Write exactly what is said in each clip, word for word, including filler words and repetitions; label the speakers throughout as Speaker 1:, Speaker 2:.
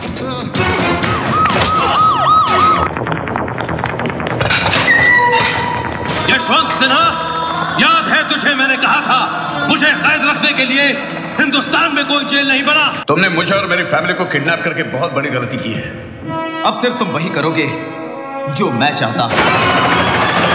Speaker 1: यशवंत सिन्हा, याद है तुझे मैंने कहा था मुझे कैद रखने के लिए हिंदुस्तान में कोई जेल नहीं बना।
Speaker 2: तुमने मुझे और मेरी फैमिली को किडनैप करके बहुत बड़ी गलती की है।
Speaker 3: अब सिर्फ तुम वही करोगे जो मैं चाहता हूं।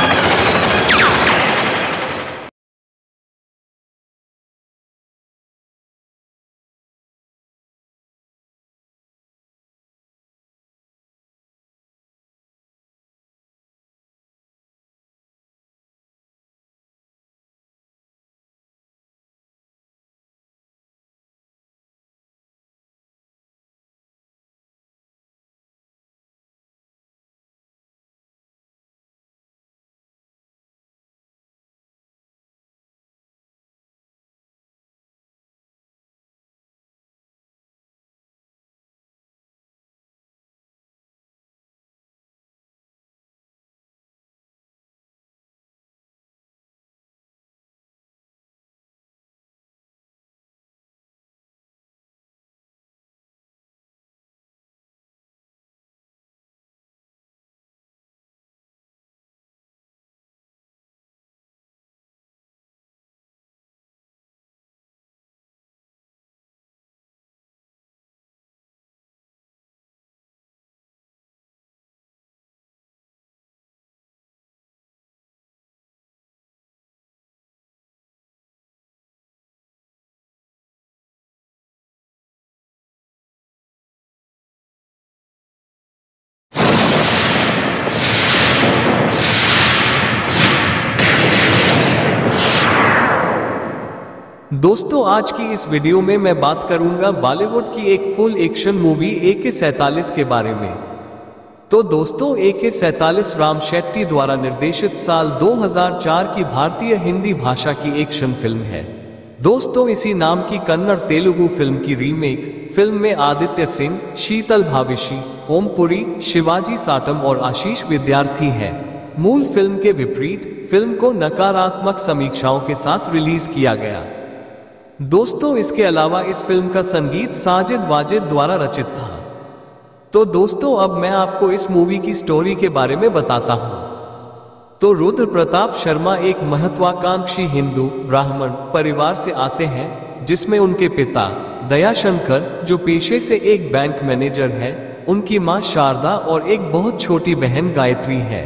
Speaker 4: दोस्तों, आज की इस वीडियो में मैं बात करूंगा बॉलीवुड की एक फुल एक्शन मूवी ए के सैंतालीस के बारे में। तो दोस्तों, ए के सैंतालीस राम शेट्टी द्वारा निर्देशित साल दो हज़ार चार की भारतीय हिंदी भाषा की एक्शन फिल्म है। दोस्तों, इसी नाम की कन्नड़ तेलुगु फिल्म की रीमेक फिल्म में आदित्य सिंह, शीतल भाविशी, ओम पुरी, शिवाजी साटम और आशीष विद्यार्थी हैं। मूल फिल्म के विपरीत फिल्म को नकारात्मक समीक्षाओं के साथ रिलीज किया गया। दोस्तों, इसके अलावा इस फिल्म का संगीत साजिद वाजिद द्वारा रचित था। तो दोस्तों, अब मैं आपको इस मूवी की स्टोरी के बारे में बताता हूं। तो रुद्र प्रताप शर्मा एक महत्वाकांक्षी हिंदू ब्राह्मण परिवार से आते हैं, जिसमें उनके पिता दयाशंकर, जो पेशे से एक बैंक मैनेजर है, उनकी मां शारदा और एक बहुत छोटी बहन गायत्री है।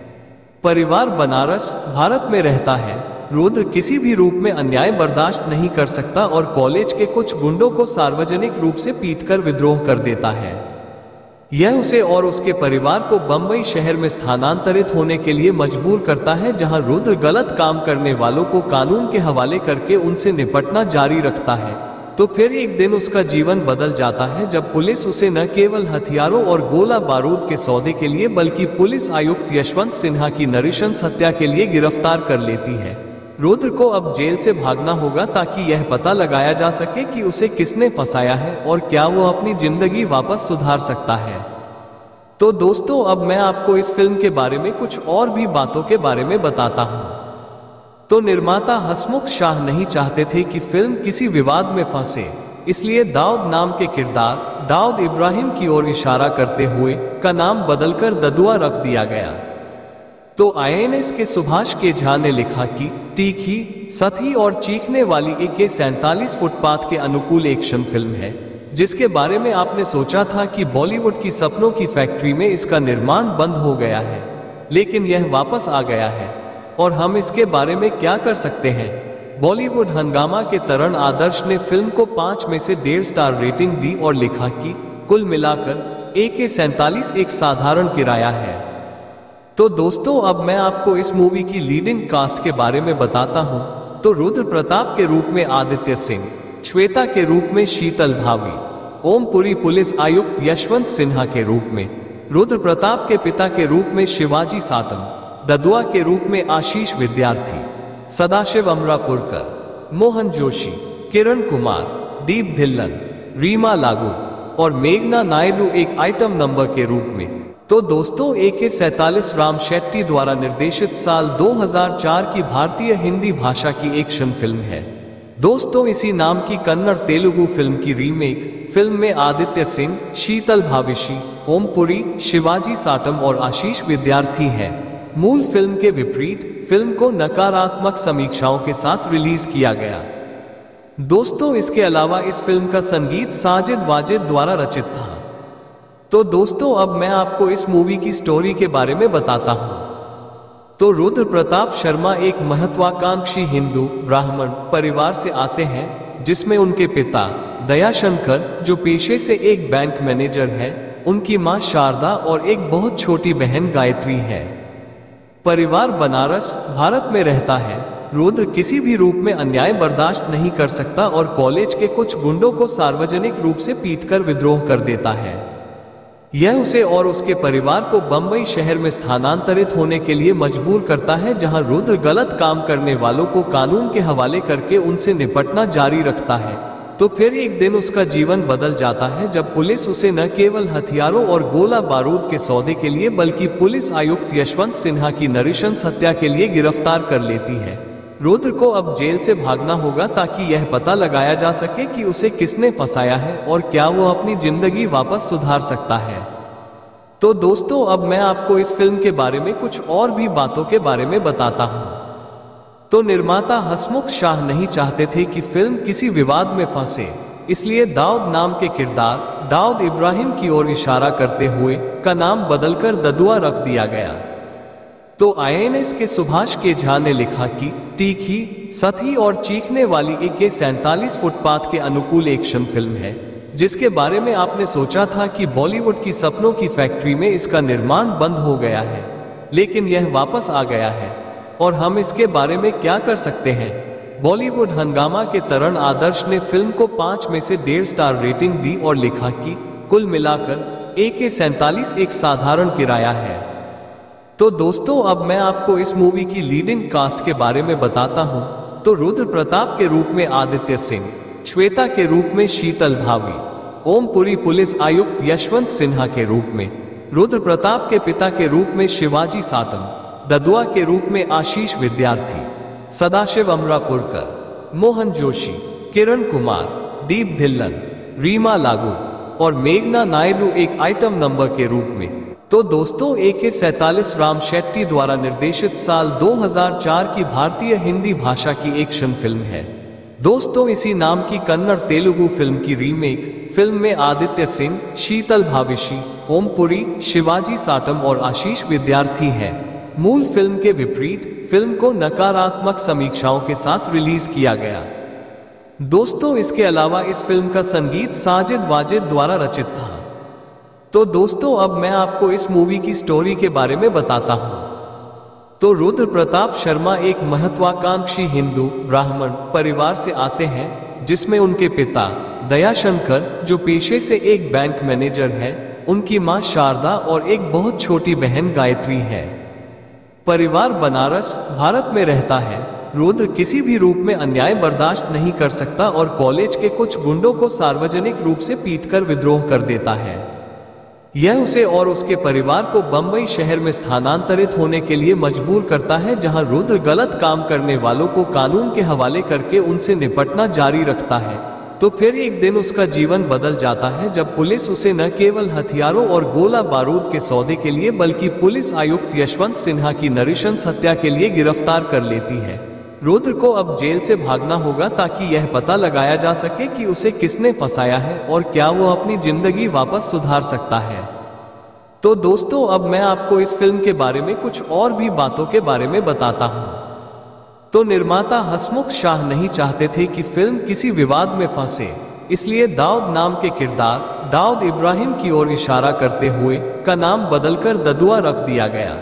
Speaker 4: परिवार बनारस भारत में रहता है। रुद्र किसी भी रूप में अन्याय बर्दाश्त नहीं कर सकता और कॉलेज के कुछ गुंडों को सार्वजनिक रूप से पीटकर विद्रोह कर देता है। यह उसे और उसके परिवार को बंबई शहर में स्थानांतरित होने के लिए मजबूर करता है, जहां रुद्र गलत काम करने वालों को कानून के हवाले करके उनसे निपटना जारी रखता है। तो फिर एक दिन उसका जीवन बदल जाता है, जब पुलिस उसे न केवल हथियारों और गोला बारूद के सौदे के लिए बल्कि पुलिस आयुक्त यशवंत सिन्हा की नृशंस हत्या के लिए गिरफ्तार कर लेती है। रुद्र को अब जेल से भागना होगा ताकि यह पता लगाया जा सके कि उसे किसने फंसाया है और क्या वो अपनी जिंदगी वापस सुधार सकता है। तो दोस्तों, अब मैं आपको इस फिल्म के बारे में कुछ और भी बातों के बारे में बताता हूं। तो निर्माता हसमुख शाह नहीं चाहते थे कि फिल्म किसी विवाद में फंसे, इसलिए दाऊद नाम के किरदार दाऊद इब्राहिम की ओर इशारा करते हुए का नाम बदलकर ददुआ रख दिया गया। तो आई एन एस के सुभाष के झा ने लिखा कि तीखी, सती और चीखने वाली ए के सैंतालीस फुटपाथ के अनुकूल एक्शन फिल्म है, जिसके बारे में आपने सोचा था कि बॉलीवुड की सपनों की फैक्ट्री में इसका निर्माण बंद हो गया है, लेकिन यह वापस आ गया है और हम इसके बारे में क्या कर सकते हैं। बॉलीवुड हंगामा के तरण आदर्श ने फिल्म को पांच में से डेढ़ स्टार रेटिंग दी और लिखा कि कुल मिलाकर ए के सैंतालीस एक साधारण किराया है। तो दोस्तों, अब मैं आपको इस मूवी की लीडिंग कास्ट के बारे में बताता हूं। तो रुद्र प्रताप के रूप में आदित्य सिंह, श्वेता के रूप में शीतल भावी, ओम पुरी पुलिस आयुक्त यशवंत सिन्हा के रूप में, रुद्र प्रताप के पिता के रूप में शिवाजी साटम, ददुआ के रूप में आशीष विद्यार्थी, सदाशिव अमरापुरकर, मोहन जोशी, किरण कुमार, दीप धिल्लन, रीमा लागू और मेघना नायडू एक आइटम नंबर के रूप में। तो दोस्तों, ए के सैंतालीस राम शेट्टी द्वारा निर्देशित साल दो हज़ार चार की भारतीय हिंदी भाषा की एक्शन फिल्म है। दोस्तों इसी नाम की कन्नड़ तेलुगु फिल्म की रीमेक फिल्म में आदित्य सिंह, शीतल भाविशी, ओम पुरी, शिवाजी साटम और आशीष विद्यार्थी हैं। मूल फिल्म के विपरीत फिल्म को नकारात्मक समीक्षाओं के साथ रिलीज किया गया। दोस्तों इसके अलावा इस फिल्म का संगीत साजिद वाजिद द्वारा रचित था। तो दोस्तों अब मैं आपको इस मूवी की स्टोरी के बारे में बताता हूं। तो रुद्र प्रताप शर्मा एक महत्वाकांक्षी हिंदू ब्राह्मण परिवार से आते हैं, जिसमें उनके पिता दयाशंकर जो पेशे से एक बैंक मैनेजर है, उनकी मां शारदा और एक बहुत छोटी बहन गायत्री है। परिवार बनारस भारत में रहता है। रुद्र किसी भी रूप में अन्याय बर्दाश्त नहीं कर सकता और कॉलेज के कुछ गुंडों को सार्वजनिक रूप से पीटकर विद्रोह कर देता है। यह उसे और उसके परिवार को बंबई शहर में स्थानांतरित होने के लिए मजबूर करता है, जहां रुद्र गलत काम करने वालों को कानून के हवाले करके उनसे निपटना जारी रखता है। तो फिर एक दिन उसका जीवन बदल जाता है जब पुलिस उसे न केवल हथियारों और गोला बारूद के सौदे के लिए बल्कि पुलिस आयुक्त यशवंत सिन्हा की नृशंस हत्या के लिए गिरफ्तार कर लेती है। रुद्र को अब जेल से भागना होगा ताकि यह पता लगाया जा सके कि उसे किसने फंसाया है और क्या वो अपनी जिंदगी वापस सुधार सकता है। तो दोस्तों अब मैं आपको इस फिल्म के बारे में कुछ और भी बातों के बारे में बताता हूं। तो निर्माता हसमुख शाह नहीं चाहते थे कि फिल्म किसी विवाद में फंसे, इसलिए दाऊद नाम के किरदार दाऊद इब्राहिम की ओर इशारा करते हुए का नाम बदलकर ददुआ रख दिया गया। तो आई एन एस के सुभाष के झा ने लिखा कि तीखी, सती और चीखने वाली ए के सैंतालीस फुटपाथ के अनुकूल एक्शन फिल्म है, जिसके बारे में आपने सोचा था कि बॉलीवुड की सपनों की फैक्ट्री में इसका निर्माण बंद हो गया है, लेकिन यह वापस आ गया है और हम इसके बारे में क्या कर सकते हैं। बॉलीवुड हंगामा के तरण आदर्श ने फिल्म को पांच में से डेढ़ स्टार रेटिंग दी और लिखा कि कुल मिलाकर ए के सैंतालीस एक साधारण किराया है। तो दोस्तों अब मैं आपको इस मूवी की लीडिंग कास्ट के बारे में बताता हूं। तो रुद्र प्रताप के रूप में आदित्य सिंह, श्वेता के रूप में शीतल भावी, ओम पुरी पुलिस आयुक्त यशवंत सिन्हा के रूप में, रुद्र प्रताप के पिता के रूप में शिवाजी साटम, ददुआ के रूप में आशीष विद्यार्थी, सदाशिव अमरापुरकर, मोहन जोशी, किरण कुमार, दीप धिल्लन, रीमा लागू और मेघना नायडू एक आइटम नंबर के रूप में। तो दोस्तों ए के सैंतालीस राम शेट्टी द्वारा निर्देशित साल दो हज़ार चार की भारतीय हिंदी भाषा की एक्शन फिल्म है। दोस्तों इसी नाम की कन्नड़ तेलुगु फिल्म की रीमेक फिल्म में आदित्य सिंह, शीतल भाविशी, ओम पुरी, शिवाजी साटम और आशीष विद्यार्थी हैं। मूल फिल्म के विपरीत फिल्म को नकारात्मक समीक्षाओं के साथ रिलीज किया गया। दोस्तों इसके अलावा इस फिल्म का संगीत साजिद वाजिद द्वारा रचित था। तो दोस्तों अब मैं आपको इस मूवी की स्टोरी के बारे में बताता हूं। तो रुद्र प्रताप शर्मा एक महत्वाकांक्षी हिंदू ब्राह्मण परिवार से आते हैं, जिसमें उनके पिता दयाशंकर जो पेशे से एक बैंक मैनेजर है, उनकी मां शारदा और एक बहुत छोटी बहन गायत्री है। परिवार बनारस भारत में रहता है। रुद्र किसी भी रूप में अन्याय बर्दाश्त नहीं कर सकता और कॉलेज के कुछ गुंडों को सार्वजनिक रूप से पीटकर विद्रोह कर देता है। यह उसे और उसके परिवार को बंबई शहर में स्थानांतरित होने के लिए मजबूर करता है, जहां रुद्र गलत काम करने वालों को कानून के हवाले करके उनसे निपटना जारी रखता है। तो फिर एक दिन उसका जीवन बदल जाता है जब पुलिस उसे न केवल हथियारों और गोला बारूद के सौदे के लिए बल्कि पुलिस आयुक्त यशवंत सिन्हा की नृशंस हत्या के लिए गिरफ्तार कर लेती है। रुद्र को अब जेल से भागना होगा ताकि यह पता लगाया जा सके कि उसे किसने फंसाया है और क्या वो अपनी जिंदगी वापस सुधार सकता है। तो दोस्तों अब मैं आपको इस फिल्म के बारे में कुछ और भी बातों के बारे में बताता हूं। तो निर्माता हसमुख शाह नहीं चाहते थे कि फिल्म किसी विवाद में फंसे, इसलिए दाऊद नाम के किरदार दाऊद इब्राहिम की ओर इशारा करते हुए का नाम बदलकर ददुआ रख दिया गया।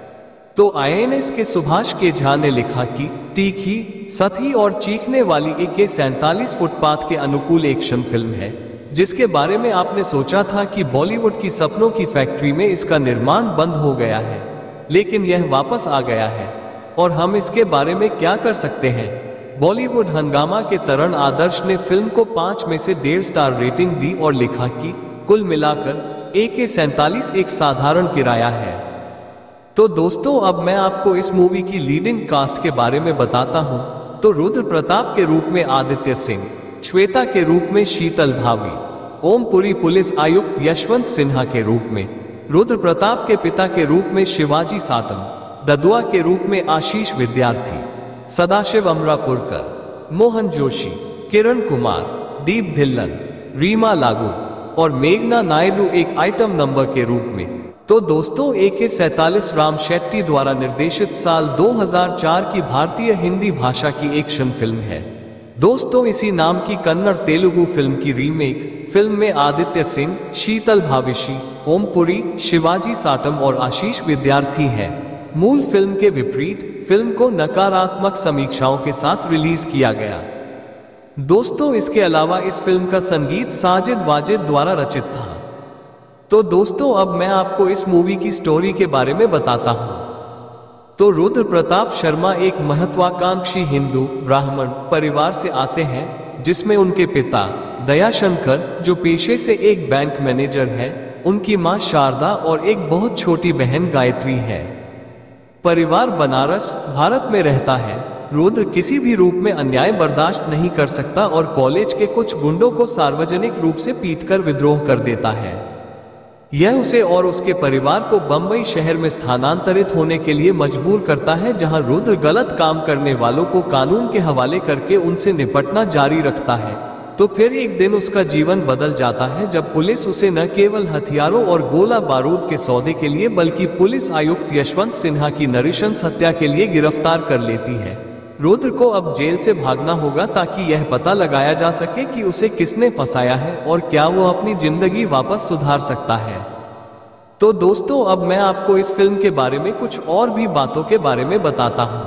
Speaker 4: तो आई एन एस के सुभाष के झा ने लिखा कि तीखी, सती और चीखने वाली ए के सैंतालीस फुटपाथ के अनुकूल एक्शन फिल्म है, जिसके बारे में आपने सोचा था कि बॉलीवुड की सपनों की फैक्ट्री में इसका निर्माण बंद हो गया है, लेकिन यह वापस आ गया है और हम इसके बारे में क्या कर सकते हैं। बॉलीवुड हंगामा के तरण आदर्श ने फिल्म को पांच में से डेढ़ स्टार रेटिंग दी और लिखा कि कुल मिलाकर ए के सैंतालीस एक साधारण किराया है। तो दोस्तों अब मैं आपको इस मूवी की लीडिंग कास्ट के बारे में बताता हूं। तो रुद्र प्रताप के रूप में आदित्य सिंह, श्वेता के रूप में शीतल भावी, ओमपुरी पुलिस आयुक्त यशवंत सिन्हा के रूप में, रुद्र प्रताप के पिता के रूप में शिवाजी सातम, ददुआ के रूप में आशीष विद्यार्थी, सदाशिव अमरापुरकर, मोहन जोशी, किरण कुमार, दीप धिल्लन, रीमा लागू और मेघना नायडू एक आइटम नंबर के रूप में। तो दोस्तों, ए के सैतालीस राम शेट्टी द्वारा निर्देशित साल दो हज़ार चार की भारतीय हिंदी भाषा की एक्शन फिल्म है। दोस्तों, इसी नाम की कन्नड़ तेलुगु फिल्म की रीमेक फिल्म में आदित्य सिंह, शीतल भाविशी, ओमपुरी, शिवाजी साटम और आशीष विद्यार्थी हैं। मूल फिल्म के विपरीत फिल्म को नकारात्मक समीक्षाओं के साथ रिलीज किया गया। दोस्तों, इसके अलावा इस फिल्म का संगीत साजिद वाजिद द्वारा रचित था। तो दोस्तों, अब मैं आपको इस मूवी की स्टोरी के बारे में बताता हूं। तो रुद्र प्रताप शर्मा एक महत्वाकांक्षी हिंदू ब्राह्मण परिवार से आते हैं, जिसमें उनके पिता दयाशंकर, जो पेशे से एक बैंक मैनेजर है, उनकी मां शारदा और एक बहुत छोटी बहन गायत्री है। परिवार बनारस, भारत में रहता है। रुद्र किसी भी रूप में अन्याय बर्दाश्त नहीं कर सकता और कॉलेज के कुछ गुंडों को सार्वजनिक रूप से पीटकर विद्रोह कर देता है। यह उसे और उसके परिवार को बंबई शहर में स्थानांतरित होने के लिए मजबूर करता है, जहां रुद्र गलत काम करने वालों को कानून के हवाले करके उनसे निपटना जारी रखता है। तो फिर एक दिन उसका जीवन बदल जाता है, जब पुलिस उसे न केवल हथियारों और गोला बारूद के सौदे के लिए बल्कि पुलिस आयुक्त यशवंत सिन्हा की नृशंस हत्या के लिए गिरफ्तार कर लेती है। रुद्र को अब जेल से भागना होगा ताकि यह पता लगाया जा सके कि उसे किसने फंसाया है और क्या वो अपनी जिंदगी वापस सुधार सकता है। तो दोस्तों, अब मैं आपको इस फिल्म के बारे में कुछ और भी बातों के बारे में बताता हूं।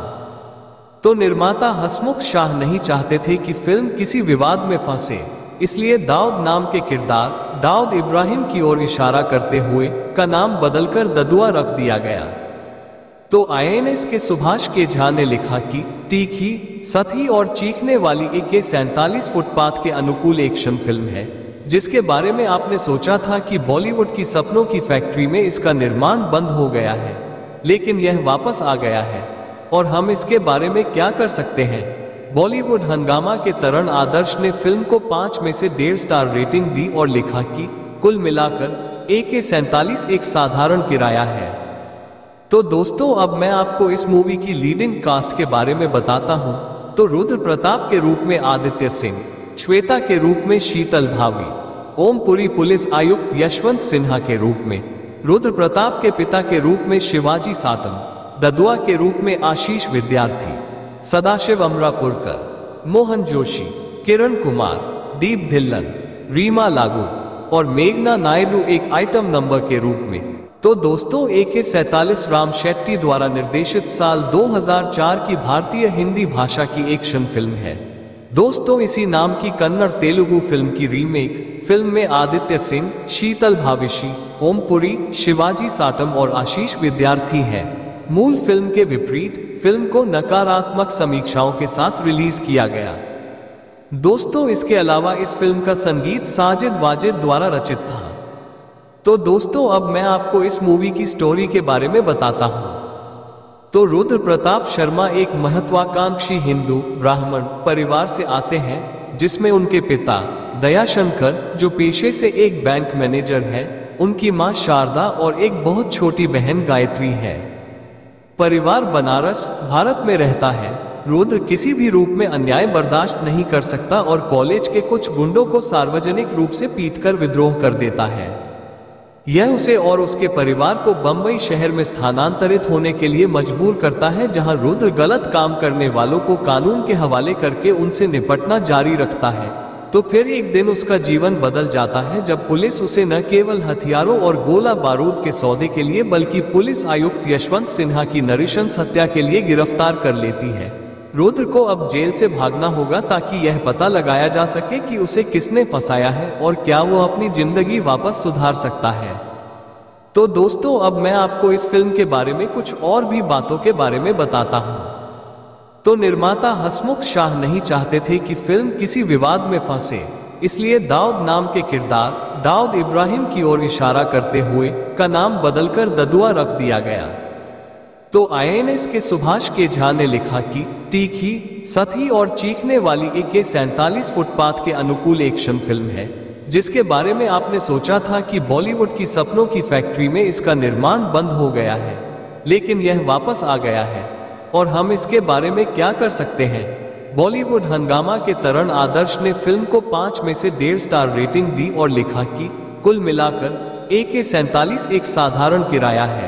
Speaker 4: तो निर्माता हसमुख शाह नहीं चाहते थे कि फिल्म किसी विवाद में फंसे, इसलिए दाऊद नाम के किरदार दाऊद इब्राहिम की ओर इशारा करते हुए का नाम बदलकर ददुआ रख दिया गया। तो आई एन एस के सुभाष के झा ने लिखा कि तीखी, सती और चीखने वाली ए के सैतालीस फुटपाथ के अनुकूल एक्शन फिल्म है, जिसके बारे में आपने सोचा था कि बॉलीवुड की सपनों की फैक्ट्री में इसका निर्माण बंद हो गया है, लेकिन यह वापस आ गया है और हम इसके बारे में क्या कर सकते हैं। बॉलीवुड हंगामा के तरण आदर्श ने फिल्म को पांच में से डेढ़ स्टार रेटिंग दी और लिखा कि कुल मिलाकर ए के सैतालीस एक साधारण किराया है। तो दोस्तों, अब मैं आपको इस मूवी की लीडिंग कास्ट के बारे में बताता हूं। तो रुद्र प्रताप के रूप में आदित्य सिंह, श्वेता के रूप में शीतल भावी, ओमपुरी पुलिस आयुक्त यशवंत सिन्हा के रूप में, रुद्र प्रताप के पिता के रूप में शिवाजी सातम, ददुआ के रूप में आशीष विद्यार्थी, सदाशिव अमरापुरकर, मोहन जोशी, किरण कुमार, दीप धिल्लन, रीमा लागू और मेघना नायडू एक आइटम नंबर के रूप में। तो दोस्तों, ए के सैतालीस राम शेट्टी द्वारा निर्देशित साल दो हज़ार चार की भारतीय हिंदी भाषा की एक्शन फिल्म है। दोस्तों, इसी नाम की कन्नड़ तेलुगु फिल्म की रीमेक फिल्म में आदित्य सिंह, शीतल भाविशी, ओमपुरी, शिवाजी साटम और आशीष विद्यार्थी हैं। मूल फिल्म के विपरीत फिल्म को नकारात्मक समीक्षाओं के साथ रिलीज किया गया। दोस्तों, इसके अलावा इस फिल्म का संगीत साजिद वाजिद द्वारा रचित था। तो दोस्तों, अब मैं आपको इस मूवी की स्टोरी के बारे में बताता हूं। तो रुद्र प्रताप शर्मा एक महत्वाकांक्षी हिंदू ब्राह्मण परिवार से आते हैं, जिसमें उनके पिता दयाशंकर, जो पेशे से एक बैंक मैनेजर है, उनकी मां शारदा और एक बहुत छोटी बहन गायत्री है। परिवार बनारस, भारत में रहता है। रुद्र किसी भी रूप में अन्याय बर्दाश्त नहीं कर सकता और कॉलेज के कुछ गुंडों को सार्वजनिक रूप से पीटकर विद्रोह कर देता है। यह उसे और उसके परिवार को बंबई शहर में स्थानांतरित होने के लिए मजबूर करता है, जहां रुद्र गलत काम करने वालों को कानून के हवाले करके उनसे निपटना जारी रखता है। तो फिर एक दिन उसका जीवन बदल जाता है, जब पुलिस उसे न केवल हथियारों और गोला बारूद के सौदे के लिए बल्कि पुलिस आयुक्त यशवंत सिन्हा की नृशंस हत्या के लिए गिरफ्तार कर लेती है। रुद्र को अब जेल से भागना होगा ताकि यह पता लगाया जा सके कि उसे किसने फंसाया है और क्या वो अपनी जिंदगी वापस सुधार सकता है। तो दोस्तों, अब मैं आपको इस फिल्म के बारे में कुछ और भी बातों के बारे में बताता हूं। तो निर्माता हसमुख शाह नहीं चाहते थे कि फिल्म किसी विवाद में फंसे, इसलिए दाऊद नाम के किरदार दाऊद इब्राहिम की ओर इशारा करते हुए का नाम बदलकर ददुआ रख दिया गया। तो आई एन एस के सुभाष के झा ने लिखा कि तीखी, सती और चीखने वाली ए के सैंतालीस फुटपाथ के अनुकूल एक्शन फिल्म है, जिसके बारे में आपने सोचा था कि बॉलीवुड की सपनों की फैक्ट्री में इसका निर्माण बंद हो गया है, लेकिन यह वापस आ गया है और हम इसके बारे में क्या कर सकते हैं। बॉलीवुड हंगामा के तरण आदर्श ने फिल्म को पांच में से डेढ़ स्टार रेटिंग दी और लिखा कि कुल मिलाकर ए के सैंतालीस एक साधारण किराया है।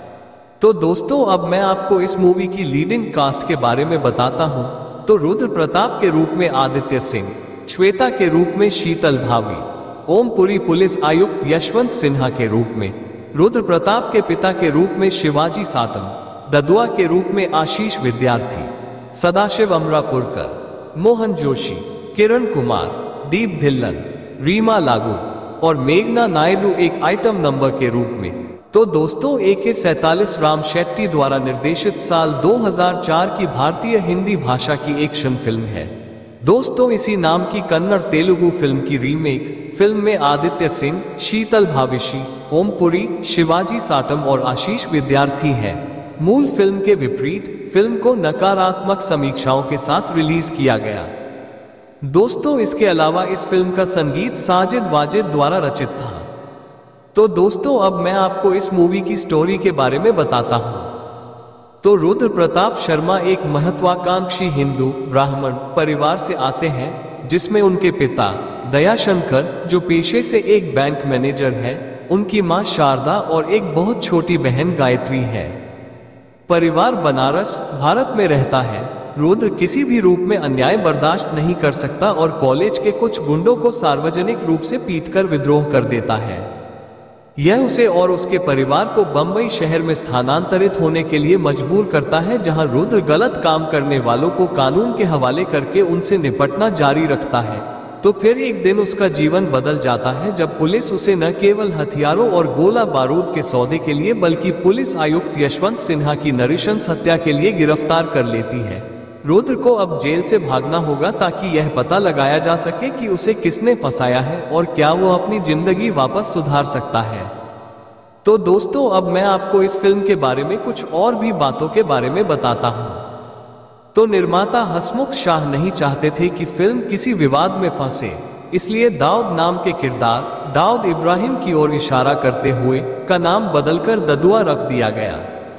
Speaker 4: तो दोस्तों, अब मैं आपको इस मूवी की लीडिंग कास्ट के बारे में बताता हूं। तो रुद्र प्रताप के रूप में आदित्य सिंह, श्वेता के रूप में शीतल भावी, ओमपुरी पुलिस आयुक्त यशवंत सिन्हा के रूप में, रुद्र प्रताप के पिता के रूप में शिवाजी सातम, ददुआ के रूप में आशीष विद्यार्थी, सदाशिव अमरापुरकर, मोहन जोशी, किरण कुमार, दीप धिल्लन, रीमा लागू और मेघना नायडू एक आइटम नंबर के रूप में। तो दोस्तों, ए के सैंतालीस राम शेट्टी द्वारा निर्देशित साल दो हज़ार चार की भारतीय हिंदी भाषा की एक्शन फिल्म है। दोस्तों, इसी नाम की कन्नड़ तेलुगु फिल्म की रीमेक फिल्म में आदित्य सिंह, शीतल भाविशी, ओमपुरी, शिवाजी साटम और आशीष विद्यार्थी हैं। मूल फिल्म के विपरीत फिल्म को नकारात्मक समीक्षाओं के साथ रिलीज किया गया। दोस्तों, इसके अलावा इस फिल्म का संगीत साजिद वाजिद द्वारा रचित था। तो दोस्तों, अब मैं आपको इस मूवी की स्टोरी के बारे में बताता हूं। तो रुद्र प्रताप शर्मा एक महत्वाकांक्षी हिंदू ब्राह्मण परिवार से आते हैं, जिसमें उनके पिता दयाशंकर, जो पेशे से एक बैंक मैनेजर है, उनकी मां शारदा और एक बहुत छोटी बहन गायत्री है। परिवार बनारस, भारत में रहता है। रुद्र किसी भी रूप में अन्याय बर्दाश्त नहीं कर सकता और कॉलेज के कुछ गुंडों को सार्वजनिक रूप से पीटकर विद्रोह कर देता है। यह उसे और उसके परिवार को बंबई शहर में स्थानांतरित होने के लिए मजबूर करता है, जहां रुद्र गलत काम करने वालों को कानून के हवाले करके उनसे निपटना जारी रखता है। तो फिर एक दिन उसका जीवन बदल जाता है, जब पुलिस उसे न केवल हथियारों और गोला बारूद के सौदे के लिए बल्कि पुलिस आयुक्त यशवंत सिन्हा की नृशंस हत्या के लिए गिरफ्तार कर लेती है। रुद्र को अब जेल से भागना होगा ताकि यह पता लगाया जा सके कि उसे किसने फंसाया है और क्या वो अपनी जिंदगी वापस सुधार सकता है। तो दोस्तों, अब मैं आपको इस फिल्म के बारे में कुछ और भी बातों के बारे में बताता हूं। तो निर्माता हसमुख शाह नहीं चाहते थे कि फिल्म किसी विवाद में फंसे, इसलिए दाऊद नाम के किरदार दाऊद इब्राहिम की ओर इशारा करते हुए का नाम बदलकर ददुआ रख दिया गया।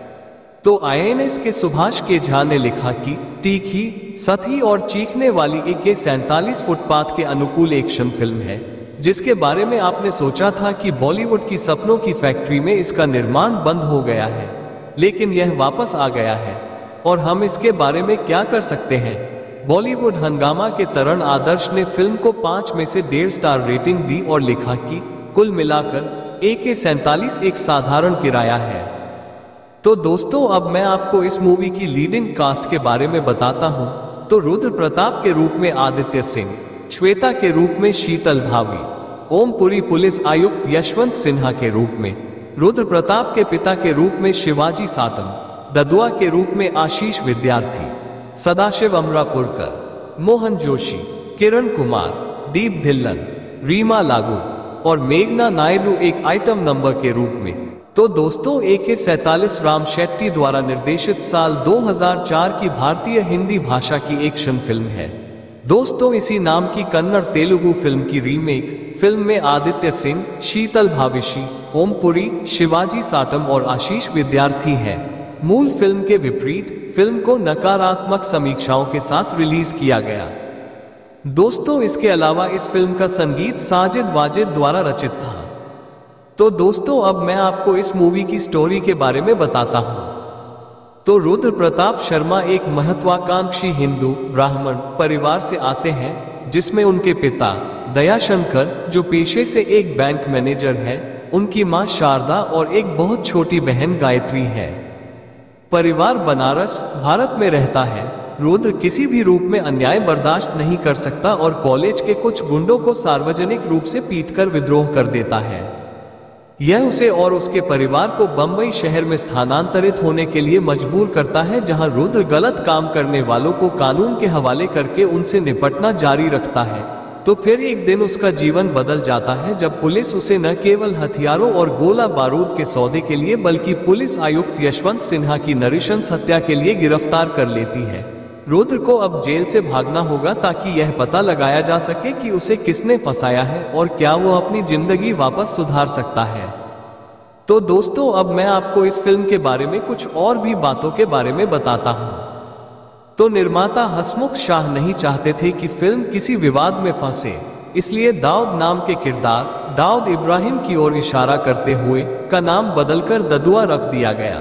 Speaker 4: तो आई एन एस के सुभाष के झा ने लिखा कि तीखी, सती और चीखने वाली ए के सैंतालीस फुटपाथ के अनुकूल एक्शन फिल्म है, जिसके बारे में आपने सोचा था कि बॉलीवुड की सपनों की फैक्ट्री में इसका निर्माण बंद हो गया है, लेकिन यह वापस आ गया है और हम इसके बारे में क्या कर सकते हैं। बॉलीवुड हंगामा के तरण आदर्श ने फिल्म को पांच में से डेढ़ स्टार रेटिंग दी और लिखा कि कुल मिलाकर ए के सैंतालीस एक साधारण किराया है। तो दोस्तों, अब मैं आपको इस मूवी की लीडिंग कास्ट के बारे में बताता हूं। तो रुद्र प्रताप के रूप में आदित्य सिंह, श्वेता के रूप में शीतल भावी, ओमपुरी पुलिस आयुक्त यशवंत सिन्हा के रूप में, रुद्र प्रताप के पिता के रूप में शिवाजी सातम, ददुआ के रूप में आशीष विद्यार्थी, सदाशिव अमरापुरकर, मोहन जोशी, किरण कुमार, दीप धिल्लन, रीमा लागू और मेघना नायडू एक आइटम नंबर के रूप में। तो दोस्तों, ए के सैंतालीस राम शेट्टी द्वारा निर्देशित साल दो हज़ार चार की भारतीय हिंदी भाषा की एक्शन फिल्म है। दोस्तों, इसी नाम की कन्नड़ तेलुगु फिल्म की रीमेक फिल्म में आदित्य सिंह, शीतल भाविशी, ओमपुरी, शिवाजी साटम और आशीष विद्यार्थी हैं। मूल फिल्म के विपरीत फिल्म को नकारात्मक समीक्षाओं के साथ रिलीज किया गया। दोस्तों, इसके अलावा इस फिल्म का संगीत साजिद वाजिद द्वारा रचित था। तो दोस्तों, अब मैं आपको इस मूवी की स्टोरी के बारे में बताता हूं। तो रुद्र प्रताप शर्मा एक महत्वाकांक्षी हिंदू ब्राह्मण परिवार से आते हैं, जिसमें उनके पिता दयाशंकर, जो पेशे से एक बैंक मैनेजर है, उनकी मां शारदा और एक बहुत छोटी बहन गायत्री है। परिवार बनारस, भारत में रहता है। रुद्र किसी भी रूप में अन्याय बर्दाश्त नहीं कर सकता और कॉलेज के कुछ गुंडों को सार्वजनिक रूप से पीटकर विद्रोह कर देता है। यह उसे और उसके परिवार को बंबई शहर में स्थानांतरित होने के लिए मजबूर करता है, जहां रुद्र गलत काम करने वालों को कानून के हवाले करके उनसे निपटना जारी रखता है। तो फिर एक दिन उसका जीवन बदल जाता है जब पुलिस उसे न केवल हथियारों और गोला बारूद के सौदे के लिए बल्कि पुलिस आयुक्त यशवंत सिन्हा की नृशंस हत्या के लिए गिरफ्तार कर लेती है। रुद्र को अब जेल से भागना होगा ताकि यह पता लगाया जा सके कि उसे किसने फंसाया है और क्या वो अपनी जिंदगी वापस सुधार सकता है। तो दोस्तों, अब मैं आपको इस फिल्म के बारे में कुछ और भी बातों के बारे में बताता हूँ। तो निर्माता हसमुख शाह नहीं चाहते थे कि फिल्म किसी विवाद में फंसे, इसलिए दाऊद नाम के किरदार दाऊद इब्राहिम की ओर इशारा करते हुए का नाम बदलकर ददुआ रख दिया गया।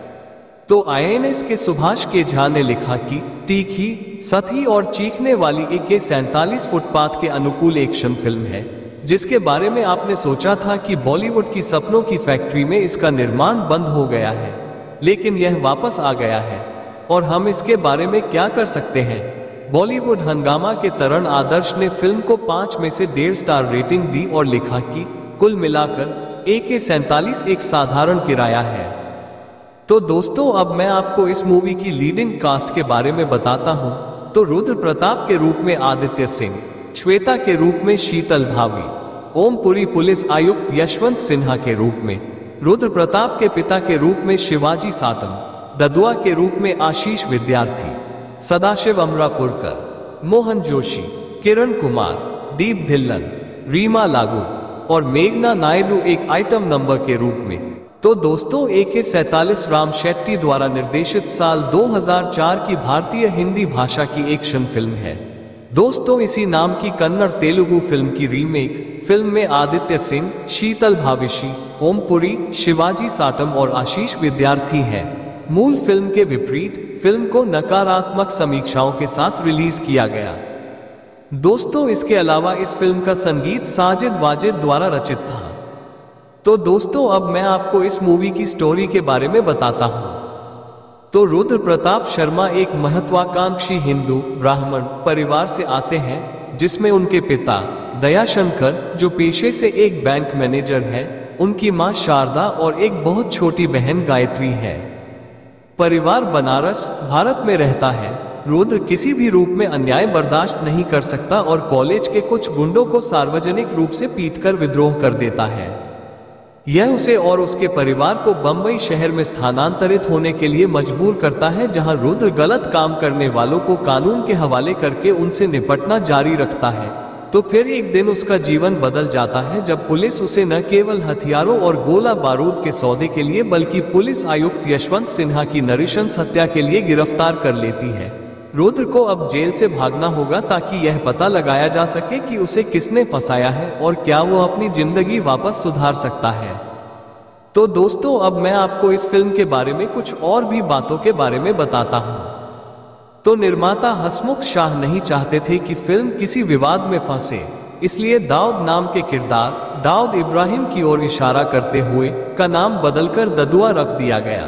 Speaker 4: तो आईएनएस के सुभाष के झा ने लिखा कि तीखी, सती और चीखने वाली ए के सैंतालीस फुटपाथ के अनुकूल एक्शन फिल्म है, जिसके बारे में आपने सोचा था कि बॉलीवुड की सपनों की फैक्ट्री में इसका निर्माण बंद हो गया है, लेकिन यह वापस आ गया है और हम इसके बारे में क्या कर सकते हैं। बॉलीवुड हंगामा के तरण आदर्श ने फिल्म को पांच में से डेढ़ स्टार रेटिंग दी और लिखा कि कुल मिलाकर ए के सैंतालीस एक साधारण किराया है। तो दोस्तों, अब मैं आपको इस मूवी की लीडिंग कास्ट के बारे में बताता हूं। तो रुद्र प्रताप के रूप में आदित्य सिंह, श्वेता के रूप में शीतल भावी, ओमपुरी पुलिस आयुक्त यशवंत सिन्हा के रूप में, रुद्र प्रताप के पिता के रूप में शिवाजी सातम, ददुआ के रूप में आशीष विद्यार्थी, सदाशिव अमरापुरकर, मोहन जोशी, किरण कुमार, दीप धिल्लन, रीमा लागू और मेघना नायडू एक आइटम नंबर के रूप में। तो दोस्तों, ए के सैंतालीस राम शेट्टी द्वारा निर्देशित साल दो हज़ार चार की भारतीय हिंदी भाषा की एक्शन फिल्म है। दोस्तों, इसी नाम की कन्नड़ तेलुगु फिल्म की रीमेक फिल्म में आदित्य सिंह, शीतल भाविशी, ओमपुरी, शिवाजी साटम और आशीष विद्यार्थी हैं। मूल फिल्म के विपरीत फिल्म को नकारात्मक समीक्षाओं के साथ रिलीज किया गया। दोस्तों, इसके अलावा इस फिल्म का संगीत साजिद वाजिद द्वारा रचित था। तो दोस्तों, अब मैं आपको इस मूवी की स्टोरी के बारे में बताता हूं। तो रुद्र प्रताप शर्मा एक महत्वाकांक्षी हिंदू ब्राह्मण परिवार से आते हैं, जिसमें उनके पिता दयाशंकर, जो पेशे से एक बैंक मैनेजर है, उनकी मां शारदा और एक बहुत छोटी बहन गायत्री है। परिवार बनारस, भारत में रहता है। रुद्र किसी भी रूप में अन्याय बर्दाश्त नहीं कर सकता और कॉलेज के कुछ गुंडों को सार्वजनिक रूप से पीटकर विद्रोह कर देता है। यह उसे और उसके परिवार को बंबई शहर में स्थानांतरित होने के लिए मजबूर करता है, जहां रुद्र गलत काम करने वालों को कानून के हवाले करके उनसे निपटना जारी रखता है। तो फिर एक दिन उसका जीवन बदल जाता है जब पुलिस उसे न केवल हथियारों और गोला बारूद के सौदे के लिए बल्कि पुलिस आयुक्त यशवंत सिन्हा की नृशंस हत्या के लिए गिरफ्तार कर लेती है। रुद्र को अब जेल से भागना होगा ताकि यह पता लगाया जा सके कि उसे किसने फंसाया है और क्या वो अपनी जिंदगी वापस सुधार सकता है। तो दोस्तों, अब मैं आपको इस फिल्म के बारे में कुछ और भी बातों के बारे में बताता हूँ। तो निर्माता हसमुख शाह नहीं चाहते थे कि फिल्म किसी विवाद में फंसे, इसलिए दाऊद नाम के किरदार दाऊद इब्राहिम की ओर इशारा करते हुए का नाम बदलकर ददुआ रख दिया गया।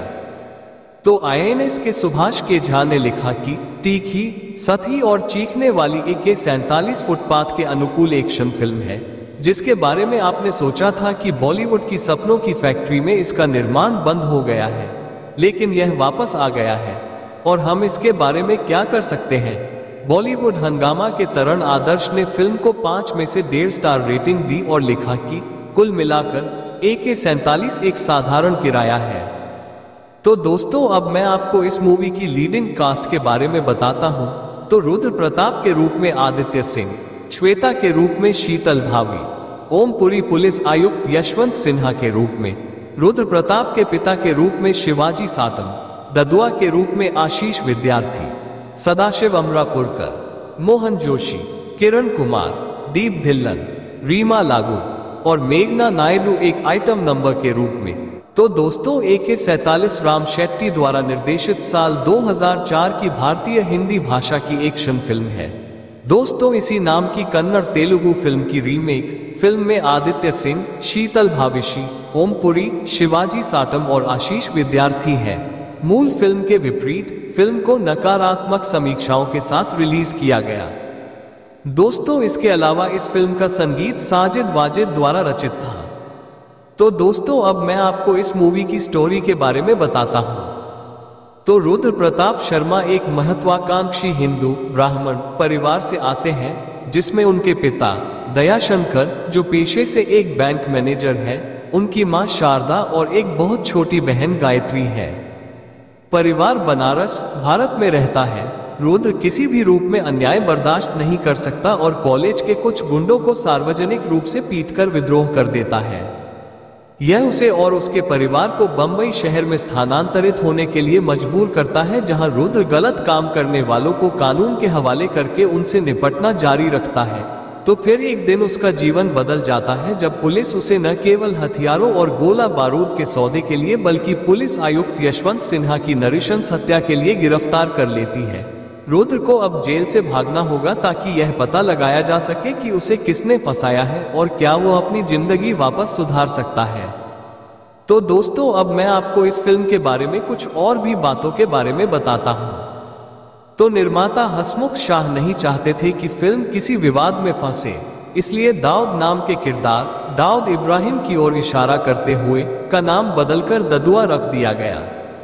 Speaker 4: तो आईएनएस के सुभाष के झा ने लिखा कि तीखी, सती और चीखने वाली ए के सैंतालीस फुटपाथ के अनुकूल एक्शन फिल्म है, जिसके बारे में आपने सोचा था कि बॉलीवुड की सपनों की फैक्ट्री में इसका निर्माण बंद हो गया है, लेकिन यह वापस आ गया है और हम इसके बारे में क्या कर सकते हैं। बॉलीवुड हंगामा के तरण आदर्श ने फिल्म को पांच में से डेढ़ स्टार रेटिंग दी और लिखा कि कुल मिलाकर ए के सैंतालीस एक साधारण किराया है। तो दोस्तों, अब मैं आपको इस मूवी की लीडिंग कास्ट के बारे में बताता हूं। तो रुद्र प्रताप के रूप में आदित्य सिंह, श्वेता के रूप में शीतल भावी, ओमपुरी पुलिस आयुक्त यशवंत सिन्हा के रूप में, रुद्र प्रताप के पिता के रूप में शिवाजी सातम, ददुआ के रूप में आशीष विद्यार्थी, सदाशिव अमरापुरकर, मोहन जोशी, किरण कुमार, दीप धिल्लन, रीमा लागू और मेघना नायडू एक आइटम नंबर के रूप में। तो दोस्तों, ए के सैंतालीस राम शेट्टी द्वारा निर्देशित साल दो हज़ार चार की भारतीय हिंदी भाषा की एक्शन फिल्म है। दोस्तों, इसी नाम की कन्नड़ तेलुगु फिल्म की रीमेक फिल्म में आदित्य सिंह, शीतल भाविशी, ओमपुरी, शिवाजी साटम और आशीष विद्यार्थी हैं। मूल फिल्म के विपरीत फिल्म को नकारात्मक समीक्षाओं के साथ रिलीज किया गया। दोस्तों, इसके अलावा इस फिल्म का संगीत साजिद वाजिद द्वारा रचित था। तो दोस्तों, अब मैं आपको इस मूवी की स्टोरी के बारे में बताता हूँ। तो रुद्र प्रताप शर्मा एक महत्वाकांक्षी हिंदू ब्राह्मण परिवार से आते हैं, जिसमें उनके पिता दयाशंकर, जो पेशे से एक बैंक मैनेजर है, उनकी मां शारदा और एक बहुत छोटी बहन गायत्री है। परिवार बनारस, भारत में रहता है। रुद्र किसी भी रूप में अन्याय बर्दाश्त नहीं कर सकता और कॉलेज के कुछ गुंडों को सार्वजनिक रूप से पीटकर विद्रोह कर देता है। यह उसे और उसके परिवार को बंबई शहर में स्थानांतरित होने के लिए मजबूर करता है, जहां रुद्र गलत काम करने वालों को कानून के हवाले करके उनसे निपटना जारी रखता है। तो फिर एक दिन उसका जीवन बदल जाता है जब पुलिस उसे न केवल हथियारों और गोला बारूद के सौदे के लिए बल्कि पुलिस आयुक्त यशवंत सिन्हा की नृशंस हत्या के लिए गिरफ्तार कर लेती है। रुद्र को अब जेल से भागना होगा ताकि यह पता लगाया जा सके कि उसे किसने फंसाया है और क्या वो अपनी जिंदगी वापस सुधार सकता है। तो दोस्तों, अब मैं आपको इस फिल्म के बारे में कुछ और भी बातों के बारे में बताता हूँ। तो निर्माता हसमुख शाह नहीं चाहते थे कि फिल्म किसी विवाद में फंसे, इसलिए दाऊद नाम के किरदार दाऊद इब्राहिम की ओर इशारा करते हुए का नाम बदलकर ददुआ रख दिया गया।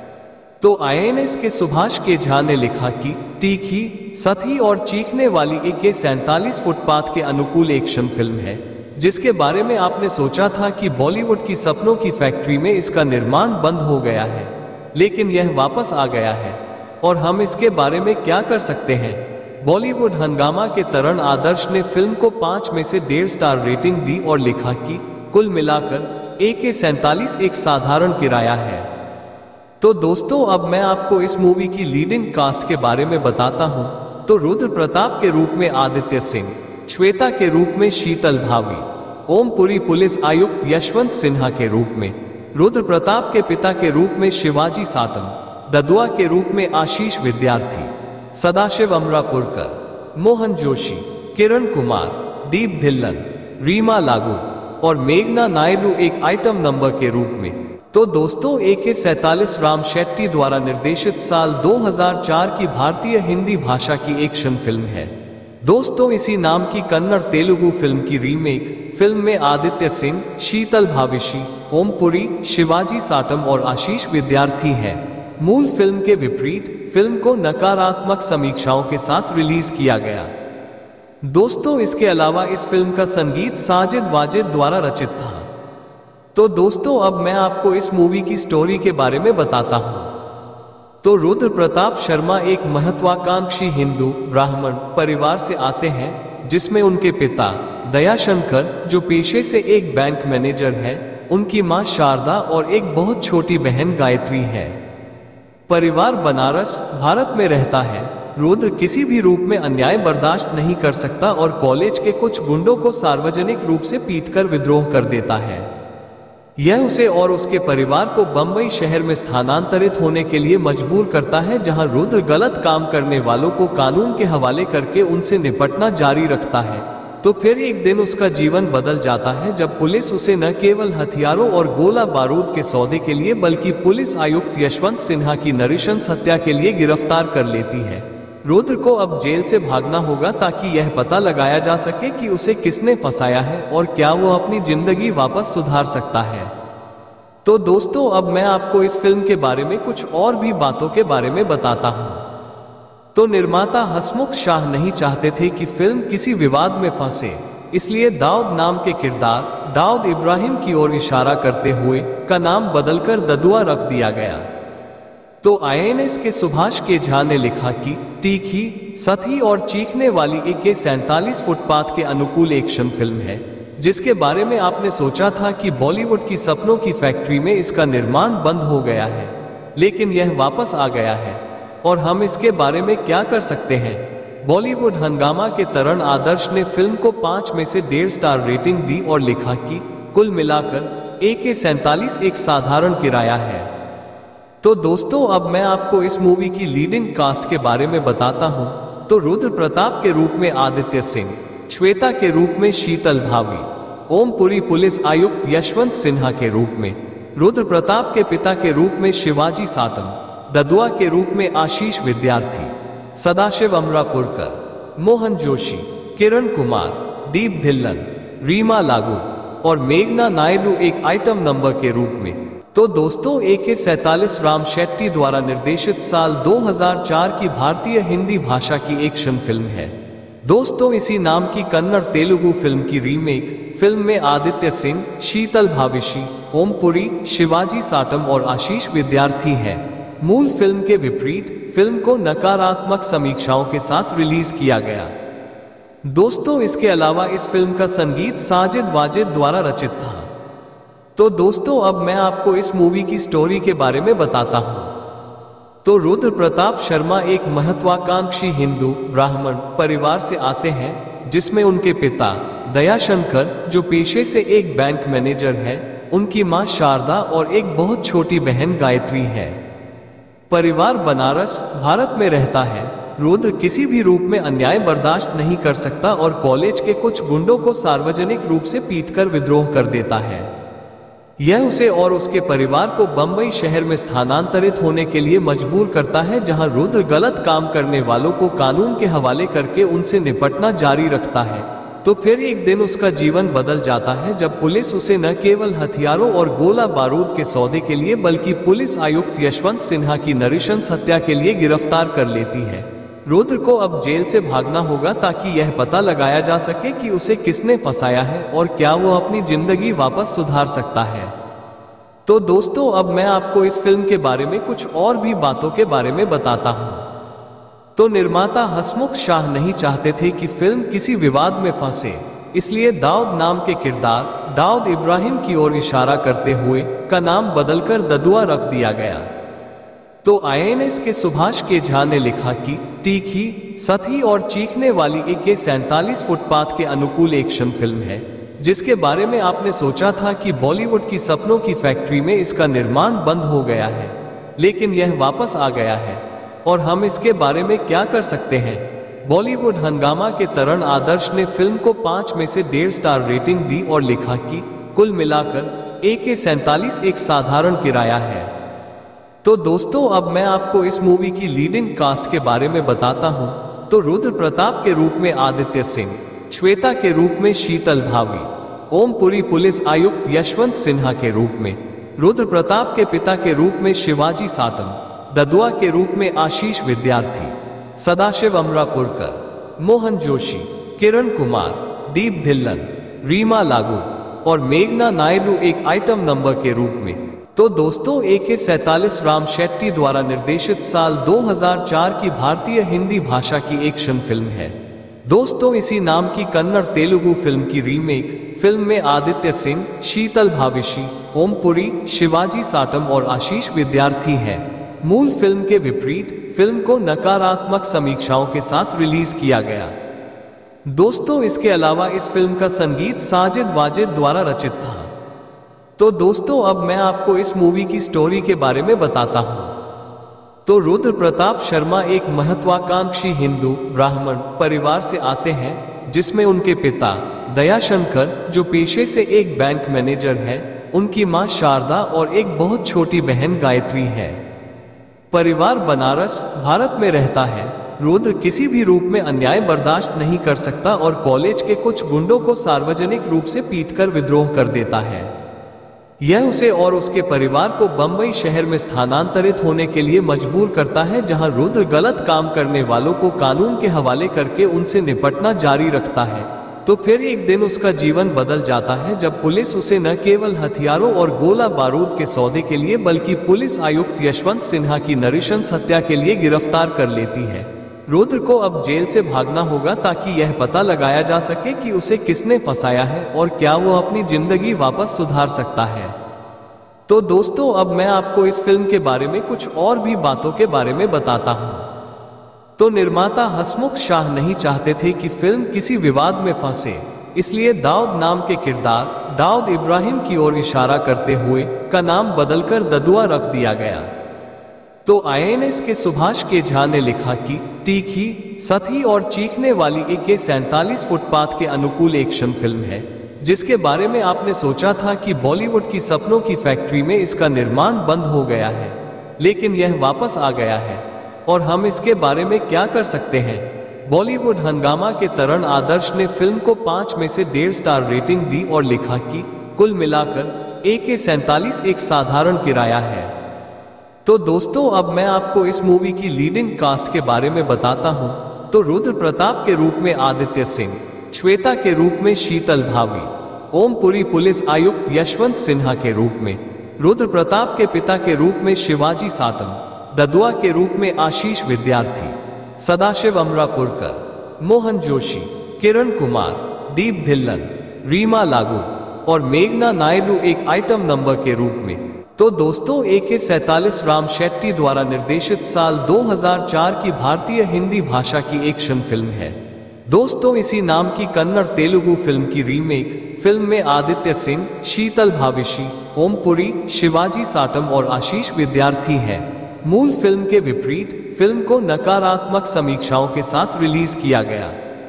Speaker 4: तो आई एन एस के सुभाष के झा ने लिखा कि तीखी, सती और चीखने वाली ए के सैंतालीस फुटपाथ के अनुकूल एक्शन फिल्म है, जिसके बारे में आपने सोचा था कि बॉलीवुड की सपनों की फैक्ट्री में इसका निर्माण बंद हो गया है, लेकिन यह वापस आ गया है और हम इसके बारे में क्या कर सकते हैं। बॉलीवुड हंगामा के तरण आदर्श ने फिल्म को पांच में से डेढ़ स्टार रेटिंग दी और लिखा कि कुल मिलाकर ए के सैंतालीस एक साधारण किराया है। तो दोस्तों, अब मैं आपको इस मूवी की लीडिंग कास्ट के बारे में बताता हूं। तो रुद्र प्रताप के रूप में आदित्य सिंह, श्वेता के रूप में शीतल भावी, ओमपुरी पुलिस आयुक्त यशवंत सिन्हा के रूप में, रुद्र प्रताप के पिता के रूप में शिवाजी सातम, ददुआ के रूप में आशीष विद्यार्थी, सदाशिव अमरापुरकर, मोहन जोशी, किरण कुमार, दीप धिल्लन, रीमा लागू और मेघना नायडू एक आइटम नंबर के रूप में। तो दोस्तों, ए के सैंतालीस राम शेट्टी द्वारा निर्देशित साल दो हज़ार चार की भारतीय हिंदी भाषा की एक्शन फिल्म है। दोस्तों, इसी नाम की कन्नड़ तेलुगु फिल्म की रीमेक फिल्म में आदित्य सिंह, शीतल भाविशी, ओमपुरी, शिवाजी साटम और आशीष विद्यार्थी हैं। मूल फिल्म के विपरीत फिल्म को नकारात्मक समीक्षाओं के साथ रिलीज किया गया। दोस्तों, इसके अलावा इस फिल्म का संगीत साजिद वाजिद द्वारा रचित था। तो दोस्तों, अब मैं आपको इस मूवी की स्टोरी के बारे में बताता हूं। तो रुद्र प्रताप शर्मा एक महत्वाकांक्षी हिंदू ब्राह्मण परिवार से आते हैं, जिसमें उनके पिता दयाशंकर, जो पेशे से एक बैंक मैनेजर है, उनकी मां शारदा और एक बहुत छोटी बहन गायत्री है। परिवार बनारस, भारत में रहता है। रुद्र किसी भी रूप में अन्याय बर्दाश्त नहीं कर सकता और कॉलेज के कुछ गुंडों को सार्वजनिक रूप से पीटकर विद्रोह कर देता है। यह उसे और उसके परिवार को बंबई शहर में स्थानांतरित होने के लिए मजबूर करता है, जहां रुद्र गलत काम करने वालों को कानून के हवाले करके उनसे निपटना जारी रखता है। तो फिर एक दिन उसका जीवन बदल जाता है जब पुलिस उसे न केवल हथियारों और गोला बारूद के सौदे के लिए बल्कि पुलिस आयुक्त यशवंत सिन्हा की नृशंस हत्या के लिए गिरफ्तार कर लेती है। रुद्र को अब जेल से भागना होगा ताकि यह पता लगाया जा सके कि उसे किसने फंसाया है और क्या वो अपनी जिंदगी वापस सुधार सकता है। तो दोस्तों, अब मैं आपको इस फिल्म के बारे में कुछ और भी बातों के बारे में बताता हूँ। तो निर्माता हसमुख शाह नहीं चाहते थे कि फिल्म किसी विवाद में फंसे, इसलिए दाऊद नाम के किरदार दाऊद इब्राहिम की ओर इशारा करते हुए का नाम बदलकर ददुआ रख दिया गया। तो आई एन एस के सुभाष के झा ने लिखा कि तीखी, सती और चीखने वाली ए के सैंतालीस फुटपाथ के अनुकूल एक्शन फिल्म है, जिसके बारे में आपने सोचा था कि बॉलीवुड की सपनों की फैक्ट्री में इसका निर्माण बंद हो गया है, लेकिन यह वापस आ गया है और हम इसके बारे में क्या कर सकते हैं। बॉलीवुड हंगामा के तरण आदर्श ने फिल्म को पांच में से डेढ़ स्टार रेटिंग दी और लिखा कि कुल मिलाकर ए के सैंतालीस एक साधारण किराया है। तो दोस्तों, अब मैं आपको इस मूवी की लीडिंग कास्ट के बारे में बताता हूं। तो रुद्र प्रताप के रूप में आदित्य सिंह, श्वेता के रूप में शीतल भावी, ओमपुरी पुलिस आयुक्त यशवंत सिन्हा के रूप में, रुद्र प्रताप के पिता के रूप में शिवाजी सातम, ददुआ के रूप में आशीष विद्यार्थी, सदाशिव अमरापुरकर, मोहन जोशी, किरण कुमार, दीप धिल्लन, रीमा लागू और मेघना नायडू एक आइटम नंबर के रूप में। तो दोस्तों, ए के सैंतालीस राम शेट्टी द्वारा निर्देशित साल दो हज़ार चार की भारतीय हिंदी भाषा की एक्शन फिल्म है। दोस्तों इसी नाम की कन्नड़ तेलुगु फिल्म की रीमेक फिल्म में आदित्य सिंह, शीतल भाविशी, ओम पुरी, शिवाजी साटम और आशीष विद्यार्थी हैं। मूल फिल्म के विपरीत फिल्म को नकारात्मक समीक्षाओं के साथ रिलीज किया गया। दोस्तों इसके अलावा इस फिल्म का संगीत साजिद वाजिद द्वारा रचित था। तो दोस्तों अब मैं आपको इस मूवी की स्टोरी के बारे में बताता हूं। तो रुद्र प्रताप शर्मा एक महत्वाकांक्षी हिंदू ब्राह्मण परिवार से आते हैं, जिसमें उनके पिता दयाशंकर जो पेशे से एक बैंक मैनेजर है, उनकी मां शारदा और एक बहुत छोटी बहन गायत्री है। परिवार बनारस भारत में रहता है। रुद्र किसी भी रूप में अन्याय बर्दाश्त नहीं कर सकता और कॉलेज के कुछ गुंडों को सार्वजनिक रूप से पीटकर विद्रोह कर देता है। यह उसे और उसके परिवार को बंबई शहर में स्थानांतरित होने के लिए मजबूर करता है, जहां रुद्र गलत काम करने वालों को कानून के हवाले करके उनसे निपटना जारी रखता है। तो फिर एक दिन उसका जीवन बदल जाता है जब पुलिस उसे न केवल हथियारों और गोला बारूद के सौदे के लिए बल्कि पुलिस आयुक्त यशवंत सिन्हा की नृशंस हत्या के लिए गिरफ्तार कर लेती है। रुद्र को अब जेल से भागना होगा ताकि यह पता लगाया जा सके कि उसे किसने फंसाया है और क्या वो अपनी जिंदगी वापस सुधार सकता है। तो दोस्तों अब मैं आपको इस फिल्म के बारे में कुछ और भी बातों के बारे में बताता हूं। तो निर्माता हसमुख शाह नहीं चाहते थे कि फिल्म किसी विवाद में फंसे, इसलिए दाऊद नाम के किरदार दाऊद इब्राहिम की ओर इशारा करते हुए का नाम बदलकर ददुआ रख दिया गया। तो आई एन एस के सुभाष के झा ने लिखा कि तीखी, सती और चीखने वाली ए के सैंतालीस फुटपाथ के अनुकूल एक्शन फिल्म है, जिसके बारे में आपने सोचा था कि बॉलीवुड की सपनों की फैक्ट्री में इसका निर्माण बंद हो गया है, लेकिन यह वापस आ गया है और हम इसके बारे में क्या कर सकते हैं। बॉलीवुड हंगामा के तरण आदर्श ने फिल्म को पांच में से डेढ़ स्टार रेटिंग दी और लिखा कि कुल मिलाकर ए के सैंतालीस एक साधारण किराया है। तो दोस्तों अब मैं आपको इस मूवी की लीडिंग कास्ट के बारे में बताता हूं। तो रुद्र प्रताप के रूप में आदित्य सिंह, श्वेता के रूप में शीतल भावी, ओम पुरी पुलिस आयुक्त यशवंत सिन्हा के रूप में, रुद्र प्रताप के पिता के रूप में शिवाजी साटम, ददुआ के रूप में आशीष विद्यार्थी, सदाशिव अमरापुरकर, मोहन जोशी, किरण कुमार, दीप धिल्लन, रीमा लागू और मेघना नायडू एक आइटम नंबर के रूप में। तो दोस्तों ए के सैंतालीस राम शेट्टी द्वारा निर्देशित साल दो हज़ार चार की भारतीय हिंदी भाषा की एक्शन फिल्म है। दोस्तों इसी नाम की कन्नड़ तेलुगु फिल्म की रीमेक फिल्म में आदित्य सिंह, शीतल भाविशी, ओम पुरी, शिवाजी साटम और आशीष विद्यार्थी हैं। मूल फिल्म के विपरीत फिल्म को नकारात्मक समीक्षाओं के साथ रिलीज किया गया। दोस्तों इसके अलावा इस फिल्म का संगीत साजिद वाजिद द्वारा रचित था। तो दोस्तों अब मैं आपको इस मूवी की स्टोरी के बारे में बताता हूं। तो रुद्र प्रताप शर्मा एक महत्वाकांक्षी हिंदू ब्राह्मण परिवार से आते हैं, जिसमें उनके पिता दयाशंकर जो पेशे से एक बैंक मैनेजर है, उनकी मां शारदा और एक बहुत छोटी बहन गायत्री है। परिवार बनारस भारत में रहता है। रुद्र किसी भी रूप में अन्याय बर्दाश्त नहीं कर सकता और कॉलेज के कुछ गुंडों को सार्वजनिक रूप से पीटकर विद्रोह कर देता है। यह उसे और उसके परिवार को बंबई शहर में स्थानांतरित होने के लिए मजबूर करता है, जहां रुद्र गलत काम करने वालों को कानून के हवाले करके उनसे निपटना जारी रखता है। तो फिर एक दिन उसका जीवन बदल जाता है जब पुलिस उसे न केवल हथियारों और गोला बारूद के सौदे के लिए बल्कि पुलिस आयुक्त यशवंत सिन्हा की नृशंस हत्या के लिए गिरफ्तार कर लेती है। रुद्र को अब जेल से भागना होगा ताकि यह पता लगाया जा सके कि उसे किसने फंसाया है और क्या वो अपनी जिंदगी वापस सुधार सकता है। तो दोस्तों अब मैं आपको इस फिल्म के बारे में कुछ और भी बातों के बारे में बताता हूं। तो निर्माता हसमुख शाह नहीं चाहते थे कि फिल्म किसी विवाद में फंसे, इसलिए दाऊद नाम के किरदार दाऊद इब्राहिम की ओर इशारा करते हुए का नाम बदलकर ददुआ रख दिया गया। तो आई एन एस के सुभाष के झा ने लिखा कि तीखी, सती और चीखने वाली ए के सैंतालीस फुटपाथ के अनुकूल एक्शन फिल्म है, जिसके बारे में आपने सोचा था कि बॉलीवुड की सपनों की फैक्ट्री में इसका निर्माण बंद हो गया है, लेकिन यह वापस आ गया है और हम इसके बारे में क्या कर सकते हैं। बॉलीवुड हंगामा के तरण आदर्श ने फिल्म को पांच में से डेढ़ स्टार रेटिंग दी और लिखा कि कुल मिलाकर ए के सैंतालीस एक साधारण किराया है। तो दोस्तों अब मैं आपको इस मूवी की लीडिंग कास्ट के बारे में बताता हूं। तो रुद्र प्रताप के रूप में आदित्य सिंह, श्वेता के रूप में शीतल भावी, ओमपुरी पुलिस आयुक्त यशवंत सिन्हा के रूप में, रुद्र प्रताप के पिता के रूप में शिवाजी सातम, ददुआ के रूप में आशीष विद्यार्थी, सदाशिव अमरापुरकर, मोहन जोशी, किरण कुमार, दीप धिल्लन, रीमा लागू और मेघना नायडू एक आइटम नंबर के रूप में। तो दोस्तों ए के सैतालीस राम शेट्टी द्वारा निर्देशित साल दो हज़ार चार की भारतीय हिंदी भाषा की एक्शन फिल्म है। दोस्तों इसी नाम की कन्नड़ तेलुगु फिल्म की रीमेक फिल्म में आदित्य सिंह, शीतल भाविशी, ओमपुरी, शिवाजी साटम और आशीष विद्यार्थी हैं। मूल फिल्म के विपरीत फिल्म को नकारात्मक समीक्षाओं के साथ रिलीज किया गया।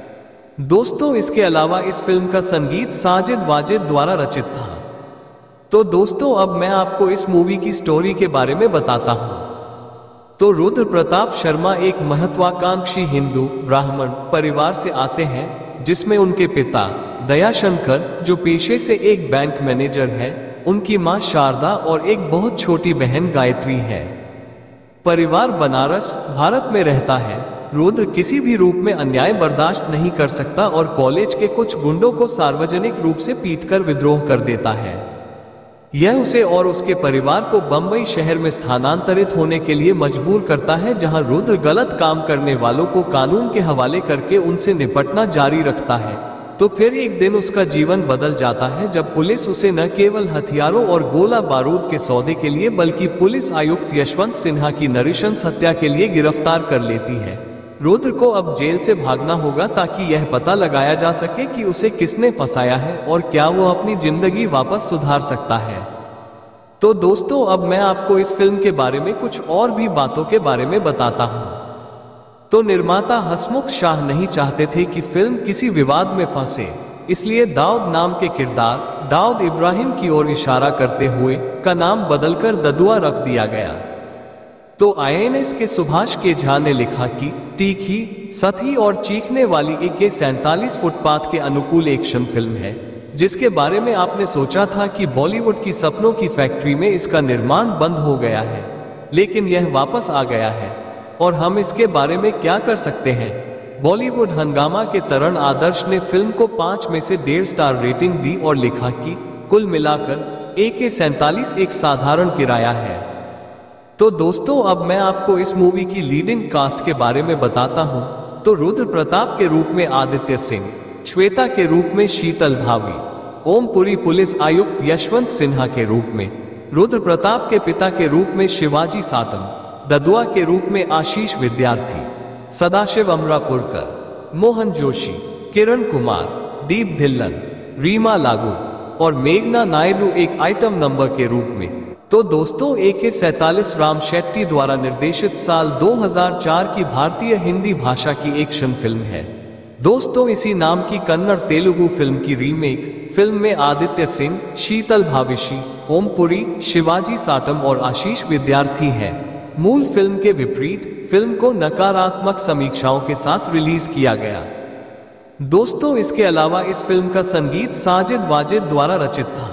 Speaker 4: दोस्तों इसके अलावा इस फिल्म का संगीत साजिद वाजिद द्वारा रचित था। तो दोस्तों अब मैं आपको इस मूवी की स्टोरी के बारे में बताता हूं। तो रुद्र प्रताप शर्मा एक महत्वाकांक्षी हिंदू ब्राह्मण परिवार से आते हैं, जिसमें उनके पिता दयाशंकर जो पेशे से एक बैंक मैनेजर है, उनकी मां शारदा और एक बहुत छोटी बहन गायत्री है। परिवार बनारस भारत में रहता है। रुद्र किसी भी रूप में अन्याय बर्दाश्त नहीं कर सकता और कॉलेज के कुछ गुंडों को सार्वजनिक रूप से पीटकर विद्रोह कर देता है। यह उसे और उसके परिवार को बंबई शहर में स्थानांतरित होने के लिए मजबूर करता है, जहां रुद्र गलत काम करने वालों को कानून के हवाले करके उनसे निपटना जारी रखता है। तो फिर एक दिन उसका जीवन बदल जाता है जब पुलिस उसे न केवल हथियारों और गोला बारूद के सौदे के लिए बल्कि पुलिस आयुक्त यशवंत सिन्हा की नृशंस हत्या के लिए गिरफ्तार कर लेती है। रुद्र को अब जेल से भागना होगा ताकि यह पता लगाया जा सके कि उसे किसने फंसाया है और क्या वो अपनी जिंदगी वापस सुधार सकता है। तो दोस्तों अब मैं आपको इस फिल्म के बारे में कुछ और भी बातों के बारे में बताता हूँ। तो निर्माता हसमुख शाह नहीं चाहते थे कि फिल्म किसी विवाद में फंसे, इसलिए दाऊद नाम के किरदार दाऊद इब्राहिम की ओर इशारा करते हुए का नाम बदलकर ददुआ रख दिया गया। तो आई एन एस के सुभाष के झा ने लिखा कि तीखी, सती और चीखने वाली ए के सैंतालीस फुटपाथ के अनुकूल एक्शन फिल्म है, जिसके बारे में आपने सोचा था कि बॉलीवुड की सपनों की फैक्ट्री में इसका निर्माण बंद हो गया है, लेकिन यह वापस आ गया है और हम इसके बारे में क्या कर सकते हैं। बॉलीवुड हंगामा के तरण आदर्श ने फिल्म को पांच में से डेढ़ स्टार रेटिंग दी और लिखा कि कुल मिलाकर ए के सैंतालीस एक साधारण किराया है। तो दोस्तों अब मैं आपको इस मूवी की लीडिंग कास्ट के बारे में बताता हूं। तो रुद्र प्रताप के रूप में आदित्य सिंह, श्वेता के रूप में शीतल भावी, ओमपुरी पुलिस आयुक्त यशवंत सिन्हा के रूप में, रुद्र प्रताप के पिता के रूप में शिवाजी सातम, ददुआ के रूप में आशीष विद्यार्थी, सदाशिव अमरापुरकर, मोहन जोशी, किरण कुमार, दीप धिल्लन, रीमा लागू और मेघना नायडू एक आइटम नंबर के रूप में। तो दोस्तों ए के सैतालीस राम शेट्टी द्वारा निर्देशित साल दो हज़ार चार की भारतीय हिंदी भाषा की एक्शन फिल्म है। दोस्तों इसी नाम की कन्नड़ तेलुगु फिल्म की रीमेक फिल्म में आदित्य सिंह, शीतल भाविशी, ओमपुरी, शिवाजी साटम और आशीष विद्यार्थी हैं। मूल फिल्म के विपरीत फिल्म को नकारात्मक समीक्षाओं के साथ रिलीज किया गया। दोस्तों इसके अलावा इस फिल्म का संगीत साजिद वाजिद द्वारा रचित था।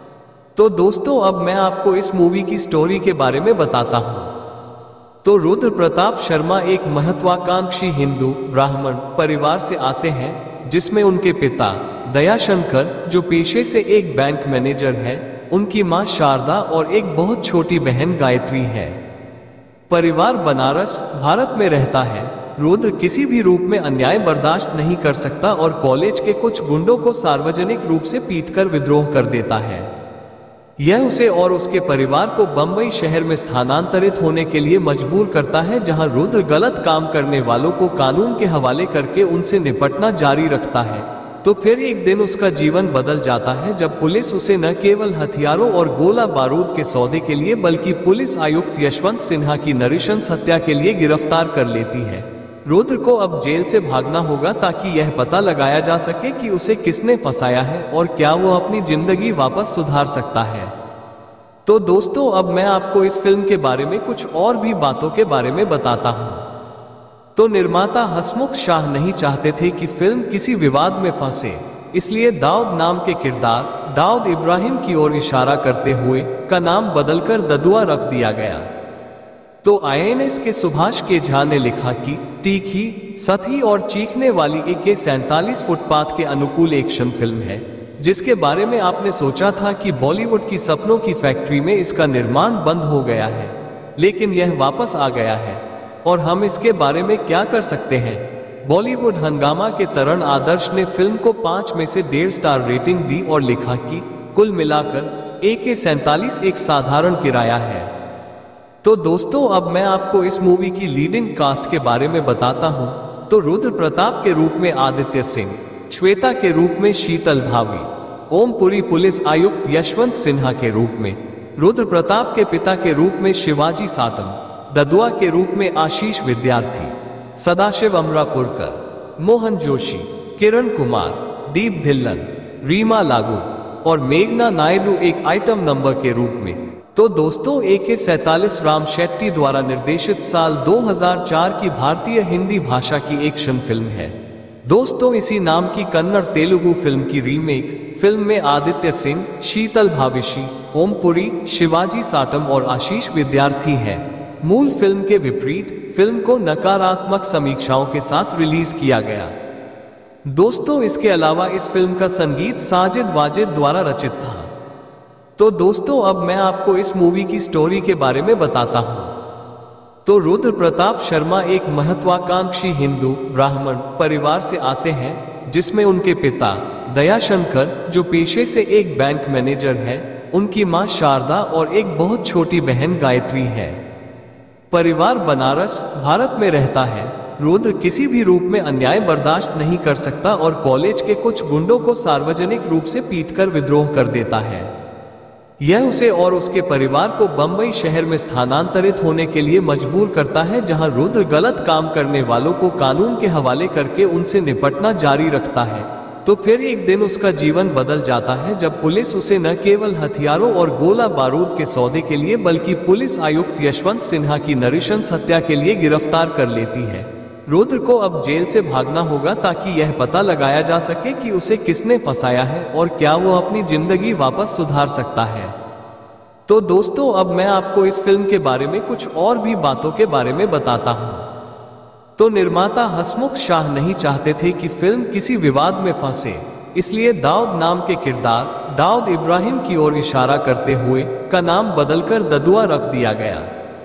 Speaker 4: तो दोस्तों अब मैं आपको इस मूवी की स्टोरी के बारे में बताता हूँ। तो रुद्र प्रताप शर्मा एक महत्वाकांक्षी हिंदू ब्राह्मण परिवार से आते हैं, जिसमें उनके पिता दयाशंकर जो पेशे से एक बैंक मैनेजर है, उनकी मां शारदा और एक बहुत छोटी बहन गायत्री है। परिवार बनारस भारत में रहता है। रुद्र किसी भी रूप में अन्याय बर्दाश्त नहीं कर सकता और कॉलेज के कुछ गुंडों को सार्वजनिक रूप से पीटकर विद्रोह कर देता है। यह उसे और उसके परिवार को बंबई शहर में स्थानांतरित होने के लिए मजबूर करता है, जहां रुद्र गलत काम करने वालों को कानून के हवाले करके उनसे निपटना जारी रखता है। तो फिर एक दिन उसका जीवन बदल जाता है जब पुलिस उसे न केवल हथियारों और गोला बारूद के सौदे के लिए बल्कि पुलिस आयुक्त यशवंत सिन्हा की नृशंस हत्या के लिए गिरफ्तार कर लेती है। रुद्र को अब जेल से भागना होगा ताकि यह पता लगाया जा सके कि उसे किसने फंसाया है और क्या वो अपनी जिंदगी वापस सुधार सकता है। तो दोस्तों अब मैं आपको इस फिल्म के बारे में कुछ और भी बातों के बारे में बताता हूँ। तो निर्माता हसमुख शाह नहीं चाहते थे कि फिल्म किसी विवाद में फंसे, इसलिए दाऊद नाम के किरदार दाऊद इब्राहिम की ओर इशारा करते हुए का नाम बदलकर ददुआ रख दिया गया। तो आईएनएस के सुभाष के झा ने लिखा कि तीखी, सती और चीखने वाली ए के सैंतालीस फुटपाथ के अनुकूल एक्शन फिल्म है, जिसके बारे में आपने सोचा था कि बॉलीवुड की सपनों की फैक्ट्री में इसका निर्माण बंद हो गया है, लेकिन यह वापस आ गया है और हम इसके बारे में क्या कर सकते हैं। बॉलीवुड हंगामा के तरण आदर्श ने फिल्म को पांच में से डेढ़ स्टार रेटिंग दी और लिखा कि कुल मिलाकर ए के सैंतालीस एक साधारण किराया है। तो दोस्तों, अब मैं आपको इस मूवी की लीडिंग कास्ट के बारे में बताता हूं। तो रुद्र प्रताप के रूप में आदित्य सिंह, श्वेता के रूप में शीतल भावी, ओमपुरी पुलिस आयुक्त यशवंत सिन्हा के रूप में, रुद्र प्रताप के पिता के रूप में शिवाजी सातम, ददुआ के रूप में आशीष विद्यार्थी, सदाशिव अमरापुरकर, मोहन जोशी, किरण कुमार, दीप धिल्लन, रीमा लागू और मेघना नायडू एक आइटम नंबर के रूप में। तो दोस्तों, ए के सैंतालीस राम शेट्टी द्वारा निर्देशित साल दो हज़ार चार की भारतीय हिंदी भाषा की एक्शन फिल्म है। दोस्तों, इसी नाम की कन्नड़ तेलुगु फिल्म की रीमेक फिल्म में आदित्य सिंह, शीतल भाविशी, ओमपुरी, शिवाजी साटम और आशीष विद्यार्थी हैं। मूल फिल्म के विपरीत फिल्म को नकारात्मक समीक्षाओं के साथ रिलीज किया गया। दोस्तों, इसके अलावा इस फिल्म का संगीत साजिद वाजिद द्वारा रचित था। तो दोस्तों, अब मैं आपको इस मूवी की स्टोरी के बारे में बताता हूं। तो रुद्र प्रताप शर्मा एक महत्वाकांक्षी हिंदू ब्राह्मण परिवार से आते हैं, जिसमें उनके पिता दयाशंकर, जो पेशे से एक बैंक मैनेजर है, उनकी मां शारदा और एक बहुत छोटी बहन गायत्री है। परिवार बनारस, भारत में रहता है। रुद्र किसी भी रूप में अन्याय बर्दाश्त नहीं कर सकता और कॉलेज के कुछ गुंडों को सार्वजनिक रूप से पीटकर विद्रोह कर देता है। यह उसे और उसके परिवार को बंबई शहर में स्थानांतरित होने के लिए मजबूर करता है, जहां रुद्र गलत काम करने वालों को कानून के हवाले करके उनसे निपटना जारी रखता है। तो फिर एक दिन उसका जीवन बदल जाता है, जब पुलिस उसे न केवल हथियारों और गोला बारूद के सौदे के लिए बल्कि पुलिस आयुक्त यशवंत सिन्हा की नृशंस हत्या के लिए गिरफ्तार कर लेती है। रुद्र को अब जेल से भागना होगा ताकि यह पता लगाया जा सके कि उसे किसने फंसाया है और क्या वो अपनी जिंदगी वापस सुधार सकता है। तो दोस्तों, अब मैं आपको इस फिल्म के बारे में कुछ और भी बातों के बारे में बताता हूं। तो निर्माता हसमुख शाह नहीं चाहते थे कि फिल्म किसी विवाद में फंसे, इसलिए दाऊद नाम के किरदार दाऊद इब्राहिम की ओर इशारा करते हुए का नाम बदलकर ददुआ रख दिया गया।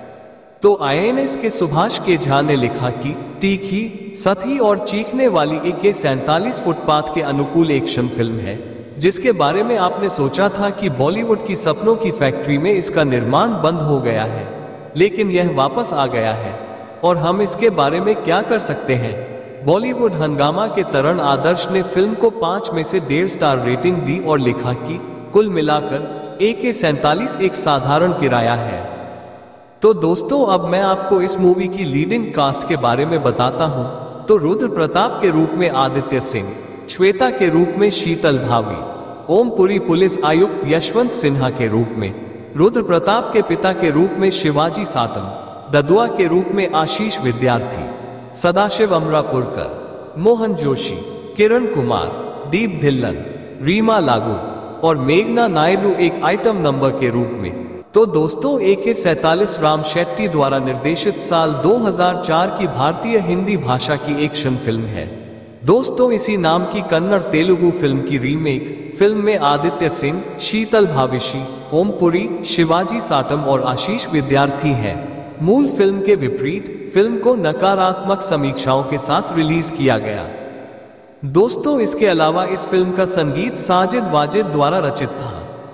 Speaker 4: तो आईएनएस के सुभाष के झा ने लिखा कि तीखी, सती और चीखने वाली ए के सैंतालीस फुटपाथ के अनुकूल एक्शन फिल्म है, जिसके बारे में आपने सोचा था कि बॉलीवुड की सपनों की फैक्ट्री में इसका निर्माण बंद हो गया है, लेकिन यह वापस आ गया है और हम इसके बारे में क्या कर सकते हैं। बॉलीवुड हंगामा के तरण आदर्श ने फिल्म को पांच में से डेढ़ स्टार रेटिंग दी और लिखा कि कुल मिलाकर ए के सैंतालीस एक साधारण किराया है। तो दोस्तों, अब मैं आपको इस मूवी की लीडिंग कास्ट के बारे में बताता हूं। तो रुद्र प्रताप के रूप में आदित्य सिंह, श्वेता के रूप में शीतल भावी, ओमपुरी पुलिस आयुक्त यशवंत सिन्हा के रूप में, रुद्र प्रताप के पिता के रूप में शिवाजी सातम, ददुआ के रूप में आशीष विद्यार्थी, सदाशिव अमरापुरकर, मोहन जोशी, किरण कुमार, दीप धिल्लन, रीमा लागू और मेघना नायडू एक आइटम नंबर के रूप में। तो दोस्तों, ए के सैंतालीस राम शेट्टी द्वारा निर्देशित साल दो हज़ार चार की भारतीय हिंदी भाषा की एक्शन फिल्म है। दोस्तों, इसी नाम की कन्नड़ तेलुगु फिल्म की रीमेक फिल्म में आदित्य सिंह, शीतल भाविशी, ओमपुरी, शिवाजी साटम और आशीष विद्यार्थी हैं। मूल फिल्म के विपरीत फिल्म को नकारात्मक समीक्षाओं के साथ रिलीज किया गया। दोस्तों, इसके अलावा इस फिल्म का संगीत साजिद वाजिद द्वारा रचित था।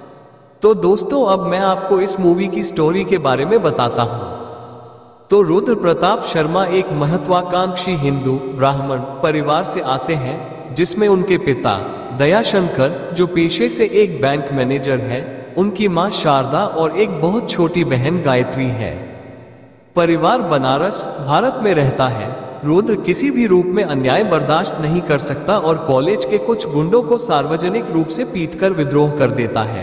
Speaker 4: तो दोस्तों, अब मैं आपको इस मूवी की स्टोरी के बारे में बताता हूं। तो रुद्र प्रताप शर्मा एक महत्वाकांक्षी हिंदू ब्राह्मण परिवार से आते हैं, जिसमें उनके पिता दयाशंकर, जो पेशे से एक बैंक मैनेजर है, उनकी मां शारदा और एक बहुत छोटी बहन गायत्री है। परिवार बनारस, भारत में रहता है। रुद्र किसी भी रूप में अन्याय बर्दाश्त नहीं कर सकता और कॉलेज के कुछ गुंडों को सार्वजनिक रूप से पीटकर विद्रोह कर देता है।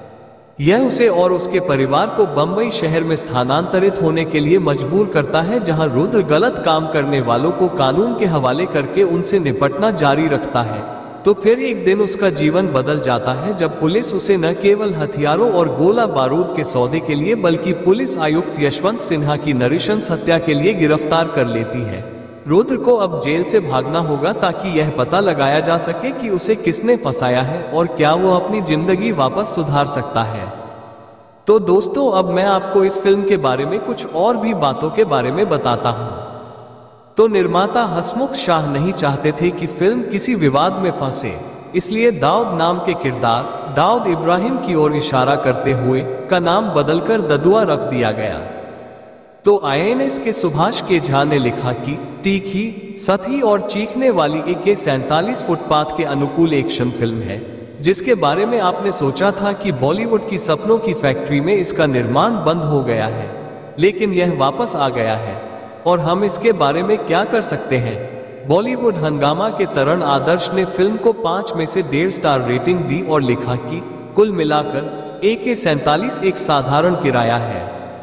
Speaker 4: यह उसे और उसके परिवार को बंबई शहर में स्थानांतरित होने के लिए मजबूर करता है, जहां रुद्र गलत काम करने वालों को कानून के हवाले करके उनसे निपटना जारी रखता है। तो फिर एक दिन उसका जीवन बदल जाता है जब पुलिस उसे न केवल हथियारों और गोला बारूद के सौदे के लिए बल्कि पुलिस आयुक्त यशवंत सिन्हा की नृशंस हत्या के लिए गिरफ्तार कर लेती है। रुद्र को अब जेल से भागना होगा ताकि यह पता लगाया जा सके कि उसे किसने फंसाया है और क्या वो अपनी जिंदगी वापस सुधार सकता है। तो दोस्तों, अब मैं आपको इस फिल्म के बारे में कुछ और भी बातों के बारे में बताता हूँ। तो निर्माता हसमुख शाह नहीं चाहते थे कि फिल्म किसी विवाद में फंसे, इसलिए दाऊद नाम के किरदार दाऊद इब्राहिम की ओर इशारा करते हुए का नाम बदलकर ददुआ रख दिया गया। तो आई एन एस के सुभाष के झा ने लिखा कि तीखी, सती और चीखने वाली ए के सैंतालीस फुटपाथ के अनुकूल एक्शन फिल्म है, जिसके बारे में आपने सोचा था कि बॉलीवुड की सपनों की फैक्ट्री में इसका निर्माण बंद हो गया है, लेकिन यह वापस आ गया है और हम इसके बारे में क्या कर सकते हैं। बॉलीवुड हंगामा के तरण आदर्श ने फिल्म को पांच में से डेढ़ स्टार रेटिंग दी और लिखा कि कुल मिलाकर ए के सैंतालीस एक साधारण किराया है।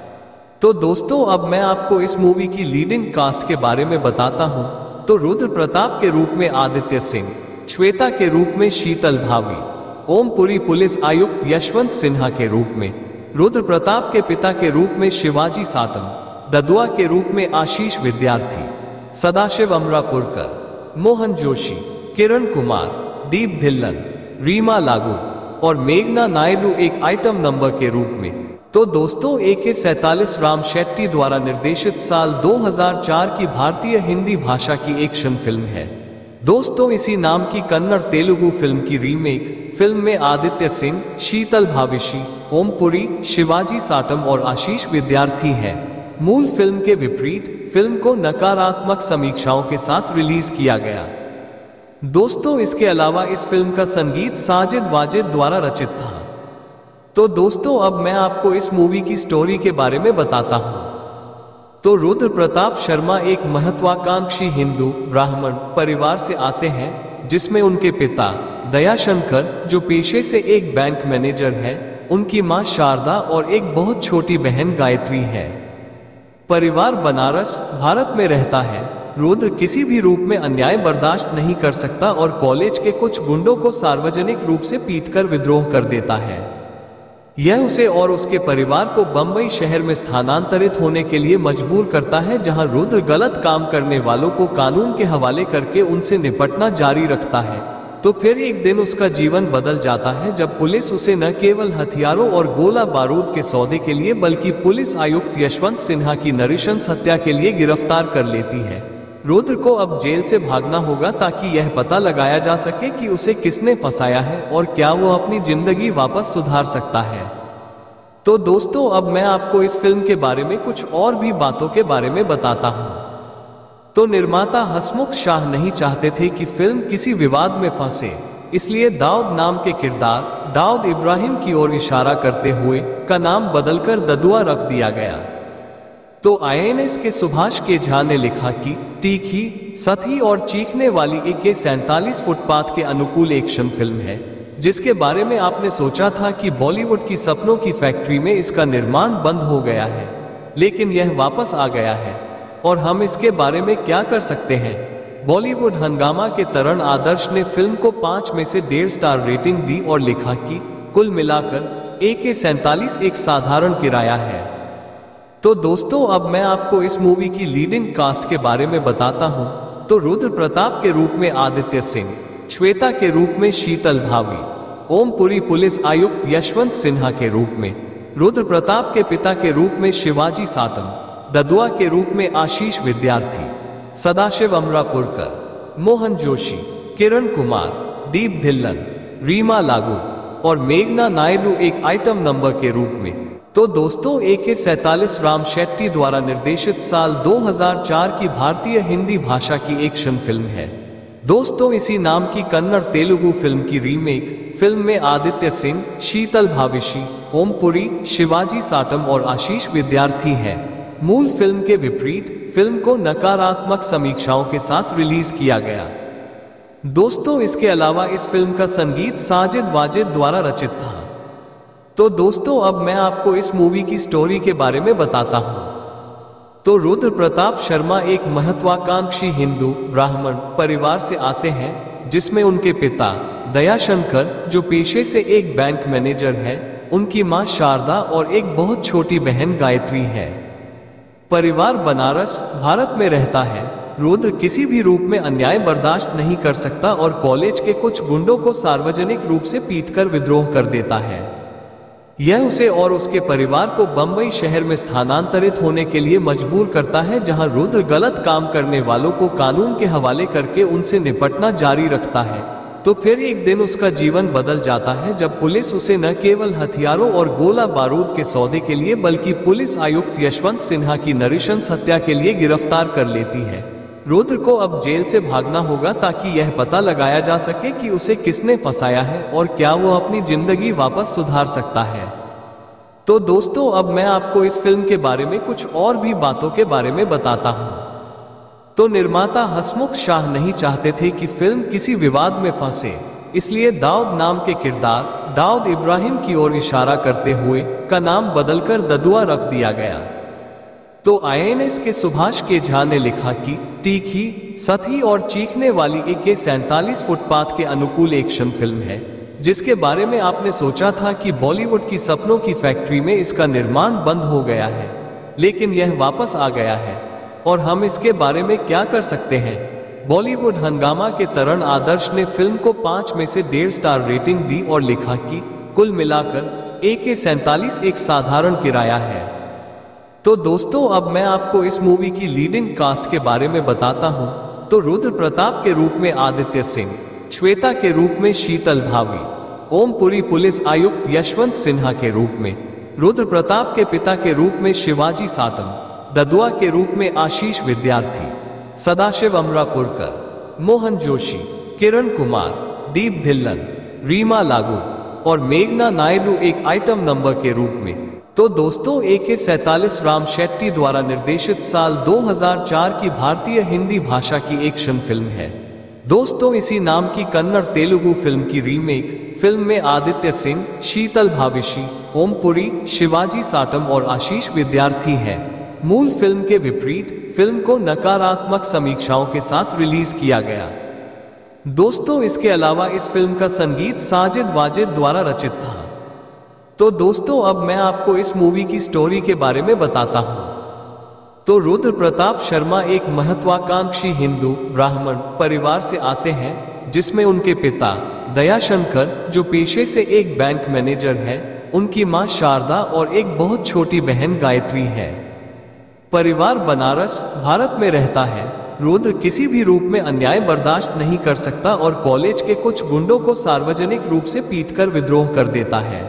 Speaker 4: तो दोस्तों, अब मैं आपको इस मूवी की लीडिंग कास्ट के बारे में बताता हूं। तो रुद्र प्रताप के रूप में आदित्य सिंह, श्वेता के रूप में शीतल भावी, ओमपुरी पुलिस आयुक्त यशवंत सिन्हा के रूप में, रुद्र प्रताप के पिता के रूप में शिवाजी सातम, ददुआ के रूप में आशीष विद्यार्थी, सदाशिव अमरापुरकर, मोहन जोशी, किरण कुमार, दीप धिल्लन, रीमा लागू और मेघना नायडू एक आइटम नंबर के रूप में। तो दोस्तों, ए के सैंतालीस राम शेट्टी द्वारा निर्देशित साल दो हज़ार चार की भारतीय हिंदी भाषा की एक्शन फिल्म है। दोस्तों, इसी नाम की कन्नड़ तेलुगु फिल्म की रीमेक फिल्म में आदित्य सिंह, शीतल भाविशी, ओमपुरी, शिवाजी साटम और आशीष विद्यार्थी हैं। मूल फिल्म के विपरीत फिल्म को नकारात्मक समीक्षाओं के साथ रिलीज किया गया। दोस्तों, इसके अलावा इस फिल्म का संगीत साजिद वाजिद द्वारा रचित था। तो दोस्तों, अब मैं आपको इस मूवी की स्टोरी के बारे में बताता हूं। तो रुद्र प्रताप शर्मा एक महत्वाकांक्षी हिंदू ब्राह्मण परिवार से आते हैं, जिसमें उनके पिता दयाशंकर, जो पेशे से एक बैंक मैनेजर है, उनकी मां शारदा और एक बहुत छोटी बहन गायत्री है। परिवार बनारस, भारत में रहता है। रुद्र किसी भी रूप में अन्याय बर्दाश्त नहीं कर सकता और कॉलेज के कुछ गुंडों को सार्वजनिक रूप से पीटकर विद्रोह कर देता है। यह उसे और उसके परिवार को बंबई शहर में स्थानांतरित होने के लिए मजबूर करता है, जहां रुद्र गलत काम करने वालों को कानून के हवाले करके उनसे निपटना जारी रखता है। तो फिर एक दिन उसका जीवन बदल जाता है जब पुलिस उसे न केवल हथियारों और गोला बारूद के सौदे के लिए बल्कि पुलिस आयुक्त यशवंत सिन्हा की नृशंस हत्या के लिए गिरफ्तार कर लेती है। रुद्र को अब जेल से भागना होगा ताकि यह पता लगाया जा सके कि उसे किसने फंसाया है और क्या वो अपनी जिंदगी वापस सुधार सकता है। तो दोस्तों, अब मैं आपको इस फिल्म के बारे में कुछ और भी बातों के बारे में बताता हूँ। तो निर्माता हसमुख शाह नहीं चाहते थे कि फिल्म किसी विवाद में फंसे, इसलिए दाऊद नाम के किरदार दाऊद इब्राहिम की ओर इशारा करते हुए का नाम बदलकर ददुआ रख दिया गया। तो आई एन एस के सुभाष के झा ने लिखा कि तीखी, सती और चीखने वाली ए के सैंतालीस फुटपाथ के अनुकूल एक्शन फिल्म है, जिसके बारे में आपने सोचा था कि बॉलीवुड की सपनों की फैक्ट्री में इसका निर्माण बंद हो गया है, लेकिन यह वापस आ गया है और हम इसके बारे में क्या कर सकते हैं। बॉलीवुड हंगामा के तरण आदर्श ने फिल्म को पांच में से डेढ़ स्टार रेटिंग दी और लिखा कि कुल मिलाकर ए के सैंतालीस एक साधारण किराया है। तो दोस्तों, अब मैं आपको इस मूवी की लीडिंग कास्ट के बारे में बताता हूं। तो रुद्र प्रताप के रूप में आदित्य सिंह, श्वेता के रूप में शीतल भावी, ओमपुरी पुलिस आयुक्त यशवंत सिन्हा के रूप में, रुद्र प्रताप के पिता के रूप में शिवाजी सातम, ददुआ के रूप में आशीष विद्यार्थी, सदाशिव अमरापुरकर, मोहन जोशी, किरण कुमार, दीप धिल्लन, रीमा लागू और मेघना नायडू एक आइटम नंबर के रूप में। तो दोस्तों, ए के सैंतालीस राम शेट्टी द्वारा निर्देशित साल दो हज़ार चार की भारतीय हिंदी भाषा की एक्शन फिल्म है। दोस्तों, इसी नाम की कन्नड़ तेलुगु फिल्म की रीमेक फिल्म में आदित्य सिंह, शीतल भाविशी, ओमपुरी, शिवाजी साटम और आशीष विद्यार्थी हैं। मूल फिल्म के विपरीत फिल्म को नकारात्मक समीक्षाओं के साथ रिलीज किया गया। दोस्तों, इसके अलावा इस फिल्म का संगीत साजिद वाजिद द्वारा रचित था। तो दोस्तों, अब मैं आपको इस मूवी की स्टोरी के बारे में बताता हूं। तो रुद्र प्रताप शर्मा एक महत्वाकांक्षी हिंदू ब्राह्मण परिवार से आते हैं, जिसमें उनके पिता दयाशंकर, जो पेशे से एक बैंक मैनेजर है, उनकी मां शारदा और एक बहुत छोटी बहन गायत्री है। परिवार बनारस, भारत में रहता है। रुद्र किसी भी रूप में अन्याय बर्दाश्त नहीं कर सकता और कॉलेज के कुछ गुंडों को सार्वजनिक रूप से पीटकर विद्रोह कर देता है। यह उसे और उसके परिवार को बंबई शहर में स्थानांतरित होने के लिए मजबूर करता है, जहां रुद्र गलत काम करने वालों को कानून के हवाले करके उनसे निपटना जारी रखता है। तो फिर एक दिन उसका जीवन बदल जाता है जब पुलिस उसे न केवल हथियारों और गोला बारूद के सौदे के लिए बल्कि पुलिस आयुक्त यशवंत सिन्हा की नृशंस हत्या के लिए गिरफ्तार कर लेती है। रुद्र को अब जेल से भागना होगा ताकि यह पता लगाया जा सके कि उसे किसने फंसाया है और क्या वो अपनी जिंदगी वापस सुधार सकता है। तो दोस्तों, अब मैं आपको इस फिल्म के बारे में कुछ और भी बातों के बारे में बताता हूं। तो निर्माता हसमुख शाह नहीं चाहते थे कि फिल्म किसी विवाद में फंसे, इसलिए दाऊद नाम के किरदार दाऊद इब्राहिम की ओर इशारा करते हुए का नाम बदलकर ददुआ रख दिया गया। तो आई एन एस के सुभाष के झा ने लिखा कि तीखी, सती और चीखने वाली ए के सैंतालीस फुटपाथ के अनुकूल एक्शन फिल्म है, जिसके बारे में आपने सोचा था कि बॉलीवुड की सपनों की फैक्ट्री में इसका निर्माण बंद हो गया है, लेकिन यह वापस आ गया है और हम इसके बारे में क्या कर सकते हैं। बॉलीवुड हंगामा के तरण आदर्श ने फिल्म को पांच में से डेढ़ स्टार रेटिंग दी और लिखा कि कुल मिलाकर ए के सैंतालीस एक साधारण किराया है। तो दोस्तों, अब मैं आपको इस मूवी की लीडिंग कास्ट के बारे में बताता हूं। तो रुद्र प्रताप के रूप में आदित्य सिंह, श्वेता के रूप में शीतल भावी, ओमपुरी पुलिस आयुक्त यशवंत सिन्हा के रूप में, रुद्र प्रताप के पिता के रूप में शिवाजी सातम, ददुआ के रूप में आशीष विद्यार्थी, सदाशिव अमरापुरकर, मोहन जोशी, किरण कुमार, दीप धिल्लन, रीमा लागू और मेघना नायडू एक आइटम नंबर के रूप में। तो दोस्तों, ए के सैंतालीस राम शेट्टी द्वारा निर्देशित साल दो हज़ार चार की भारतीय हिंदी भाषा की एक्शन फिल्म है। दोस्तों, इसी नाम की कन्नड़ तेलुगु फिल्म की रीमेक फिल्म में आदित्य सिंह, शीतल भाविशी, ओमपुरी, शिवाजी साटम और आशीष विद्यार्थी हैं। मूल फिल्म के विपरीत फिल्म को नकारात्मक समीक्षाओं के साथ रिलीज किया गया। दोस्तों, इसके अलावा इस फिल्म का संगीत साजिद वाजिद द्वारा रचित था। तो दोस्तों, अब मैं आपको इस मूवी की स्टोरी के बारे में बताता हूं। तो रुद्र प्रताप शर्मा एक महत्वाकांक्षी हिंदू ब्राह्मण परिवार से आते हैं, जिसमें उनके पिता दयाशंकर, जो पेशे से एक बैंक मैनेजर है, उनकी मां शारदा और एक बहुत छोटी बहन गायत्री है। परिवार बनारस, भारत में रहता है। रुद्र किसी भी रूप में अन्याय बर्दाश्त नहीं कर सकता और कॉलेज के कुछ गुंडों को सार्वजनिक रूप से पीटकर विद्रोह कर देता है।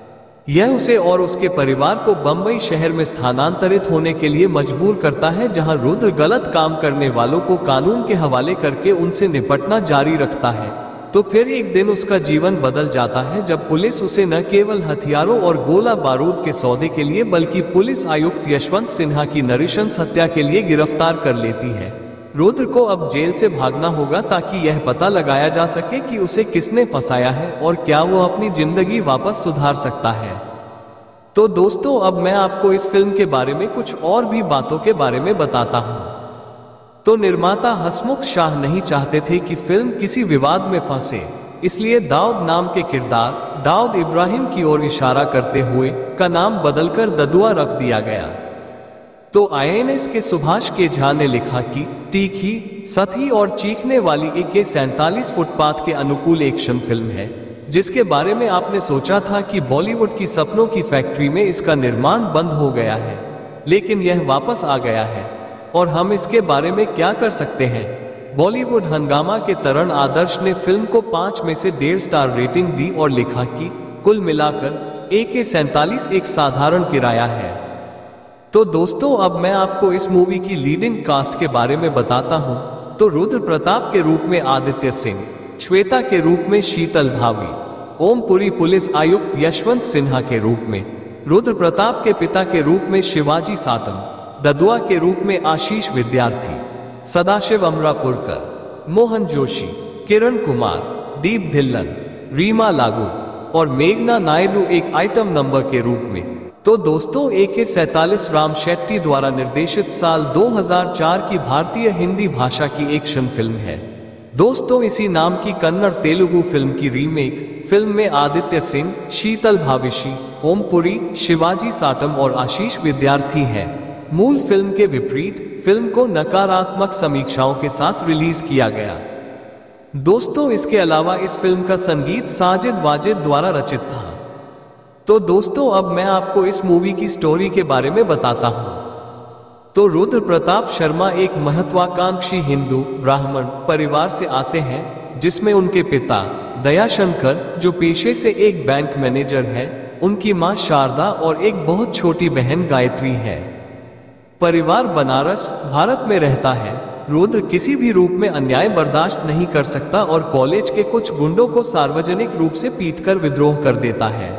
Speaker 4: यह उसे और उसके परिवार को बंबई शहर में स्थानांतरित होने के लिए मजबूर करता है, जहां रुद्र गलत काम करने वालों को कानून के हवाले करके उनसे निपटना जारी रखता है। तो फिर एक दिन उसका जीवन बदल जाता है जब पुलिस उसे न केवल हथियारों और गोला बारूद के सौदे के लिए बल्कि पुलिस आयुक्त यशवंत सिन्हा की नृशंस हत्या के लिए गिरफ्तार कर लेती है। रुद्र को अब जेल से भागना होगा ताकि यह पता लगाया जा सके कि उसे किसने फंसाया है और क्या वो अपनी जिंदगी वापस सुधार सकता है। तो दोस्तों, अब मैं आपको इस फिल्म के बारे में कुछ और भी बातों के बारे में बताता हूं। तो निर्माता हसमुख शाह नहीं चाहते थे कि फिल्म किसी विवाद में फंसे, इसलिए दाऊद नाम के किरदार दाऊद इब्राहिम की ओर इशारा करते हुए का नाम बदलकर ददुआ रख दिया गया। तो आई एन एस के सुभाष के झा ने लिखा कि तीखी, सती और चीखने वाली ए के सैंतालीस फुटपाथ के अनुकूल एक्शन फिल्म है, जिसके बारे में आपने सोचा था कि बॉलीवुड की सपनों की फैक्ट्री में इसका निर्माण बंद हो गया है, लेकिन यह वापस आ गया है और हम इसके बारे में क्या कर सकते हैं। बॉलीवुड हंगामा के तरण आदर्श ने फिल्म को पांच में से डेढ़ स्टार रेटिंग दी और लिखा कि कुल मिलाकर ए के सैंतालीस एक साधारण किराया है। तो दोस्तों, अब मैं आपको इस मूवी की लीडिंग कास्ट के बारे में बताता हूं। तो रुद्र प्रताप के रूप में आदित्य सिंह, श्वेता के रूप में शीतल भावी, ओमपुरी पुलिस आयुक्त यशवंत सिन्हा के रूप में, रुद्र प्रताप के पिता के रूप में शिवाजी सातम, ददुआ के रूप में आशीष विद्यार्थी, सदाशिव अमरापुरकर, मोहन जोशी, किरण कुमार, दीप धिल्लन, रीमा लागू और मेघना नायडू एक आइटम नंबर के रूप में। तो दोस्तों, ए के सैंतालीस राम शेट्टी द्वारा निर्देशित साल दो हज़ार चार की भारतीय हिंदी भाषा की एक्शन फिल्म है। दोस्तों इसी नाम की कन्नड़ तेलुगु फिल्म की रीमेक फिल्म में आदित्य सिंह, शीतल भाविशी, ओम पुरी, शिवाजी साटम और आशीष विद्यार्थी हैं। मूल फिल्म के विपरीत फिल्म को नकारात्मक समीक्षाओं के साथ रिलीज किया गया। दोस्तों इसके अलावा इस फिल्म का संगीत साजिद वाजिद द्वारा रचित था। तो दोस्तों अब मैं आपको इस मूवी की स्टोरी के बारे में बताता हूं। तो रुद्र प्रताप शर्मा एक महत्वाकांक्षी हिंदू ब्राह्मण परिवार से आते हैं, जिसमें उनके पिता दयाशंकर जो पेशे से एक बैंक मैनेजर है, उनकी मां शारदा और एक बहुत छोटी बहन गायत्री है। परिवार बनारस भारत में रहता है। रुद्र किसी भी रूप में अन्याय बर्दाश्त नहीं कर सकता और कॉलेज के कुछ गुंडों को सार्वजनिक रूप से पीटकर विद्रोह कर देता है।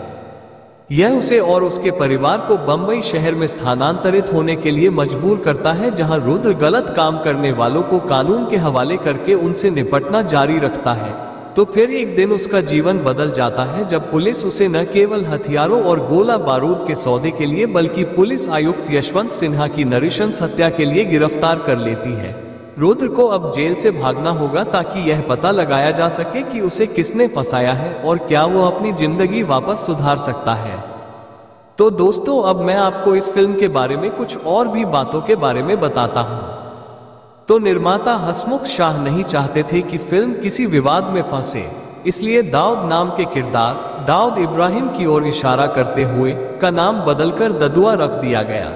Speaker 4: यह उसे और उसके परिवार को बंबई शहर में स्थानांतरित होने के लिए मजबूर करता है, जहां रुद्र गलत काम करने वालों को कानून के हवाले करके उनसे निपटना जारी रखता है। तो फिर एक दिन उसका जीवन बदल जाता है जब पुलिस उसे न केवल हथियारों और गोला बारूद के सौदे के लिए बल्कि पुलिस आयुक्त यशवंत सिन्हा की नृशंस हत्या के लिए गिरफ्तार कर लेती है। रुद्र को अब जेल से भागना होगा ताकि यह पता लगाया जा सके कि उसे किसने फंसाया है और क्या वो अपनी जिंदगी वापस सुधार सकता है। तो दोस्तों अब मैं आपको इस फिल्म के बारे में कुछ और भी बातों के बारे में बताता हूं। तो निर्माता हसमुख शाह नहीं चाहते थे कि फिल्म किसी विवाद में फंसे, इसलिए दाऊद नाम के किरदार दाऊद इब्राहिम की ओर इशारा करते हुए का नाम बदलकर ददुआ रख दिया गया।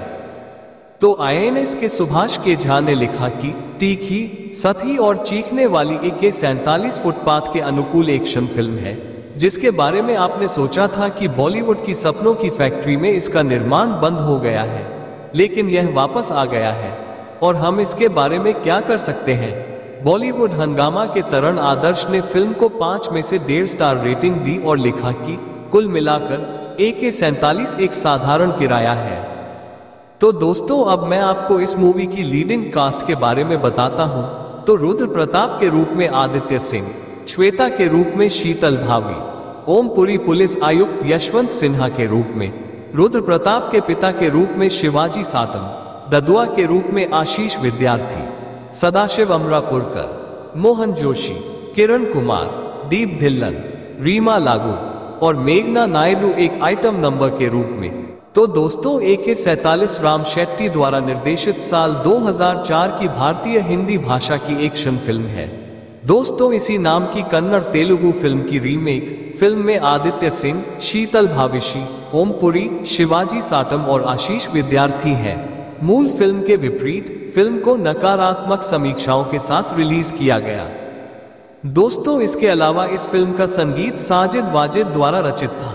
Speaker 4: तो आई एन एस के सुभाष के झा ने लिखा कि तीखी, सती और चीखने वाली ए के सैंतालीस फुटपाथ के अनुकूल एक्शन फिल्म है, जिसके बारे में आपने सोचा था कि बॉलीवुड की सपनों की फैक्ट्री में इसका निर्माण बंद हो गया है, लेकिन यह वापस आ गया है और हम इसके बारे में क्या कर सकते हैं। बॉलीवुड हंगामा के तरण आदर्श ने फिल्म को पांच में से डेढ़ स्टार रेटिंग दी और लिखा कि कुल मिलाकर ए के सैंतालीस एक साधारण किराया है। तो दोस्तों अब मैं आपको इस मूवी की लीडिंग कास्ट के बारे में बताता हूं। तो रुद्र प्रताप के रूप में आदित्य सिंह, श्वेता के रूप में शीतल भावी, ओम पुरी पुलिस आयुक्त यशवंत सिन्हा के रूप में, रुद्र प्रताप के पिता के रूप में शिवाजी साटम, ददुआ के रूप में आशीष विद्यार्थी, सदाशिव अमरापुरकर, मोहन जोशी, किरण कुमार, दीप धिल्लन, रीमा लागू और मेघना नायडू एक आइटम नंबर के रूप में। तो दोस्तों ए के सैंतालीस राम शेट्टी द्वारा निर्देशित साल दो हज़ार चार की भारतीय हिंदी भाषा की एक्शन फिल्म है। दोस्तों इसी नाम की कन्नड़ तेलुगु फिल्म की रीमेक फिल्म में आदित्य सिंह, शीतल भाविशी, ओम पुरी, शिवाजी साटम और आशीष विद्यार्थी हैं। मूल फिल्म के विपरीत फिल्म को नकारात्मक समीक्षाओं के साथ रिलीज किया गया। दोस्तों इसके अलावा इस फिल्म का संगीत साजिद वाजिद द्वारा रचित था।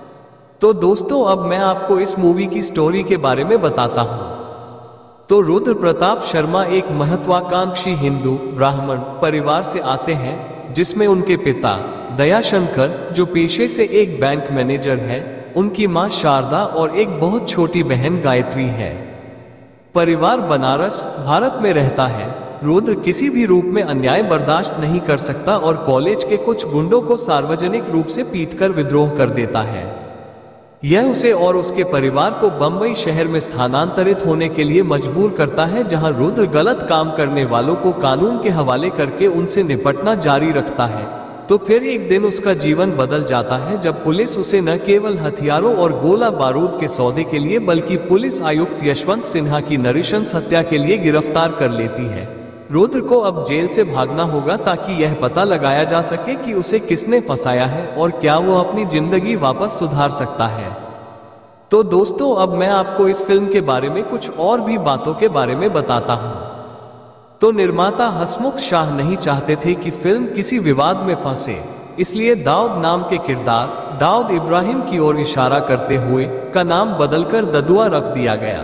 Speaker 4: तो दोस्तों अब मैं आपको इस मूवी की स्टोरी के बारे में बताता हूं। तो रुद्र प्रताप शर्मा एक महत्वाकांक्षी हिंदू ब्राह्मण परिवार से आते हैं, जिसमें उनके पिता दयाशंकर जो पेशे से एक बैंक मैनेजर है, उनकी मां शारदा और एक बहुत छोटी बहन गायत्री है। परिवार बनारस भारत में रहता है। रुद्र किसी भी रूप में अन्याय बर्दाश्त नहीं कर सकता और कॉलेज के कुछ गुंडों को सार्वजनिक रूप से पीटकर विद्रोह कर देता है। यह उसे और उसके परिवार को बंबई शहर में स्थानांतरित होने के लिए मजबूर करता है, जहां रुद्र गलत काम करने वालों को कानून के हवाले करके उनसे निपटना जारी रखता है। तो फिर एक दिन उसका जीवन बदल जाता है जब पुलिस उसे न केवल हथियारों और गोला बारूद के सौदे के लिए बल्कि पुलिस आयुक्त यशवंत सिन्हा की नृशंस हत्या के लिए गिरफ्तार कर लेती है। रुद्र को अब जेल से भागना होगा ताकि यह पता लगाया जा सके कि उसे किसने फंसाया है और क्या वो अपनी जिंदगी वापस सुधार सकता है। तो दोस्तों अब मैं आपको इस फिल्म के बारे में कुछ और भी बातों के बारे में बताता हूं। तो निर्माता हसमुख शाह नहीं चाहते थे कि फिल्म किसी विवाद में फंसे, इसलिए दाऊद नाम के किरदार दाऊद इब्राहिम की ओर इशारा करते हुए का नाम बदलकर ददुआ रख दिया गया।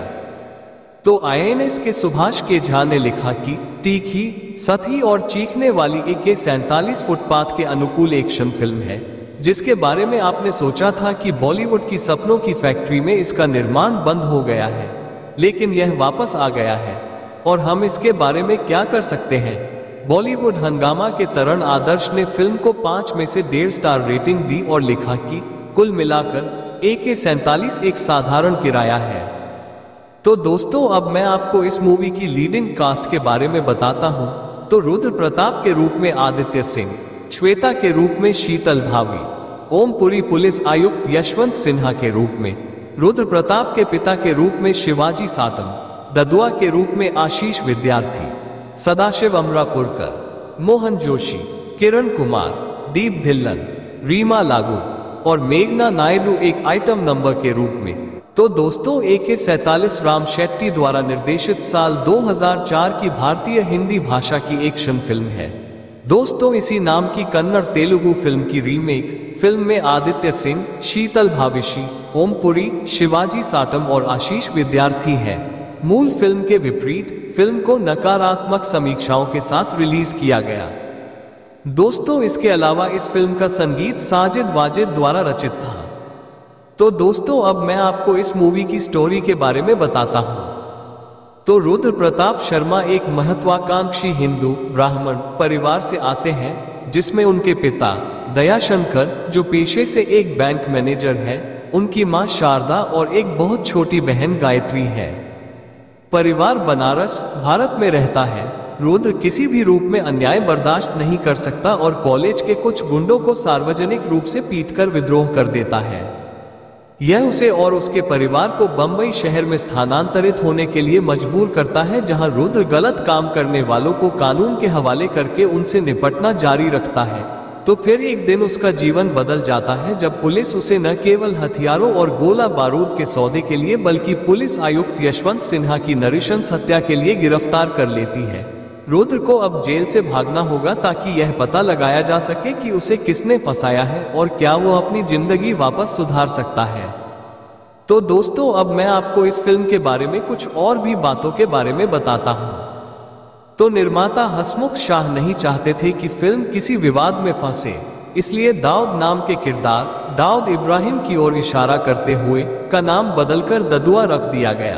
Speaker 4: तो आई एन एस के सुभाष के झा ने लिखा कि तीखी, सती और चीखने वाली ए के सैंतालीस फुटपाथ के अनुकूल एक्शन फिल्म है, जिसके बारे में आपने सोचा था कि बॉलीवुड की सपनों की फैक्ट्री में इसका निर्माण बंद हो गया है, लेकिन यह वापस आ गया है और हम इसके बारे में क्या कर सकते हैं। बॉलीवुड हंगामा के तरण आदर्श ने फिल्म को पांच में से डेढ़ स्टार रेटिंग दी और लिखा कि कुल मिलाकर ए के सैंतालीस एक साधारण किराया है। तो दोस्तों अब मैं आपको इस मूवी की लीडिंग कास्ट के बारे में बताता हूं। तो रुद्र प्रताप के रूप में आदित्य सिंह, श्वेता के रूप में शीतल भावी, ओमपुरी पुलिस आयुक्त यशवंत सिन्हा के रूप में, रुद्र प्रताप के पिता के रूप में शिवाजी सातम, ददुआ के रूप में आशीष विद्यार्थी, सदाशिव अमरापुरकर, मोहन जोशी, किरण कुमार, दीप धिल्लन, रीमा लागू और मेघना नायडू एक आइटम नंबर के रूप में। तो दोस्तों ए के सैतालीस राम शेट्टी द्वारा निर्देशित साल दो हज़ार चार की भारतीय हिंदी भाषा की एक्शन फिल्म है। दोस्तों इसी नाम की कन्नड़ तेलुगु फिल्म की रीमेक फिल्म में आदित्य सिंह, शीतल भाविशी, ओमपुरी, शिवाजी साटम और आशीष विद्यार्थी हैं। मूल फिल्म के विपरीत फिल्म को नकारात्मक समीक्षाओं के साथ रिलीज किया गया। दोस्तों इसके अलावा इस फिल्म का संगीत साजिद वाजिद द्वारा रचित था। तो दोस्तों अब मैं आपको इस मूवी की स्टोरी के बारे में बताता हूं। तो रुद्र प्रताप शर्मा एक महत्वाकांक्षी हिंदू ब्राह्मण परिवार से आते हैं, जिसमें उनके पिता दयाशंकर जो पेशे से एक बैंक मैनेजर है, उनकी मां शारदा और एक बहुत छोटी बहन गायत्री है। परिवार बनारस भारत में रहता है। रुद्र किसी भी रूप में अन्याय बर्दाश्त नहीं कर सकता और कॉलेज के कुछ गुंडों को सार्वजनिक रूप से पीटकर विद्रोह कर देता है। यह उसे और उसके परिवार को बंबई शहर में स्थानांतरित होने के लिए मजबूर करता है, जहां रुद्र गलत काम करने वालों को कानून के हवाले करके उनसे निपटना जारी रखता है। तो फिर एक दिन उसका जीवन बदल जाता है जब पुलिस उसे न केवल हथियारों और गोला बारूद के सौदे के लिए बल्कि पुलिस आयुक्त यशवंत सिन्हा की नृशंस हत्या के लिए गिरफ्तार कर लेती है। रुद्र को अब जेल से भागना होगा ताकि यह पता लगाया जा सके कि उसे किसने फंसाया है और क्या वो अपनी जिंदगी वापस सुधार सकता है। तो दोस्तों अब मैं आपको इस फिल्म के बारे में कुछ और भी बातों के बारे में बताता हूं। तो निर्माता हसमुख शाह नहीं चाहते थे कि फिल्म किसी विवाद में फंसे, इसलिए दाऊद नाम के किरदार दाऊद इब्राहिम की ओर इशारा करते हुए का नाम बदलकर ददुआ रख दिया गया।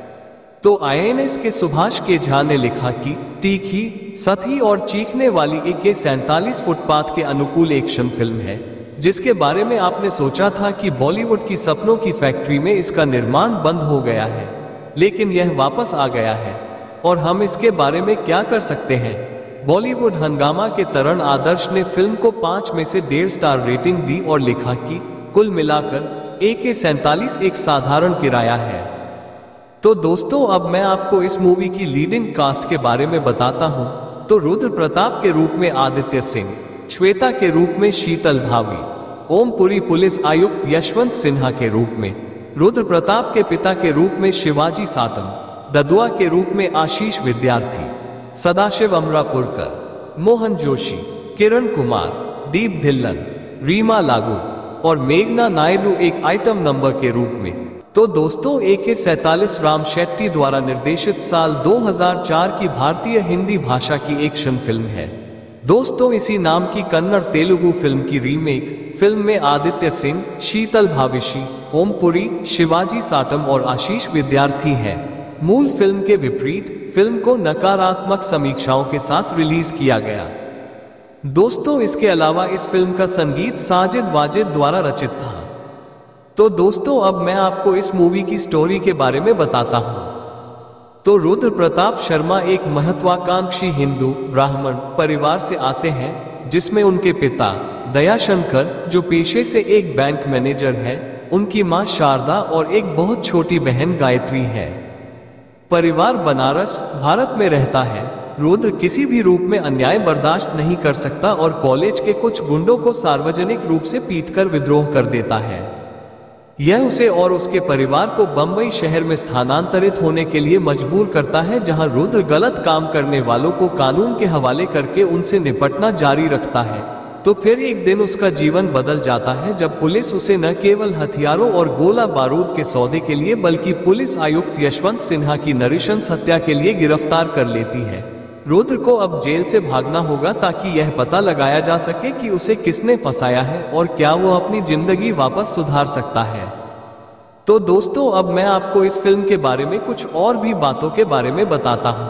Speaker 4: तो आई एन एस के सुभाष के झा ने लिखा कि तीखी, सती और चीखने वाली ए के सैतालीस फुटपाथ के अनुकूल एक्शन फिल्म है, जिसके बारे में आपने सोचा था कि बॉलीवुड की सपनों की फैक्ट्री में इसका निर्माण बंद हो गया है, लेकिन यह वापस आ गया है और हम इसके बारे में क्या कर सकते हैं। बॉलीवुड हंगामा के तरण आदर्श ने फिल्म को पांच में से डेढ़ स्टार रेटिंग दी और लिखा कि कुल मिलाकर ए के सैतालीस एक साधारण किराया है। तो दोस्तों अब मैं आपको इस मूवी की लीडिंग कास्ट के बारे में बताता हूं। तो रुद्र प्रताप के रूप में आदित्य सिंह, श्वेता के रूप में शीतल भावी, ओमपुरी पुलिस आयुक्त यशवंत सिन्हा के रूप में, रुद्र प्रताप के पिता के रूप में शिवाजी सातम, ददुआ के रूप में आशीष विद्यार्थी, सदाशिव अमरापुरकर, मोहन जोशी, किरण कुमार, दीप धिल्लन, रीमा लागू और मेघना नायडू एक आइटम नंबर के रूप में। तो दोस्तों ए के सैतालीस राम शेट्टी द्वारा निर्देशित साल दो हज़ार चार की भारतीय हिंदी भाषा की एक्शन फिल्म है। दोस्तों इसी नाम की कन्नड़ तेलुगु फिल्म की रीमेक फिल्म में आदित्य सिंह, शीतल भाविशी, ओमपुरी, शिवाजी साटम और आशीष विद्यार्थी हैं। मूल फिल्म के विपरीत फिल्म को नकारात्मक समीक्षाओं के साथ रिलीज किया गया। दोस्तों इसके अलावा इस फिल्म का संगीत साजिद वाजिद द्वारा रचित था। तो दोस्तों अब मैं आपको इस मूवी की स्टोरी के बारे में बताता हूं। तो रुद्र प्रताप शर्मा एक महत्वाकांक्षी हिंदू ब्राह्मण परिवार से आते हैं, जिसमें उनके पिता दयाशंकर जो पेशे से एक बैंक मैनेजर है, उनकी मां शारदा और एक बहुत छोटी बहन गायत्री है। परिवार बनारस भारत में रहता है। रुद्र किसी भी रूप में अन्याय बर्दाश्त नहीं कर सकता और कॉलेज के कुछ गुंडों को सार्वजनिक रूप से पीटकर विद्रोह कर देता है। यह उसे और उसके परिवार को बंबई शहर में स्थानांतरित होने के लिए मजबूर करता है, जहां रुद्र गलत काम करने वालों को कानून के हवाले करके उनसे निपटना जारी रखता है। तो फिर एक दिन उसका जीवन बदल जाता है जब पुलिस उसे न केवल हथियारों और गोला बारूद के सौदे के लिए बल्कि पुलिस आयुक्त यशवंत सिन्हा की नृशंस हत्या के लिए गिरफ्तार कर लेती है। रुद्र को अब जेल से भागना होगा ताकि यह पता लगाया जा सके कि उसे किसने फंसाया है और क्या वो अपनी जिंदगी वापस सुधार सकता है। तो दोस्तों अब मैं आपको इस फिल्म के बारे में कुछ और भी बातों के बारे में बताता हूं।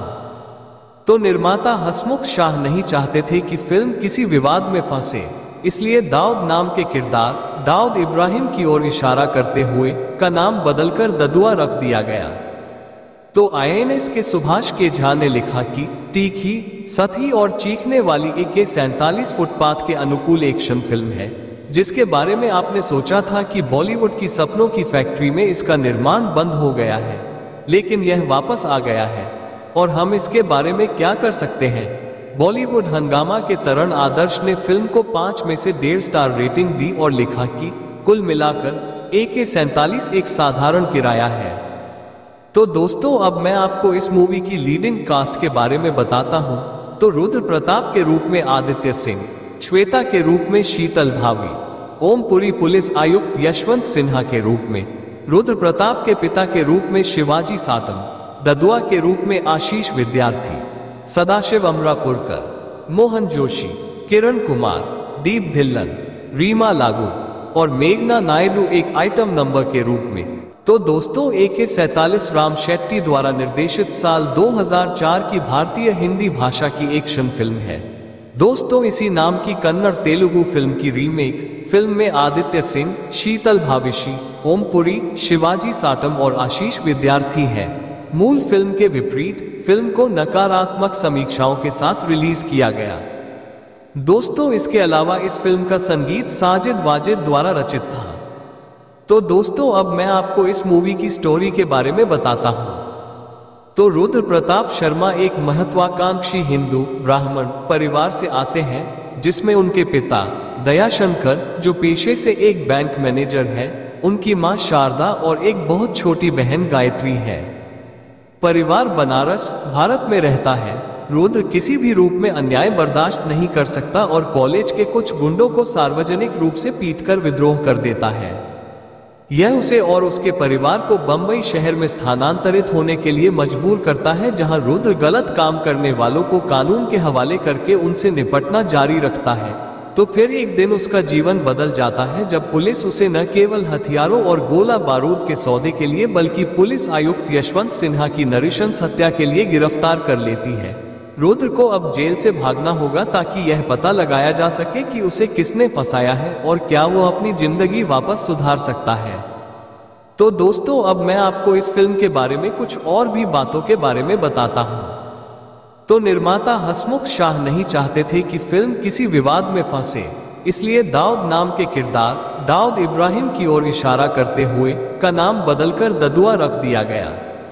Speaker 4: तो निर्माता हसमुख शाह नहीं चाहते थे कि फिल्म किसी विवाद में फंसे, इसलिए दाऊद नाम के किरदार दाऊद इब्राहिम की ओर इशारा करते हुए का नाम बदलकर ददुआ रख दिया गया। तो आईएनएस के सुभाष के झा ने लिखा कि तीखी, सती और चीखने वाली ए के सैंतालीस फुटपाथ के अनुकूल एक्शन फिल्म है, जिसके बारे में आपने सोचा था कि बॉलीवुड की सपनों की फैक्ट्री में इसका निर्माण बंद हो गया है, लेकिन यह वापस आ गया है और हम इसके बारे में क्या कर सकते हैं। बॉलीवुड हंगामा के तरण आदर्श ने फिल्म को पांच में से डेढ़ स्टार रेटिंग दी और लिखा कि कुल मिलाकर ए के सैंतालीस एक साधारण किराया है। तो दोस्तों, अब मैं आपको इस मूवी की लीडिंग कास्ट के बारे में बताता हूं। तो रुद्र प्रताप के रूप में आदित्य सिंह, श्वेता के रूप में शीतल भावी, ओमपुरी पुलिस आयुक्त यशवंत सिन्हा के रूप में, रुद्र प्रताप के पिता के रूप में शिवाजी सातम, ददुआ के रूप में आशीष विद्यार्थी, सदाशिव अमरापुरकर, मोहन जोशी, किरण कुमार, दीप धिल्लन, रीमा लागू और मेघना नायडू एक आइटम नंबर के रूप में। तो दोस्तों, ए के सैंतालीस राम शेट्टी द्वारा निर्देशित साल दो हज़ार चार की भारतीय हिंदी भाषा की एक्शन फिल्म है। दोस्तों, इसी नाम की कन्नड़ तेलुगु फिल्म की रीमेक फिल्म में आदित्य सिंह, शीतल भाविशी, ओमपुरी, शिवाजी साटम और आशीष विद्यार्थी हैं। मूल फिल्म के विपरीत फिल्म को नकारात्मक समीक्षाओं के साथ रिलीज किया गया। दोस्तों, इसके अलावा इस फिल्म का संगीत साजिद वाजिद द्वारा रचित था। तो दोस्तों, अब मैं आपको इस मूवी की स्टोरी के बारे में बताता हूं। तो रुद्र प्रताप शर्मा एक महत्वाकांक्षी हिंदू ब्राह्मण परिवार से आते हैं, जिसमें उनके पिता दयाशंकर, जो पेशे से एक बैंक मैनेजर है, उनकी मां शारदा और एक बहुत छोटी बहन गायत्री है। परिवार बनारस, भारत में रहता है। रुद्र किसी भी रूप में अन्याय बर्दाश्त नहीं कर सकता और कॉलेज के कुछ गुंडों को सार्वजनिक रूप से पीटकर विद्रोह कर देता है। यह उसे और उसके परिवार को बंबई शहर में स्थानांतरित होने के लिए मजबूर करता है, जहां रुद्र गलत काम करने वालों को कानून के हवाले करके उनसे निपटना जारी रखता है। तो फिर एक दिन उसका जीवन बदल जाता है, जब पुलिस उसे न केवल हथियारों और गोला बारूद के सौदे के लिए बल्कि पुलिस आयुक्त यशवंत सिन्हा की नृशंस हत्या के लिए गिरफ्तार कर लेती है। रुद्र को अब जेल से भागना होगा ताकि यह पता लगाया जा सके कि उसे किसने फंसाया है और क्या वो अपनी जिंदगी वापस सुधार सकता है। तो दोस्तों, अब मैं आपको इस फिल्म के बारे में कुछ और भी बातों के बारे में बताता हूं। तो निर्माता हसमुख शाह नहीं चाहते थे कि फिल्म किसी विवाद में फंसे, इसलिए दाऊद नाम के किरदार दाऊद इब्राहिम की ओर इशारा करते हुए का नाम बदलकर ददुआ रख दिया गया।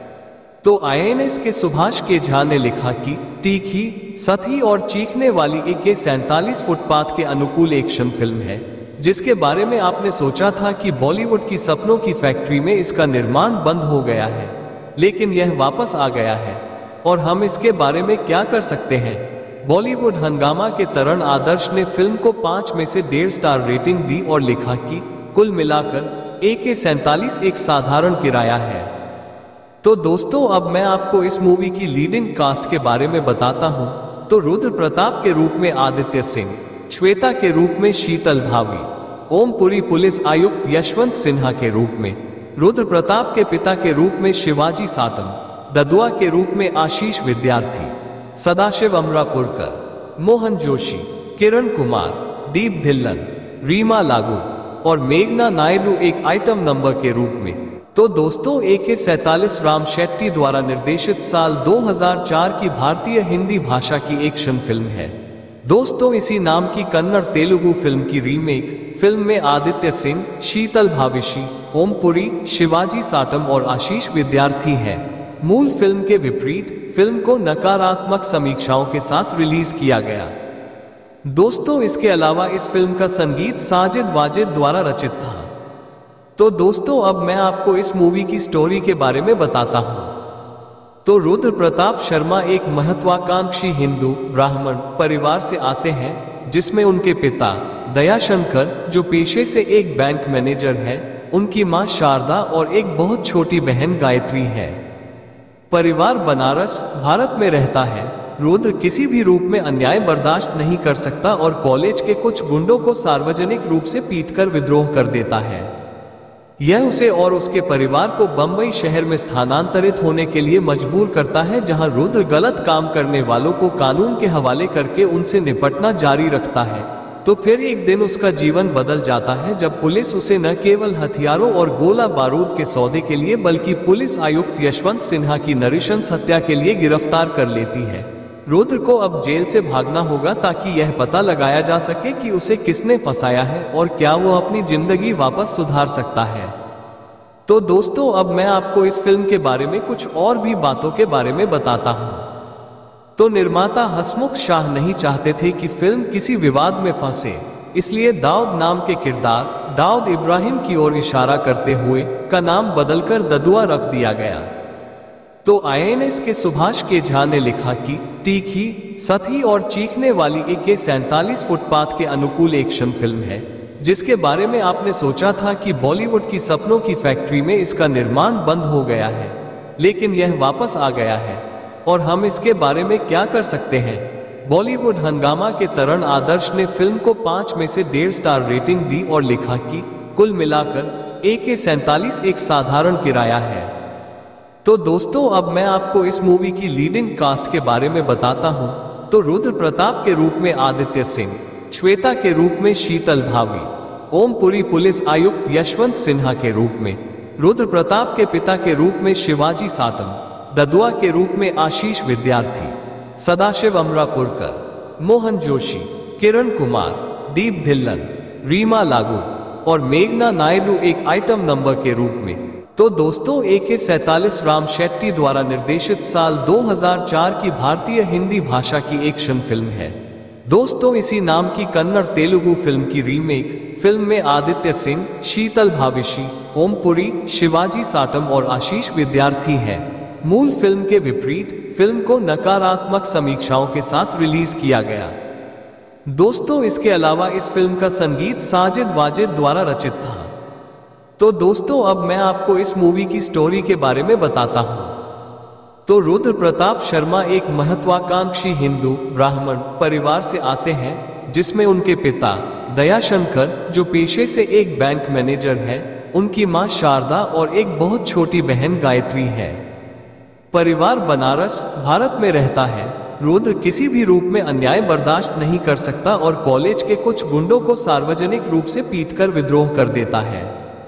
Speaker 4: तो आईएनएस के सुभाष के झा ने लिखा कि तीखी, सती और चीखने वाली ए के सैंतालीस फुटपाथ के अनुकूल एक्शन फिल्म है, जिसके बारे में आपने सोचा था कि बॉलीवुड की सपनों की फैक्ट्री में इसका निर्माण बंद हो गया है, लेकिन यह वापस आ गया है और हम इसके बारे में क्या कर सकते हैं। बॉलीवुड हंगामा के तरण आदर्श ने फिल्म को पांच में से डेढ़ स्टार रेटिंग दी और लिखा कि कुल मिलाकर ए के सैंतालीस एक साधारण किराया है। तो दोस्तों, अब मैं आपको इस मूवी की लीडिंग कास्ट के बारे में बताता हूं। तो रुद्र प्रताप के रूप में आदित्य सिंह, श्वेता के रूप में शीतल भावी, ओमपुरी पुलिस आयुक्त यशवंत सिन्हा के रूप में, रुद्र प्रताप के पिता के रूप में शिवाजी सातम, ददुआ के रूप में आशीष विद्यार्थी, सदाशिव अमरापुरकर, मोहन जोशी, किरण कुमार, दीप धिल्लन, रीमा लागू और मेघना नायडू एक आइटम नंबर के रूप में। तो दोस्तों, ए के सैंतालीस राम शेट्टी द्वारा निर्देशित साल दो हज़ार चार की भारतीय हिंदी भाषा की एक्शन फिल्म है। दोस्तों, इसी नाम की कन्नड़ तेलुगु फिल्म की रीमेक फिल्म में आदित्य सिंह, शीतल भाविशी, ओमपुरी, शिवाजी साटम और आशीष विद्यार्थी हैं। मूल फिल्म के विपरीत फिल्म को नकारात्मक समीक्षाओं के साथ रिलीज किया गया। दोस्तों, इसके अलावा इस फिल्म का संगीत साजिद वाजिद द्वारा रचित था। तो दोस्तों, अब मैं आपको इस मूवी की स्टोरी के बारे में बताता हूं। तो रुद्र प्रताप शर्मा एक महत्वाकांक्षी हिंदू ब्राह्मण परिवार से आते हैं, जिसमें उनके पिता दयाशंकर, जो पेशे से एक बैंक मैनेजर है, उनकी मां शारदा और एक बहुत छोटी बहन गायत्री है। परिवार बनारस, भारत में रहता है। रुद्र किसी भी रूप में अन्याय बर्दाश्त नहीं कर सकता और कॉलेज के कुछ गुंडों को सार्वजनिक रूप से पीटकर विद्रोह कर देता है। यह उसे और उसके परिवार को बंबई शहर में स्थानांतरित होने के लिए मजबूर करता है, जहां रुद्र गलत काम करने वालों को कानून के हवाले करके उनसे निपटना जारी रखता है। तो फिर एक दिन उसका जीवन बदल जाता है जब पुलिस उसे न केवल हथियारों और गोला बारूद के सौदे के लिए बल्कि पुलिस आयुक्त यशवंत सिन्हा की नृशंस हत्या के लिए गिरफ्तार कर लेती है। रुद्र को अब जेल से भागना होगा ताकि यह पता लगाया जा सके कि उसे किसने फंसाया है और क्या वो अपनी जिंदगी वापस सुधार सकता है। तो दोस्तों, अब मैं आपको इस फिल्म के बारे में कुछ और भी बातों के बारे में बताता हूँ। तो निर्माता हसमुख शाह नहीं चाहते थे कि फिल्म किसी विवाद में फंसे, इसलिए दाऊद नाम के किरदार दाऊद इब्राहिम की ओर इशारा करते हुए का नाम बदलकर ददुआ रख दिया गया। तो आई एन एस के सुभाष के झा ने लिखा कि तीखी, सती और चीखने वाली ए के सैंतालीस फुटपाथ के अनुकूल एक्शन फिल्म है, जिसके बारे में आपने सोचा था कि बॉलीवुड की सपनों की फैक्ट्री में इसका निर्माण बंद हो गया है, लेकिन यह वापस आ गया है और हम इसके बारे में क्या कर सकते हैं। बॉलीवुड हंगामा के तरण आदर्श ने फिल्म को पांच में से डेढ़ स्टार रेटिंग दी और लिखा कि कुल मिलाकर ए के सैंतालीस एक साधारण किराया है। तो दोस्तों, अब मैं आपको इस मूवी की लीडिंग कास्ट के बारे में बताता हूं। तो रुद्र प्रताप के रूप में आदित्य सिंह, श्वेता के रूप में शीतल भावी, ओमपुरी पुलिस आयुक्त यशवंत सिन्हा के रूप में, रुद्र प्रताप के पिता के रूप में शिवाजी सातम, ददुआ के रूप में आशीष विद्यार्थी, सदाशिव अमरापुरकर, मोहन जोशी, किरण कुमार, दीप धिल्लन, रीमा लागू और मेघना नायडू एक आइटम नंबर के रूप में। तो दोस्तों, ए के सैंतालीस राम शेट्टी द्वारा निर्देशित साल दो हज़ार चार की भारतीय हिंदी भाषा की एक्शन फिल्म है। दोस्तों, इसी नाम की कन्नड़ तेलुगु फिल्म की रीमेक फिल्म में आदित्य सिंह, शीतल भाविशी, ओमपुरी, शिवाजी साटम और आशीष विद्यार्थी हैं। मूल फिल्म के विपरीत फिल्म को नकारात्मक समीक्षाओं के साथ रिलीज किया गया। दोस्तों, इसके अलावा इस फिल्म का संगीत साजिद वाजिद द्वारा रचित था। तो दोस्तों, अब मैं आपको इस मूवी की स्टोरी के बारे में बताता हूं। तो रुद्र प्रताप शर्मा एक महत्वाकांक्षी हिंदू ब्राह्मण परिवार से आते हैं, जिसमें उनके पिता दयाशंकर, जो पेशे से एक बैंक मैनेजर है, उनकी मां शारदा और एक बहुत छोटी बहन गायत्री है। परिवार बनारस, भारत में रहता है। रुद्र किसी भी रूप में अन्याय बर्दाश्त नहीं कर सकता और कॉलेज के कुछ गुंडों को सार्वजनिक रूप से पीटकर विद्रोह कर देता है।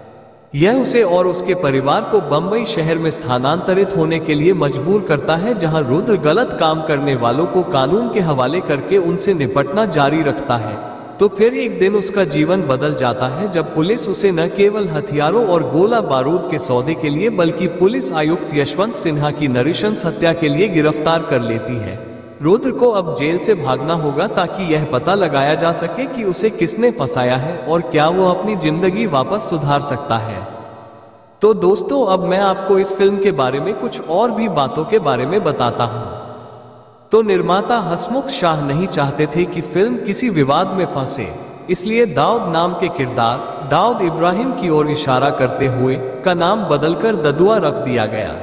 Speaker 4: यह उसे और उसके परिवार को बंबई शहर में स्थानांतरित होने के लिए मजबूर करता है, जहां रुद्र गलत काम करने वालों को कानून के हवाले करके उनसे निपटना जारी रखता है। तो फिर एक दिन उसका जीवन बदल जाता है जब पुलिस उसे न केवल हथियारों और गोला बारूद के सौदे के लिए बल्कि पुलिस आयुक्त यशवंत सिन्हा की नृशंस हत्या के लिए गिरफ्तार कर लेती है। रुद्र को अब जेल से भागना होगा ताकि यह पता लगाया जा सके कि उसे किसने फंसाया है और क्या वो अपनी जिंदगी वापस सुधार सकता है। तो दोस्तों, अब मैं आपको इस फिल्म के बारे में कुछ और भी बातों के बारे में बताता हूँ। तो निर्माता हसमुख शाह नहीं चाहते थे कि फिल्म किसी विवाद में फंसे, इसलिए दाऊद नाम के किरदार दाऊद इब्राहिम की ओर इशारा करते हुए का नाम बदलकर ददुआ रख दिया गया।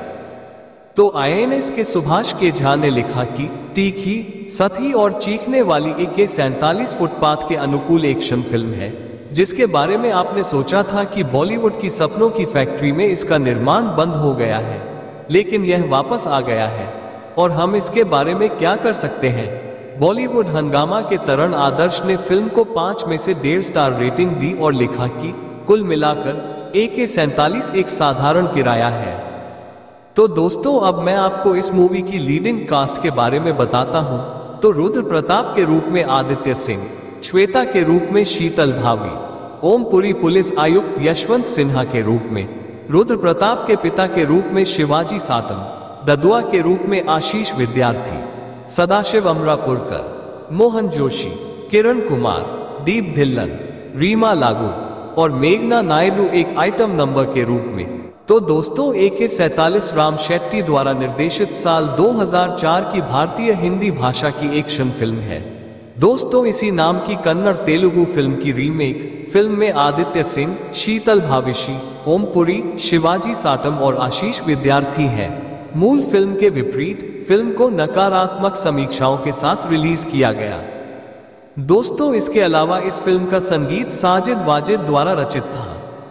Speaker 4: तो आई एन एस के सुभाष के झा ने लिखा कि तीखी, सती और चीखने वाली ए के सैंतालीस फुटपाथ के अनुकूल एक्शन फिल्म है, जिसके बारे में आपने सोचा था कि बॉलीवुड की सपनों की फैक्ट्री में इसका निर्माण बंद हो गया है, लेकिन यह वापस आ गया है और हम इसके बारे में क्या कर सकते हैं। बॉलीवुड हंगामा के तरण आदर्श ने फिल्म को पांच में से डेढ़ स्टार रेटिंग दी और लिखा कि कुल मिलाकर ए के सैंतालीस एक साधारण किराया है। तो दोस्तों, अब मैं आपको इस मूवी की लीडिंग कास्ट के बारे में बताता हूं। तो रुद्र प्रताप के रूप में आदित्य सिंह, श्वेता के रूप में शीतल भावी, ओमपुरी पुलिस आयुक्त यशवंत सिन्हा के रूप में, रुद्र प्रताप के पिता के रूप में शिवाजी सातम, ददुआ के रूप में आशीष विद्यार्थी, सदाशिव अमरापुरकर, मोहन जोशी, किरण कुमार, दीप धिल्लन, रीमा लागू और मेघना नायडू एक आइटम नंबर के रूप में। तो दोस्तों, ए के सैंतालीस राम शेट्टी द्वारा निर्देशित साल दो हज़ार चार की भारतीय हिंदी भाषा की एक्शन फिल्म है। दोस्तों, इसी नाम की कन्नड़ तेलुगु फिल्म की रीमेक फिल्म में आदित्य सिंह, शीतल भाविशी, ओमपुरी, शिवाजी साटम और आशीष विद्यार्थी हैं। मूल फिल्म के विपरीत फिल्म को नकारात्मक समीक्षाओं के साथ रिलीज किया गया। दोस्तों, इसके अलावा इस फिल्म का संगीत साजिद वाजिद द्वारा रचित था।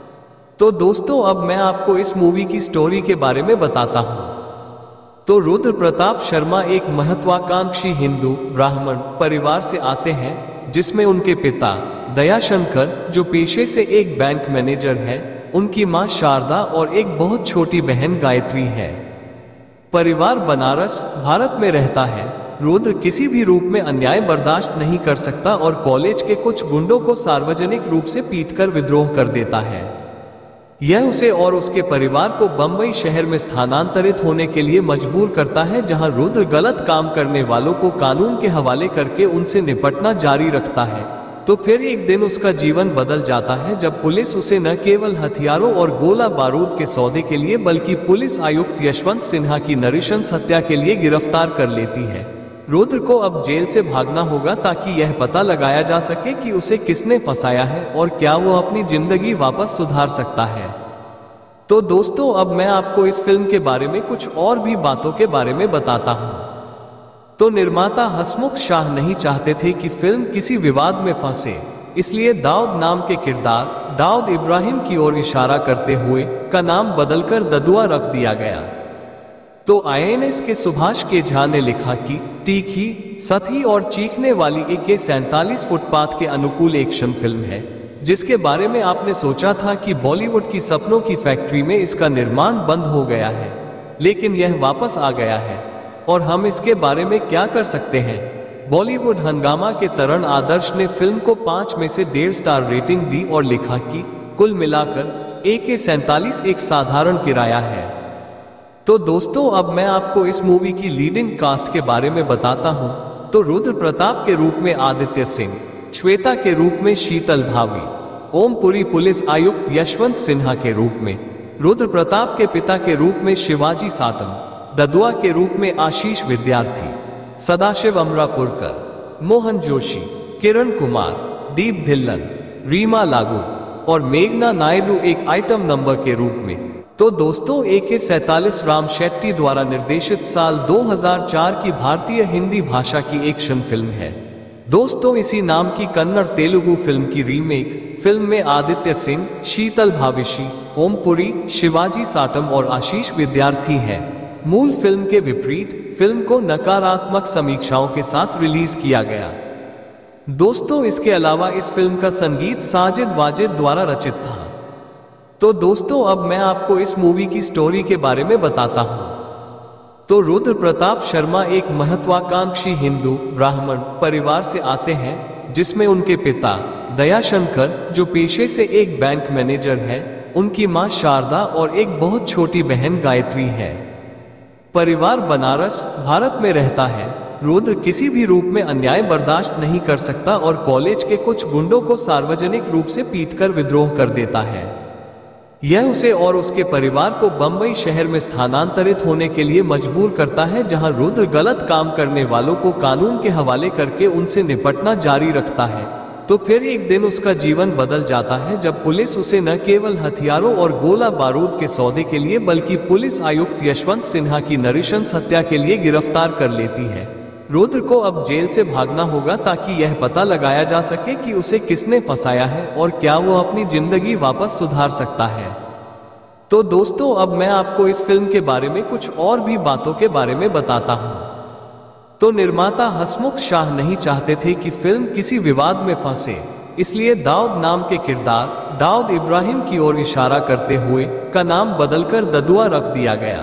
Speaker 4: तो दोस्तों, अब मैं आपको इस मूवी की स्टोरी के बारे में बताता हूँ। तो रुद्र प्रताप शर्मा एक महत्वाकांक्षी हिंदू ब्राह्मण परिवार से आते हैं, जिसमें उनके पिता दयाशंकर, जो पेशे से एक बैंक मैनेजर है, उनकी मां शारदा और एक बहुत छोटी बहन गायत्री है। परिवार बनारस, भारत में रहता है। रुद्र किसी भी रूप में अन्याय बर्दाश्त नहीं कर सकता और कॉलेज के कुछ गुंडों को सार्वजनिक रूप से पीटकर विद्रोह कर देता है। यह उसे और उसके परिवार को बंबई शहर में स्थानांतरित होने के लिए मजबूर करता है, जहां रुद्र गलत काम करने वालों को कानून के हवाले करके उनसे निपटना जारी रखता है। तो फिर एक दिन उसका जीवन बदल जाता है जब पुलिस उसे न केवल हथियारों और गोला बारूद के सौदे के लिए बल्कि पुलिस आयुक्त यशवंत सिन्हा की नृशंस हत्या के लिए गिरफ्तार कर लेती है। रुद्र को अब जेल से भागना होगा ताकि यह पता लगाया जा सके कि उसे किसने फंसाया है और क्या वो अपनी जिंदगी वापस सुधार सकता है। तो दोस्तों, अब मैं आपको इस फिल्म के बारे में कुछ और भी बातों के बारे में बताता हूँ। तो निर्माता हसमुख शाह नहीं चाहते थे कि फिल्म किसी विवाद में फंसे, इसलिए दाऊद नाम के किरदार दाऊद इब्राहिम की ओर इशारा करते हुए का नाम बदलकर ददुआ रख दिया गया। तो आई एन एस के सुभाष के झा ने लिखा कि तीखी, सती और चीखने वाली ए के सैंतालीस फुटपाथ के अनुकूल एक्शन फिल्म है, जिसके बारे में आपने सोचा था कि बॉलीवुड की सपनों की फैक्ट्री में इसका निर्माण बंद हो गया है, लेकिन यह वापस आ गया है और हम इसके बारे में क्या कर सकते हैं। बॉलीवुड हंगामा के तरण आदर्श ने फिल्म को पांच में से डेढ़ स्टार रेटिंग दी और लिखा कि कुल मिलाकर ए के सैंतालीस एक साधारण किराया है। तो दोस्तों, अब मैं आपको इस मूवी की लीडिंग कास्ट के बारे में बताता हूं। तो रुद्र प्रताप के रूप में आदित्य सिंह, श्वेता के रूप में शीतल भावी, ओमपुरी पुलिस आयुक्त यशवंत सिन्हा के रूप में, रुद्र प्रताप के पिता के रूप में शिवाजी सातम, ददुआ के रूप में आशीष विद्यार्थी, सदाशिव अमरापुरकर, मोहन जोशी, किरण कुमार, दीप धिल्लन, रीमा लागू और मेघना नायडू एक आइटम नंबर के रूप में। तो दोस्तों, ए के सैंतालीस राम शेट्टी द्वारा निर्देशित साल दो हज़ार चार की भारतीय हिंदी भाषा की एक्शन फिल्म है। दोस्तों, इसी नाम की कन्नड़ तेलुगु फिल्म की रीमेक फिल्म में आदित्य सिंह, शीतल भाविशी, ओमपुरी, शिवाजी साटम और आशीष विद्यार्थी हैं। मूल फिल्म के विपरीत फिल्म को नकारात्मक समीक्षाओं के साथ रिलीज किया गया। दोस्तों, इसके अलावा इस फिल्म का संगीत साजिद वाजिद द्वारा रचित था। तो दोस्तों, अब मैं आपको इस मूवी की स्टोरी के बारे में बताता हूं। तो रुद्र प्रताप शर्मा एक महत्वाकांक्षी हिंदू ब्राह्मण परिवार से आते हैं, जिसमें उनके पिता दयाशंकर, जो पेशे से एक बैंक मैनेजर है, उनकी मां शारदा और एक बहुत छोटी बहन गायत्री है। परिवार बनारस, भारत में रहता है। रुद्र किसी भी रूप में अन्याय बर्दाश्त नहीं कर सकता और कॉलेज के कुछ गुंडों को सार्वजनिक रूप से पीटकर विद्रोह कर देता है। यह उसे और उसके परिवार को बंबई शहर में स्थानांतरित होने के लिए मजबूर करता है, जहां रुद्र गलत काम करने वालों को कानून के हवाले करके उनसे निपटना जारी रखता है। तो फिर एक दिन उसका जीवन बदल जाता है जब पुलिस उसे न केवल हथियारों और गोला बारूद के सौदे के लिए बल्कि पुलिस आयुक्त यशवंत सिन्हा की नृशंस हत्या के लिए गिरफ्तार कर लेती है। रुद्र को अब जेल से भागना होगा ताकि यह पता लगाया जा सके कि उसे किसने फंसाया है और क्या वो अपनी जिंदगी वापस सुधार सकता है। तो दोस्तों, अब मैं आपको इस फिल्म के बारे में कुछ और भी बातों के बारे में बताता हूँ। तो निर्माता हसमुख शाह नहीं चाहते थे कि फिल्म किसी विवाद में फंसे, इसलिए दाऊद नाम के किरदार दाऊद इब्राहिम की ओर इशारा करते हुए का नाम बदलकर ददुआ रख दिया गया।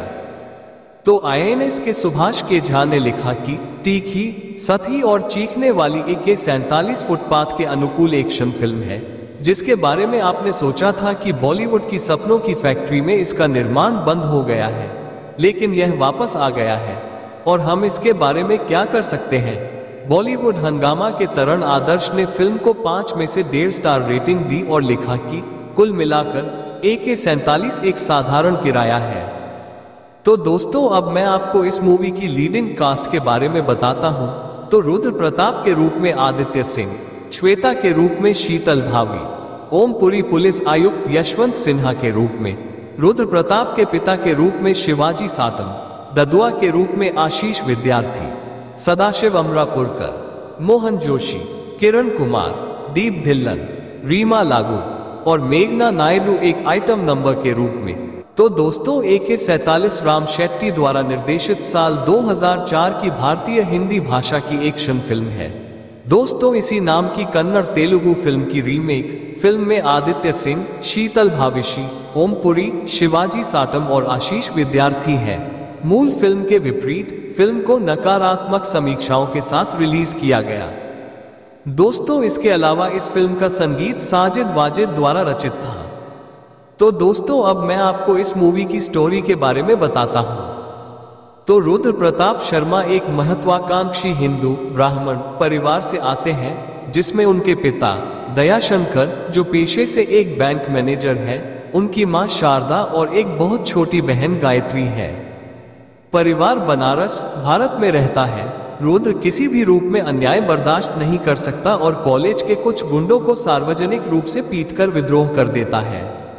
Speaker 4: तो आई एन एस के सुभाष के झा ने लिखा कि तीखी, सती और चीखने वाली ए के सैंतालीस फुटपाथ के अनुकूल एक्शन फिल्म है, जिसके बारे में आपने सोचा था कि बॉलीवुड की सपनों की फैक्ट्री में इसका निर्माण बंद हो गया है, लेकिन यह वापस आ गया है और हम इसके बारे में क्या कर सकते हैं। बॉलीवुड हंगामा के तरण आदर्श ने फिल्म को पांच में से डेढ़ स्टार रेटिंग दी और लिखा कि कुल मिलाकर ए के सैंतालीस एक साधारण किराया है। तो दोस्तों, अब मैं आपको इस मूवी की लीडिंग कास्ट के बारे में बताता हूं। तो रुद्र प्रताप के रूप में आदित्य सिंह, श्वेता के रूप में शीतल भावी, ओमपुरी पुलिस आयुक्त यशवंत सिन्हा के रूप में, रुद्र प्रताप के पिता के रूप में शिवाजी सातम, ददुआ के रूप में आशीष विद्यार्थी, सदाशिव अमरापुरकर, मोहन जोशी, किरण कुमार, दीप धिल्लन, रीमा लागू और मेघना नायडू एक आइटम नंबर के रूप में। तो दोस्तों, ए के सैंतालीस राम शेट्टी द्वारा निर्देशित साल दो हज़ार चार की भारतीय हिंदी भाषा की एक्शन फिल्म है। दोस्तों इसी नाम की कन्नड़ तेलुगु फिल्म की रीमेक फिल्म में आदित्य सिंह, शीतल भाविशी, ओम पुरी, शिवाजी साटम और आशीष विद्यार्थी हैं। मूल फिल्म के विपरीत फिल्म को नकारात्मक समीक्षाओं के साथ रिलीज किया गया। दोस्तों इसके अलावा इस फिल्म का संगीत साजिद वाजिद द्वारा रचित था। तो दोस्तों अब मैं आपको इस मूवी की स्टोरी के बारे में बताता हूं। तो रुद्र प्रताप शर्मा एक महत्वाकांक्षी हिंदू ब्राह्मण परिवार से आते हैं, जिसमें उनके पिता दयाशंकर जो पेशे से एक बैंक मैनेजर है, उनकी मां शारदा और एक बहुत छोटी बहन गायत्री है। परिवार बनारस भारत में रहता है। रुद्र किसी भी रूप में अन्याय बर्दाश्त नहीं कर सकता और कॉलेज के कुछ गुंडों को सार्वजनिक रूप से पीटकर विद्रोह कर देता है।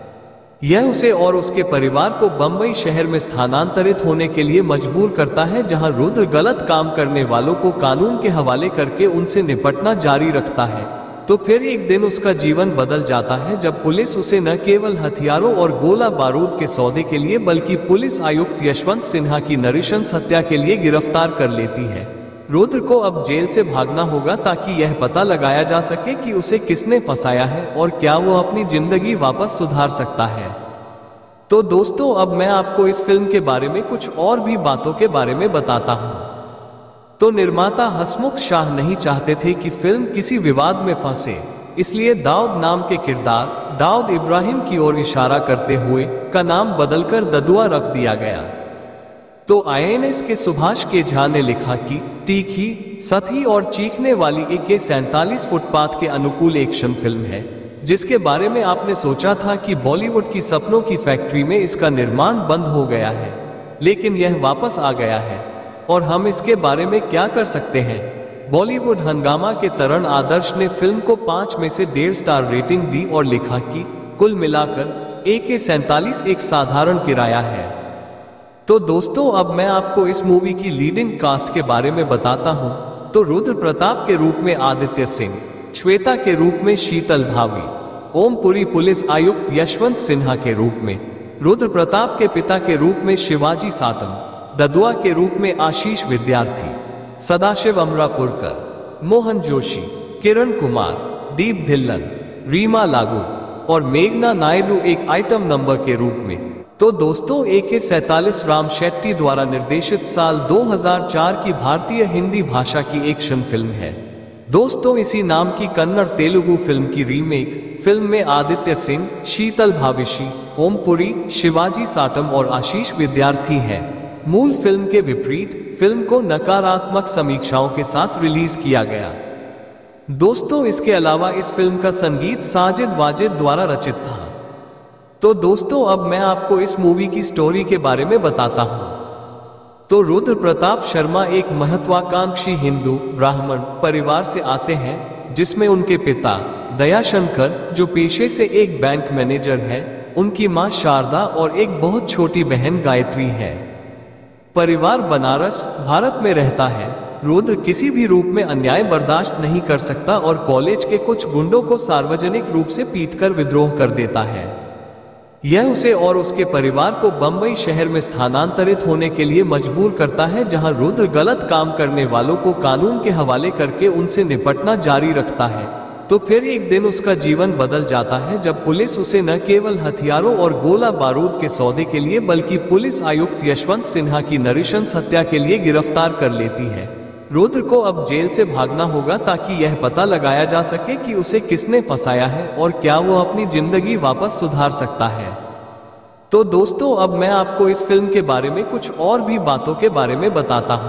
Speaker 4: यह उसे और उसके परिवार को बंबई शहर में स्थानांतरित होने के लिए मजबूर करता है, जहां रुद्र गलत काम करने वालों को कानून के हवाले करके उनसे निपटना जारी रखता है। तो फिर एक दिन उसका जीवन बदल जाता है जब पुलिस उसे न केवल हथियारों और गोला बारूद के सौदे के लिए बल्कि पुलिस आयुक्त यशवंत सिन्हा की नृशंस हत्या के लिए गिरफ्तार कर लेती है। रुद्र को अब जेल से भागना होगा ताकि यह पता लगाया जा सके कि उसे किसने फंसाया है और क्या वो अपनी जिंदगी वापस सुधार सकता है। तो दोस्तों अब मैं आपको इस फिल्म के बारे में कुछ और भी बातों के बारे में बताता हूं। तो निर्माता हसमुख शाह नहीं चाहते थे कि फिल्म किसी विवाद में फंसे, इसलिए दाऊद नाम के किरदार दाऊद इब्राहिम की ओर इशारा करते हुए का नाम बदलकर ददुआ रख दिया गया। तो आई एन एस के सुभाष के झा ने लिखा कि तीखी, सती और चीखने वाली ए के सैंतालीस फुटपाथ के अनुकूल एक्शन फिल्म है, जिसके बारे में आपने सोचा था कि बॉलीवुड की सपनों की फैक्ट्री में इसका निर्माण बंद हो गया है, लेकिन यह वापस आ गया है और हम इसके बारे में क्या कर सकते हैं। बॉलीवुड हंगामा के तरण आदर्श ने फिल्म को पांच में से डेढ़ स्टार रेटिंग दी और लिखा कि कुल मिलाकर ए के सैंतालीस एक साधारण किराया है। तो दोस्तों अब मैं आपको इस मूवी की लीडिंग कास्ट के बारे में बताता हूं। तो रुद्र प्रताप के रूप में आदित्य सिंह, श्वेता के रूप में शीतल भावी, ओम पुरी पुलिस आयुक्त यशवंत सिन्हा के रूप में, रुद्र प्रताप के पिता के रूप में शिवाजी साटम, ददुआ के रूप में आशीष विद्यार्थी, सदाशिव अमरापुरकर, मोहन जोशी, किरण कुमार, दीप धिल्लन, रीमा लागू और मेघना नायडू एक आइटम नंबर के रूप में। तो दोस्तों ए के सैंतालीस राम शेट्टी द्वारा निर्देशित साल दो हज़ार चार की भारतीय हिंदी भाषा की एक्शन फिल्म है। दोस्तों इसी नाम की कन्नड़ तेलुगु फिल्म की रीमेक फिल्म में आदित्य सिंह, शीतल भाविशी, ओम पुरी, शिवाजी साटम और आशीष विद्यार्थी हैं। मूल फिल्म के विपरीत फिल्म को नकारात्मक समीक्षाओं के साथ रिलीज किया गया। दोस्तों इसके अलावा इस फिल्म का संगीत साजिद वाजिद द्वारा रचित था। तो दोस्तों अब मैं आपको इस मूवी की स्टोरी के बारे में बताता हूं। तो रुद्र प्रताप शर्मा एक महत्वाकांक्षी हिंदू ब्राह्मण परिवार से आते हैं, जिसमें उनके पिता दयाशंकर जो पेशे से एक बैंक मैनेजर है, उनकी मां शारदा और एक बहुत छोटी बहन गायत्री है। परिवार बनारस भारत में रहता है। रुद्र किसी भी रूप में अन्याय बर्दाश्त नहीं कर सकता और कॉलेज के कुछ गुंडों को सार्वजनिक रूप से पीटकर विद्रोह कर देता है। यह उसे और उसके परिवार को बंबई शहर में स्थानांतरित होने के लिए मजबूर करता है, जहां रुद्र गलत काम करने वालों को कानून के हवाले करके उनसे निपटना जारी रखता है। तो फिर एक दिन उसका जीवन बदल जाता है जब पुलिस उसे न केवल हथियारों और गोला बारूद के सौदे के लिए बल्कि पुलिस आयुक्त यशवंत सिन्हा की नृशंस हत्या के लिए गिरफ्तार कर लेती है। रुद्र को अब जेल से भागना होगा ताकि यह पता लगाया जा सके कि उसे किसने फंसाया है और क्या वो अपनी जिंदगी वापस सुधार सकता है। तो दोस्तों अब मैं आपको इस फिल्म के बारे में कुछ और भी बातों के बारे में बताता हूं।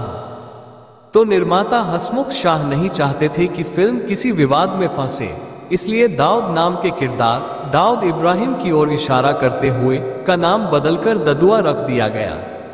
Speaker 4: तो निर्माता हसमुख शाह नहीं चाहते थे कि फिल्म किसी विवाद में फंसे, इसलिए दाऊद नाम के किरदार दाऊद इब्राहिम की ओर इशारा करते हुए का नाम बदलकर ददुआ रख दिया गया।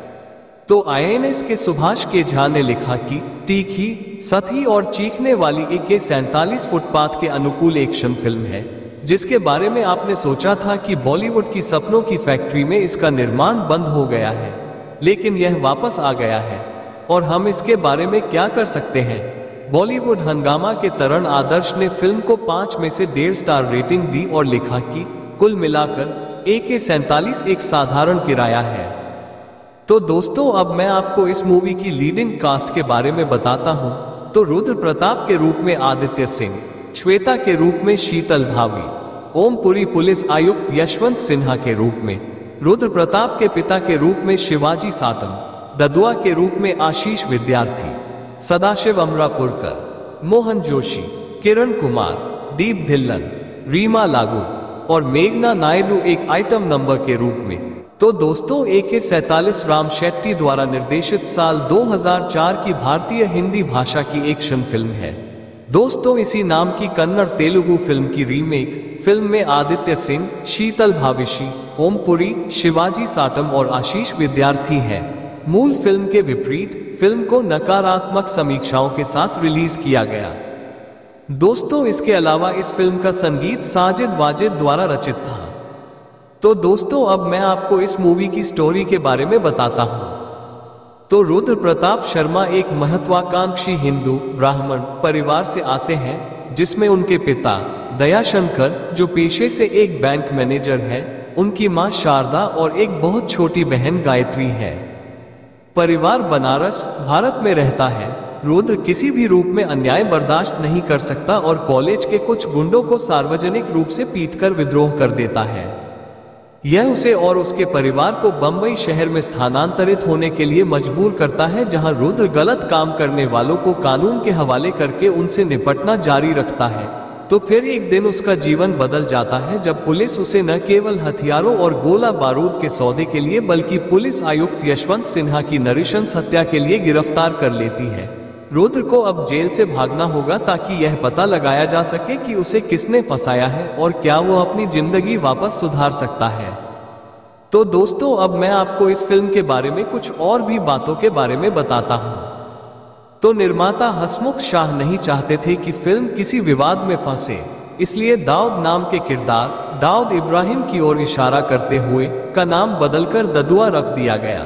Speaker 4: तो आई एन एस के सुभाष के झा ने लिखा कि तीखी, सती और चीखने वाली ए के सैंतालीस फुटपाथ के अनुकूल एक्शन फिल्म है, जिसके बारे में आपने सोचा था कि बॉलीवुड की सपनों की फैक्ट्री में इसका निर्माण बंद हो गया है, लेकिन यह वापस आ गया है और हम इसके बारे में क्या कर सकते हैं। बॉलीवुड हंगामा के तरण आदर्श ने फिल्म को पांच में से डेढ़ स्टार रेटिंग दी और लिखा कि कुल मिलाकर ए के सैंतालीस एक साधारण किराया है। तो दोस्तों अब मैं आपको इस मूवी की लीडिंग कास्ट के बारे में बताता हूं। तो रुद्र प्रताप के रूप में आदित्य सिंह, श्वेता के रूप में शीतल भावी, ओमपुरी पुलिस आयुक्त यशवंत सिन्हा के रूप में, रुद्र प्रताप के पिता के रूप में शिवाजी सातम, ददुआ के रूप में आशीष विद्यार्थी, सदाशिव अमरापुरकर, मोहन जोशी, किरण कुमार, दीप धिल्लन, रीमा लागू और मेघना नायडू एक आइटम नंबर के रूप में। तो दोस्तों ए के सैतालीस राम शेट्टी द्वारा निर्देशित साल दो हज़ार चार की भारतीय हिंदी भाषा की एक्शन फिल्म है। दोस्तों इसी नाम की कन्नड़ तेलुगु फिल्म की रीमेक फिल्म में आदित्य सिंह, शीतल भाविशी, ओमपुरी, शिवाजी साटम और आशीष विद्यार्थी हैं। मूल फिल्म के विपरीत फिल्म को नकारात्मक समीक्षाओं के साथ रिलीज किया गया। दोस्तों इसके अलावा इस फिल्म का संगीत साजिद वाजिद द्वारा रचित था। तो दोस्तों अब मैं आपको इस मूवी की स्टोरी के बारे में बताता हूं। तो रुद्र प्रताप शर्मा एक महत्वाकांक्षी हिंदू ब्राह्मण परिवार से आते हैं, जिसमें उनके पिता दयाशंकर जो पेशे से एक बैंक मैनेजर है, उनकी मां शारदा और एक बहुत छोटी बहन गायत्री है। परिवार बनारस भारत में रहता है। रुद्र किसी भी रूप में अन्याय बर्दाश्त नहीं कर सकता और कॉलेज के कुछ गुंडों को सार्वजनिक रूप से पीटकर विद्रोह कर देता है। यह उसे और उसके परिवार को बंबई शहर में स्थानांतरित होने के लिए मजबूर करता है, जहां रुद्र गलत काम करने वालों को कानून के हवाले करके उनसे निपटना जारी रखता है। तो फिर एक दिन उसका जीवन बदल जाता है जब पुलिस उसे न केवल हथियारों और गोला बारूद के सौदे के लिए बल्कि पुलिस आयुक्त यशवंत सिन्हा की नृशंस हत्या के लिए गिरफ्तार कर लेती है। रुद्र को अब जेल से भागना होगा ताकि यह पता लगाया जा सके कि उसे किसने फंसाया है और क्या वो अपनी जिंदगी वापस सुधार सकता है। तो दोस्तों अब मैं आपको इस फिल्म के बारे में कुछ और भी बातों के बारे में बताता हूं। तो निर्माता हसमुख शाह नहीं चाहते थे कि फिल्म किसी विवाद में फंसे, इसलिए दाऊद नाम के किरदार दाऊद इब्राहिम की ओर इशारा करते हुए का नाम बदलकर ददुआ रख दिया गया।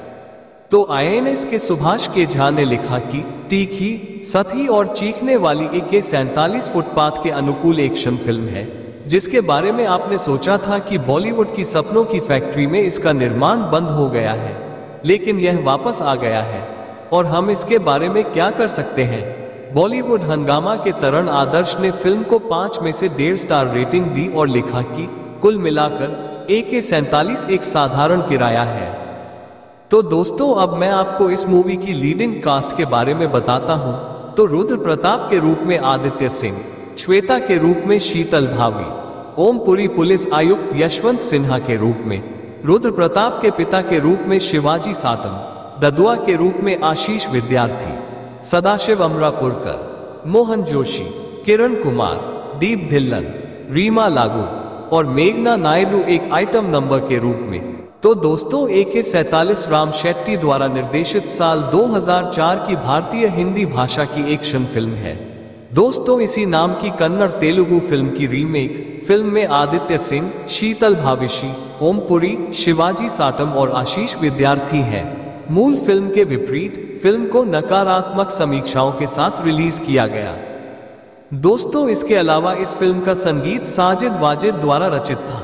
Speaker 4: तो आई एन एस के सुभाष के झा ने लिखा कि तीखी, सती और चीखने वाली ए के सैतालीस फुटपाथ के अनुकूल एक्शन फिल्म है, जिसके बारे में आपने सोचा था कि बॉलीवुड की सपनों की फैक्ट्री में इसका निर्माण बंद हो गया है, लेकिन यह वापस आ गया है और हम इसके बारे में क्या कर सकते हैं। बॉलीवुड हंगामा के तरण आदर्श ने फिल्म को पांच में से डेढ़ स्टार रेटिंग दी और लिखा कि कुल मिलाकर ए के सैतालीस एक साधारण किराया है। तो दोस्तों अब मैं आपको इस मूवी की लीडिंग कास्ट के बारे में बताता हूं। तो रुद्र प्रताप के रूप में आदित्य सिंह, श्वेता के रूप में शीतल भावी, ओमपुरी पुलिस आयुक्त यशवंत सिन्हा के रूप में, रुद्र प्रताप के पिता के रूप में शिवाजी सातम, ददुआ के रूप में आशीष विद्यार्थी, सदाशिव अमरापुरकर, मोहन जोशी, किरण कुमार, दीप धिल्लन, रीमा लागू और मेघना नायडू एक आइटम नंबर के रूप में। तो दोस्तों ए के सैतालीस राम शेट्टी द्वारा निर्देशित साल दो हज़ार चार की भारतीय हिंदी भाषा की एक्शन फिल्म है। दोस्तों इसी नाम की कन्नड़ तेलुगु फिल्म की रीमेक फिल्म में आदित्य सिंह, शीतल भाविशी, ओमपुरी, शिवाजी साटम और आशीष विद्यार्थी हैं। मूल फिल्म के विपरीत फिल्म को नकारात्मक समीक्षाओं के साथ रिलीज किया गया। दोस्तों इसके अलावा इस फिल्म का संगीत साजिद वाजिद द्वारा रचित था।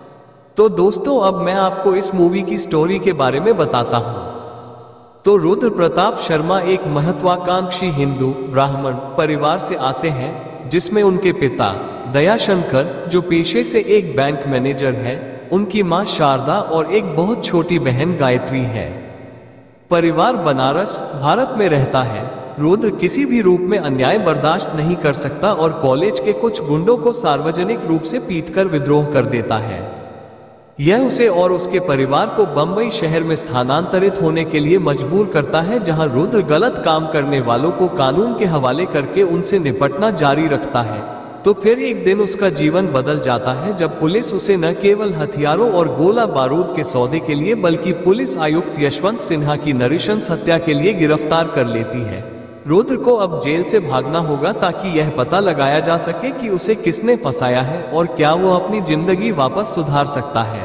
Speaker 4: तो दोस्तों अब मैं आपको इस मूवी की स्टोरी के बारे में बताता हूं। तो रुद्र प्रताप शर्मा एक महत्वाकांक्षी हिंदू ब्राह्मण परिवार से आते हैं, जिसमें उनके पिता दयाशंकर जो पेशे से एक बैंक मैनेजर है, उनकी मां शारदा और एक बहुत छोटी बहन गायत्री है। परिवार बनारस भारत में रहता है। रुद्र किसी भी रूप में अन्याय बर्दाश्त नहीं कर सकता और कॉलेज के कुछ गुंडों को सार्वजनिक रूप से पीटकर विद्रोह कर देता है। यह उसे और उसके परिवार को बंबई शहर में स्थानांतरित होने के लिए मजबूर करता है, जहां रुद्र गलत काम करने वालों को कानून के हवाले करके उनसे निपटना जारी रखता है। तो फिर एक दिन उसका जीवन बदल जाता है जब पुलिस उसे न केवल हथियारों और गोला बारूद के सौदे के लिए बल्कि पुलिस आयुक्त यशवंत सिन्हा की नृशंस हत्या के लिए गिरफ्तार कर लेती है। रुद्र को अब जेल से भागना होगा ताकि यह पता लगाया जा सके कि उसे किसने फंसाया है और क्या वो अपनी जिंदगी वापस सुधार सकता है।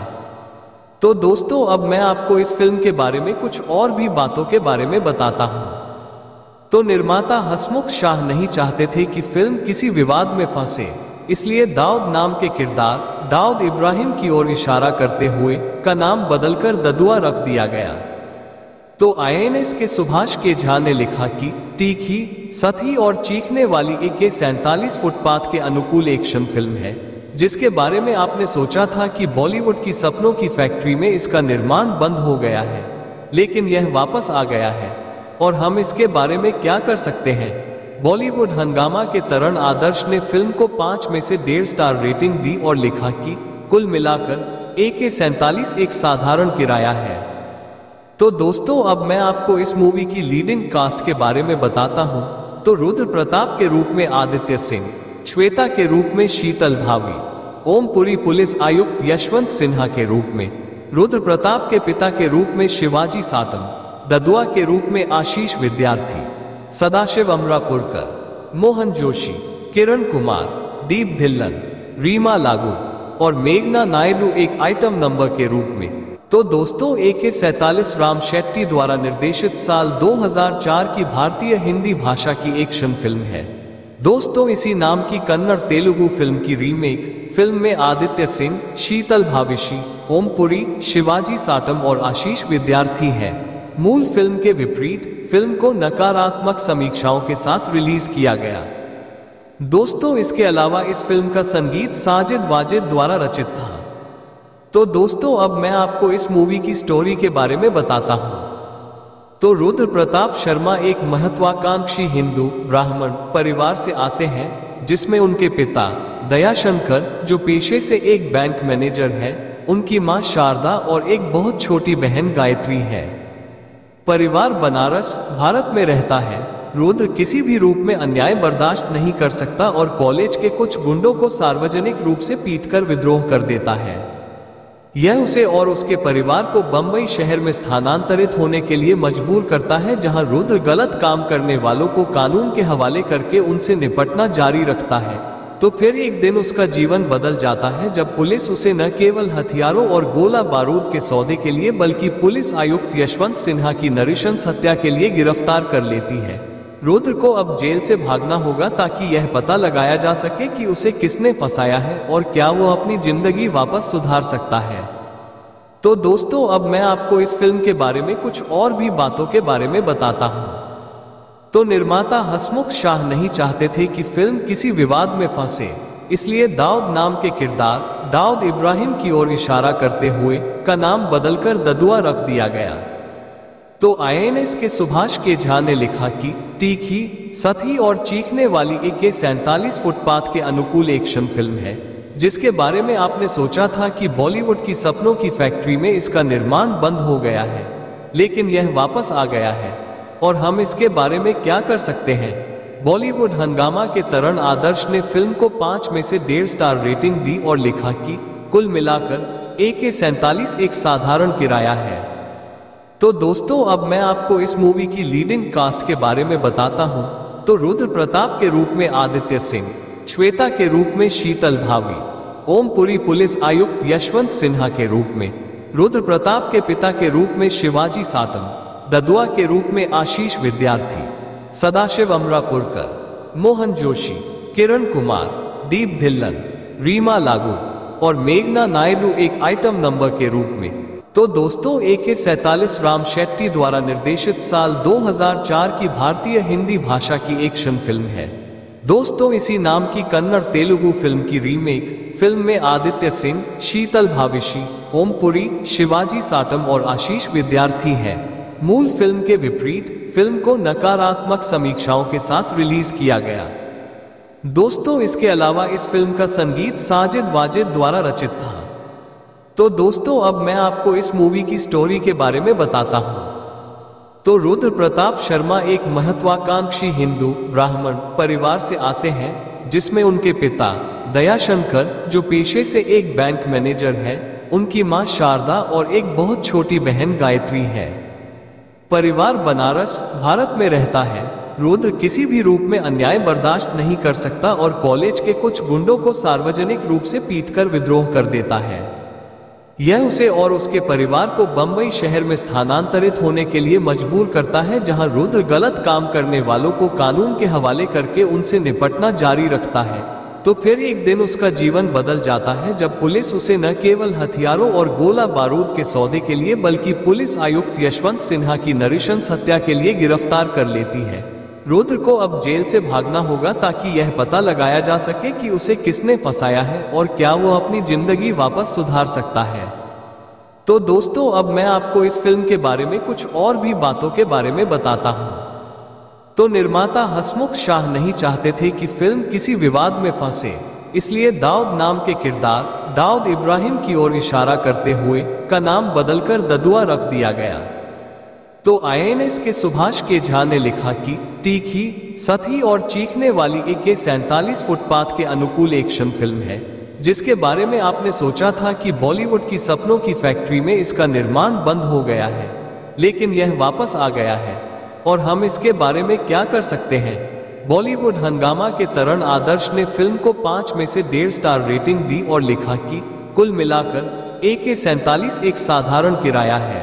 Speaker 4: तो दोस्तों अब मैं आपको इस फिल्म के बारे में कुछ और भी बातों के बारे में बताता हूं। तो निर्माता हसमुख शाह नहीं चाहते थे कि फिल्म किसी विवाद में फंसे, इसलिए दाऊद नाम के किरदार दाऊद इब्राहिम की ओर इशारा करते हुए का नाम बदलकर ददुआ रख दिया गया। तो आईएनएस के सुभाष के झा ने लिखा कि तीखी, सती और चीखने वाली ए के सैंतालीस फुटपाथ के अनुकूल एक्शन फिल्म है, जिसके बारे में आपने सोचा था कि बॉलीवुड की सपनों की फैक्ट्री में इसका निर्माण बंद हो गया है, लेकिन यह वापस आ गया है और हम इसके बारे में क्या कर सकते हैं। बॉलीवुड हंगामा के तरण आदर्श ने फिल्म को पांच में से डेढ़ स्टार रेटिंग दी और लिखा कि कुल मिलाकर ए के सैंतालीस एक साधारण किराया है। तो दोस्तों, अब मैं आपको इस मूवी की लीडिंग कास्ट के बारे में बताता हूं। तो रुद्र प्रताप के रूप में आदित्य सिंह, श्वेता के रूप में शीतल भावी, ओमपुरी पुलिस आयुक्त यशवंत सिन्हा के रूप में, रुद्र प्रताप के पिता के रूप में शिवाजी सातम, ददुआ के रूप में आशीष विद्यार्थी, सदाशिव अमरापुरकर, मोहन जोशी, किरण कुमार, दीप धिल्लन, रीमा लागू और मेघना नायडू एक आइटम नंबर के रूप में। तो दोस्तों, ए के सैंतालीस राम शेट्टी द्वारा निर्देशित साल दो हज़ार चार की भारतीय हिंदी भाषा की एक्शन फिल्म है। दोस्तों, इसी नाम की कन्नड़ तेलुगु फिल्म की रीमेक फिल्म में आदित्य सिंह, शीतल भाविशी, ओमपुरी, शिवाजी साटम और आशीष विद्यार्थी हैं। मूल फिल्म के विपरीत फिल्म को नकारात्मक समीक्षाओं के साथ रिलीज किया गया। दोस्तों, इसके अलावा इस फिल्म का संगीत साजिद वाजिद द्वारा रचित था। तो दोस्तों, अब मैं आपको इस मूवी की स्टोरी के बारे में बताता हूं। तो रुद्र प्रताप शर्मा एक महत्वाकांक्षी हिंदू ब्राह्मण परिवार से आते हैं, जिसमें उनके पिता दयाशंकर, जो पेशे से एक बैंक मैनेजर है, उनकी मां शारदा और एक बहुत छोटी बहन गायत्री है। परिवार बनारस, भारत में रहता है। रुद्र किसी भी रूप में अन्याय बर्दाश्त नहीं कर सकता और कॉलेज के कुछ गुंडों को सार्वजनिक रूप से पीटकर विद्रोह कर देता है। यह उसे और उसके परिवार को बंबई शहर में स्थानांतरित होने के लिए मजबूर करता है, जहां रुद्र गलत काम करने वालों को कानून के हवाले करके उनसे निपटना जारी रखता है। तो फिर एक दिन उसका जीवन बदल जाता है, जब पुलिस उसे न केवल हथियारों और गोला बारूद के सौदे के लिए बल्कि पुलिस आयुक्त यशवंत सिन्हा की नृशंस हत्या के लिए गिरफ्तार कर लेती है। रुद्र को अब जेल से भागना होगा ताकि यह पता लगाया जा सके कि उसे किसने फंसाया है और क्या वो अपनी जिंदगी वापस सुधार सकता है। तो दोस्तों, अब मैं आपको इस फिल्म के बारे में कुछ और भी बातों के बारे में बताता हूं। तो निर्माता हसमुख शाह नहीं चाहते थे कि फिल्म किसी विवाद में फंसे, इसलिए दाऊद नाम के किरदार दाऊद इब्राहिम की ओर इशारा करते हुए का नाम बदलकर ददुआ रख दिया गया। तो आईएनएस के सुभाष के झा ने लिखा कि तीखी, सती और चीखने वाली ए के सैंतालीस फुटपाथ के अनुकूल एक्शन फिल्म है, जिसके बारे में आपने सोचा था कि बॉलीवुड की सपनों की फैक्ट्री में इसका निर्माण बंद हो गया है, लेकिन यह वापस आ गया है और हम इसके बारे में क्या कर सकते हैं। बॉलीवुड हंगामा के तरण आदर्श ने फिल्म को पांच में से डेढ़ स्टार रेटिंग दी और लिखा कि कुल मिलाकर ए के सैंतालीस एक साधारण किराया है। तो दोस्तों, अब मैं आपको इस मूवी की लीडिंग कास्ट के बारे में बताता हूं। तो रुद्र प्रताप के रूप में आदित्य सिंह, श्वेता के रूप में शीतल भावी, ओमपुरी पुलिस आयुक्त यशवंत सिन्हा के रूप में, रुद्र प्रताप के पिता के रूप में शिवाजी सातम, ददुआ के रूप में आशीष विद्यार्थी, सदाशिव अमरापुरकर, मोहन जोशी, किरण कुमार, दीप धिल्लन, रीमा लागू और मेघना नायडू एक आइटम नंबर के रूप में। तो दोस्तों, ए के सैंतालीस राम शेट्टी द्वारा निर्देशित साल दो हज़ार चार की भारतीय हिंदी भाषा की एक्शन फिल्म है। दोस्तों, इसी नाम की कन्नड़ तेलुगु फिल्म की रीमेक फिल्म में आदित्य सिंह, शीतल भाविशी, ओमपुरी, शिवाजी साटम और आशीष विद्यार्थी हैं। मूल फिल्म के विपरीत फिल्म को नकारात्मक समीक्षाओं के साथ रिलीज किया गया। दोस्तों, इसके अलावा इस फिल्म का संगीत साजिद वाजिद द्वारा रचित था। तो दोस्तों, अब मैं आपको इस मूवी की स्टोरी के बारे में बताता हूं। तो रुद्र प्रताप शर्मा एक महत्वाकांक्षी हिंदू ब्राह्मण परिवार से आते हैं, जिसमें उनके पिता दयाशंकर, जो पेशे से एक बैंक मैनेजर है, उनकी मां शारदा और एक बहुत छोटी बहन गायत्री है। परिवार बनारस, भारत में रहता है। रुद्र किसी भी रूप में अन्याय बर्दाश्त नहीं कर सकता और कॉलेज के कुछ गुंडों को सार्वजनिक रूप से पीटकर विद्रोह कर देता है। यह उसे और उसके परिवार को बंबई शहर में स्थानांतरित होने के लिए मजबूर करता है, जहां रुद्र गलत काम करने वालों को कानून के हवाले करके उनसे निपटना जारी रखता है। तो फिर एक दिन उसका जीवन बदल जाता है जब पुलिस उसे न केवल हथियारों और गोला बारूद के सौदे के लिए बल्कि पुलिस आयुक्त यशवंत सिन्हा की नृशंस हत्या के लिए गिरफ्तार कर लेती है। रुद्र को अब जेल से भागना होगा ताकि यह पता लगाया जा सके कि उसे किसने फंसाया है और क्या वो अपनी जिंदगी वापस सुधार सकता है। तो दोस्तों, अब मैं आपको इस फिल्म के बारे में कुछ और भी बातों के बारे में बताता हूँ। तो निर्माता हसमुख शाह नहीं चाहते थे कि फिल्म किसी विवाद में फंसे, इसलिए दाऊद नाम के किरदार दाऊद इब्राहिम की ओर इशारा करते हुए का नाम बदलकर ददुआ रख दिया गया। तो आई एन एस के सुभाष के झा ने लिखा कि तीखी, सती और चीखने वाली ए के सैंतालीस फुटपाथ के अनुकूल एक्शन फिल्म है, जिसके बारे में आपने सोचा था कि बॉलीवुड की सपनों की फैक्ट्री में इसका निर्माण बंद हो गया है, लेकिन यह वापस आ गया है और हम इसके बारे में क्या कर सकते हैं। बॉलीवुड हंगामा के तरण आदर्श ने फिल्म को पांच में से डेढ़ स्टार रेटिंग दी और लिखा कि कुल मिलाकर ए के सैंतालीस एक साधारण किराया है।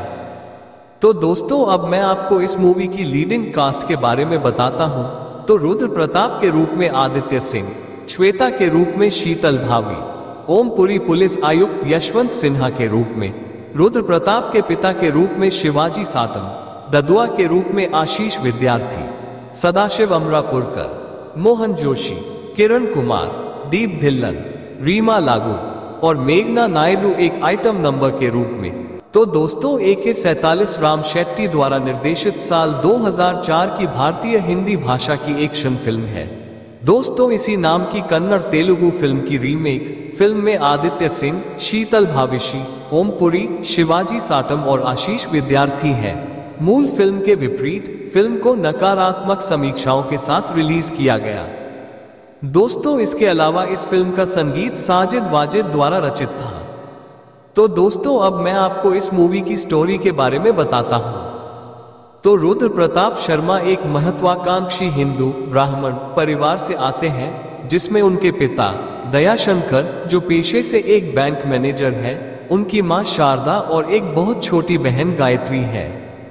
Speaker 4: तो दोस्तों, अब मैं आपको इस मूवी की लीडिंग कास्ट के बारे में बताता हूं। तो रुद्र प्रताप के रूप में आदित्य सिंह, श्वेता के रूप में शीतल भावी, ओमपुरी पुलिस आयुक्त यशवंत सिन्हा के रूप में, रुद्र प्रताप के पिता के रूप में शिवाजी सातम, ददुआ के रूप में आशीष विद्यार्थी, सदाशिव अमरापुरकर, मोहन जोशी, किरण कुमार, दीप धिल्लन, रीमा लागू और मेघना नायडू एक आइटम नंबर के रूप में। तो दोस्तों, ए के सैंतालीस राम शेट्टी द्वारा निर्देशित साल दो हज़ार चार की भारतीय हिंदी भाषा की एक्शन फिल्म है। दोस्तों, इसी नाम की कन्नड़ तेलुगु फिल्म की रीमेक फिल्म में आदित्य सिंह, शीतल भाविशी, ओमपुरी, शिवाजी साटम और आशीष विद्यार्थी हैं। मूल फिल्म के विपरीत फिल्म को नकारात्मक समीक्षाओं के साथ रिलीज किया गया। दोस्तों, इसके अलावा इस फिल्म का संगीत साजिद वाजिद द्वारा रचित था। तो दोस्तों, अब मैं आपको इस मूवी की स्टोरी के बारे में बताता हूं। तो रुद्र प्रताप शर्मा एक महत्वाकांक्षी हिंदू ब्राह्मण परिवार से आते हैं, जिसमें उनके पिता दयाशंकर, जो पेशे से एक बैंक मैनेजर है, उनकी मां शारदा और एक बहुत छोटी बहन गायत्री है।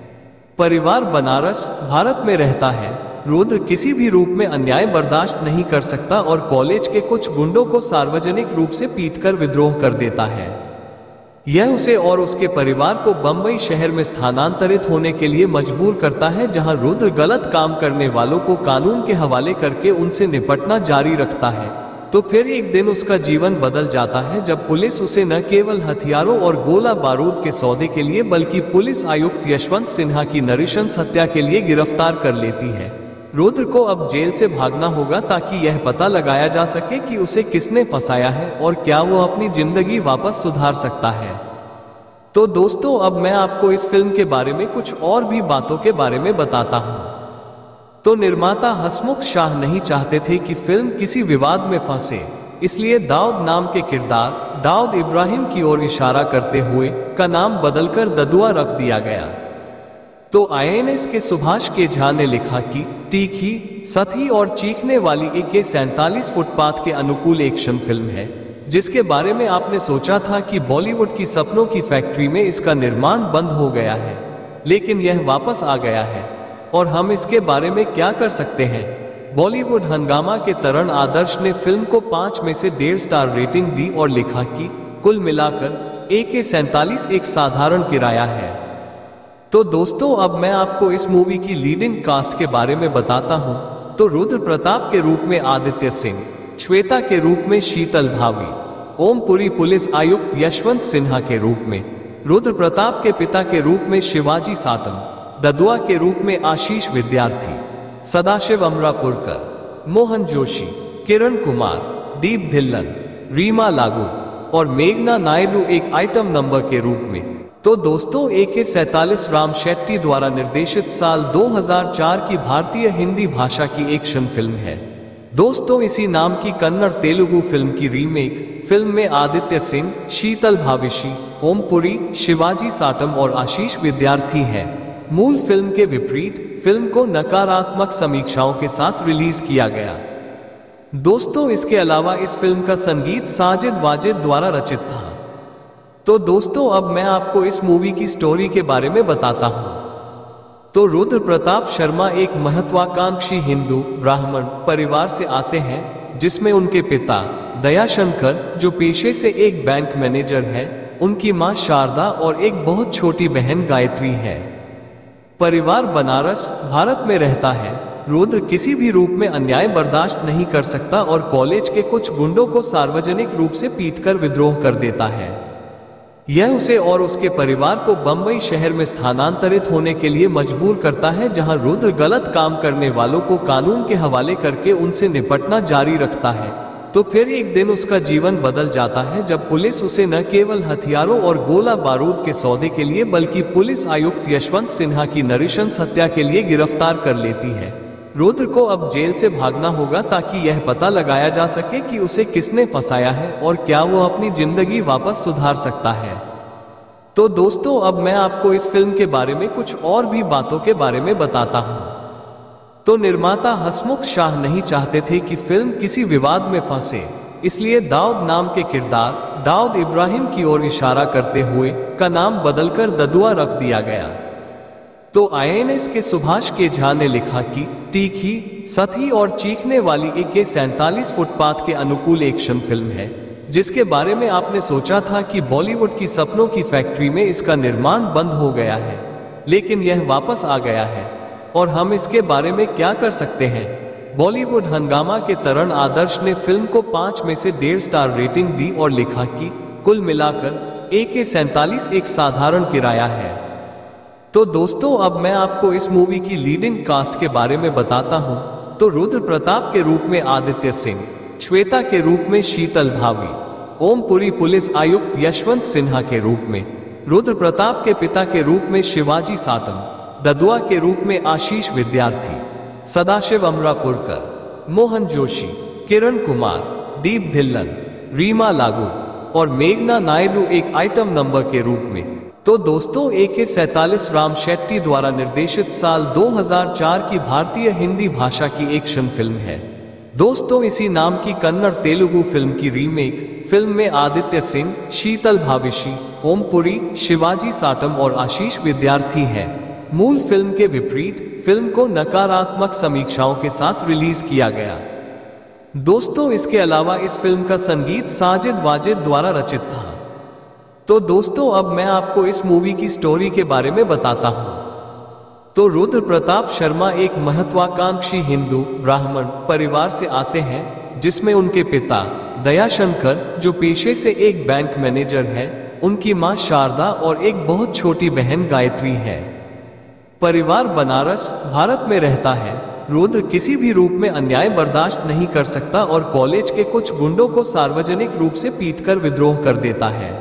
Speaker 4: परिवार बनारस, भारत में रहता है। रुद्र किसी भी रूप में अन्याय बर्दाश्त नहीं कर सकता और कॉलेज के कुछ गुंडों को सार्वजनिक रूप से पीटकर विद्रोह कर देता है। यह उसे और उसके परिवार को बंबई शहर में स्थानांतरित होने के लिए मजबूर करता है, जहां रुद्र गलत काम करने वालों को कानून के हवाले करके उनसे निपटना जारी रखता है। तो फिर एक दिन उसका जीवन बदल जाता है जब पुलिस उसे न केवल हथियारों और गोला बारूद के सौदे के लिए बल्कि पुलिस आयुक्त यशवंत सिन्हा की नृशंस हत्या के लिए गिरफ्तार कर लेती है। रुद्र को अब जेल से भागना होगा ताकि यह पता लगाया जा सके कि उसे किसने फंसाया है और क्या वो अपनी जिंदगी वापस सुधार सकता है। तो दोस्तों, अब मैं आपको इस फिल्म के बारे में कुछ और भी बातों के बारे में बताता हूँ। तो निर्माता हसमुख शाह नहीं चाहते थे कि फिल्म किसी विवाद में फंसे, इसलिए दाऊद नाम के किरदार दाऊद इब्राहिम की ओर इशारा करते हुए का नाम बदलकर ददुआ रख दिया गया। तो आई एन एस के सुभाष के झा ने लिखा कि तीखी, सती और चीखने वाली ए के सैंतालीस फुटपाथ के अनुकूल एक्शन फिल्म है, जिसके बारे में आपने सोचा था कि बॉलीवुड की सपनों की फैक्ट्री में इसका निर्माण बंद हो गया है, लेकिन यह वापस आ गया है और हम इसके बारे में क्या कर सकते हैं। बॉलीवुड हंगामा के तरण आदर्श ने फिल्म को पांच में से डेढ़ स्टार रेटिंग दी और लिखा कि कुल मिलाकर ए के सैंतालीस एक साधारण किराया है। तो दोस्तों, अब मैं आपको इस मूवी की लीडिंग कास्ट के बारे में बताता हूं। तो रुद्र प्रताप के रूप में आदित्य सिंह, श्वेता के रूप में शीतल भावी, ओमपुरी पुलिस आयुक्त यशवंत सिन्हा के रूप में, रुद्र प्रताप के पिता के रूप में शिवाजी सातम, ददुआ के रूप में आशीष विद्यार्थी, सदाशिव अमरापुरकर, मोहन जोशी, किरण कुमार, दीप धिल्लन, रीमा लागू और मेघना नायडू एक आइटम नंबर के रूप में। तो दोस्तों, ए के सैंतालीस राम शेट्टी द्वारा निर्देशित साल दो हज़ार चार की भारतीय हिंदी भाषा की एक्शन फिल्म है। दोस्तों, इसी नाम की कन्नड़ तेलुगु फिल्म की रीमेक फिल्म में आदित्य सिंह, शीतल भाविशी, ओमपुरी, शिवाजी साटम और आशीष विद्यार्थी हैं। मूल फिल्म के विपरीत फिल्म को नकारात्मक समीक्षाओं के साथ रिलीज किया गया। दोस्तों, इसके अलावा इस फिल्म का संगीत साजिद वाजिद द्वारा रचित था। तो दोस्तों, अब मैं आपको इस मूवी की स्टोरी के बारे में बताता हूँ। तो रुद्र प्रताप शर्मा एक महत्वाकांक्षी हिंदू ब्राह्मण परिवार से आते हैं, जिसमें उनके पिता दयाशंकर, जो पेशे से एक बैंक मैनेजर है, उनकी मां शारदा और एक बहुत छोटी बहन गायत्री है। परिवार बनारस, भारत में रहता है। रुद्र किसी भी रूप में अन्याय बर्दाश्त नहीं कर सकता और कॉलेज के कुछ गुंडों को सार्वजनिक रूप से पीटकर विद्रोह कर देता है। यह उसे और उसके परिवार को बंबई शहर में स्थानांतरित होने के लिए मजबूर करता है, जहां रुद्र गलत काम करने वालों को कानून के हवाले करके उनसे निपटना जारी रखता है। तो फिर एक दिन उसका जीवन बदल जाता है जब पुलिस उसे न केवल हथियारों और गोला बारूद के सौदे के लिए बल्कि पुलिस आयुक्त यशवंत सिन्हा की नृशंस हत्या के लिए गिरफ्तार कर लेती है। रुद्र को अब जेल से भागना होगा ताकि यह पता लगाया जा सके कि उसे किसने फंसाया है और क्या वो अपनी जिंदगी वापस सुधार सकता है। तो दोस्तों, अब मैं आपको इस फिल्म के बारे में कुछ और भी बातों के बारे में बताता हूँ। तो निर्माता हसमुख शाह नहीं चाहते थे कि फिल्म किसी विवाद में फंसे, इसलिए दाऊद नाम के किरदार दाऊद इब्राहिम की ओर इशारा करते हुए का नाम बदलकर ददुआ रख दिया गया। तो आई एन एस के सुभाष के झा ने लिखा कि तीखी, सती और चीखने वाली ए के सैंतालीस फुटपाथ के अनुकूल एक्शन फिल्म है, जिसके बारे में आपने सोचा था कि बॉलीवुड की सपनों की फैक्ट्री में इसका निर्माण बंद हो गया है, लेकिन यह वापस आ गया है और हम इसके बारे में क्या कर सकते हैं। बॉलीवुड हंगामा के तरण आदर्श ने फिल्म को पांच में से डेढ़ स्टार रेटिंग दी और लिखा कि कुल मिलाकर ए के सैंतालीस एक साधारण किराया है। तो दोस्तों, अब मैं आपको इस मूवी की लीडिंग कास्ट के बारे में बताता हूं। तो रुद्र प्रताप के रूप में आदित्य सिंह, श्वेता के रूप में शीतल भावी, ओमपुरी पुलिस आयुक्त यशवंत सिन्हा के रूप में, रुद्र प्रताप के पिता के रूप में शिवाजी सातम, ददुआ के रूप में आशीष विद्यार्थी, सदाशिव अमरापुरकर, मोहन जोशी, किरण कुमार, दीप धिल्लन, रीमा लागू और मेघना नायडू एक आइटम नंबर के रूप में। तो दोस्तों, ए के सैंतालीस राम शेट्टी द्वारा निर्देशित साल दो हज़ार चार की भारतीय हिंदी भाषा की एक्शन फिल्म है। दोस्तों, इसी नाम की कन्नड़ तेलुगु फिल्म की रीमेक फिल्म में आदित्य सिंह, शीतल भाविशी, ओमपुरी, शिवाजी साटम और आशीष विद्यार्थी हैं। मूल फिल्म के विपरीत फिल्म को नकारात्मक समीक्षाओं के साथ रिलीज किया गया। दोस्तों, इसके अलावा इस फिल्म का संगीत साजिद वाजिद द्वारा रचित था। तो दोस्तों, अब मैं आपको इस मूवी की स्टोरी के बारे में बताता हूं। तो रुद्र प्रताप शर्मा एक महत्वाकांक्षी हिंदू ब्राह्मण परिवार से आते हैं, जिसमें उनके पिता दयाशंकर, जो पेशे से एक बैंक मैनेजर है, उनकी मां शारदा और एक बहुत छोटी बहन गायत्री है। परिवार बनारस, भारत में रहता है। रुद्र किसी भी रूप में अन्याय बर्दाश्त नहीं कर सकता और कॉलेज के कुछ गुंडों को सार्वजनिक रूप से पीटकर विद्रोह कर देता है।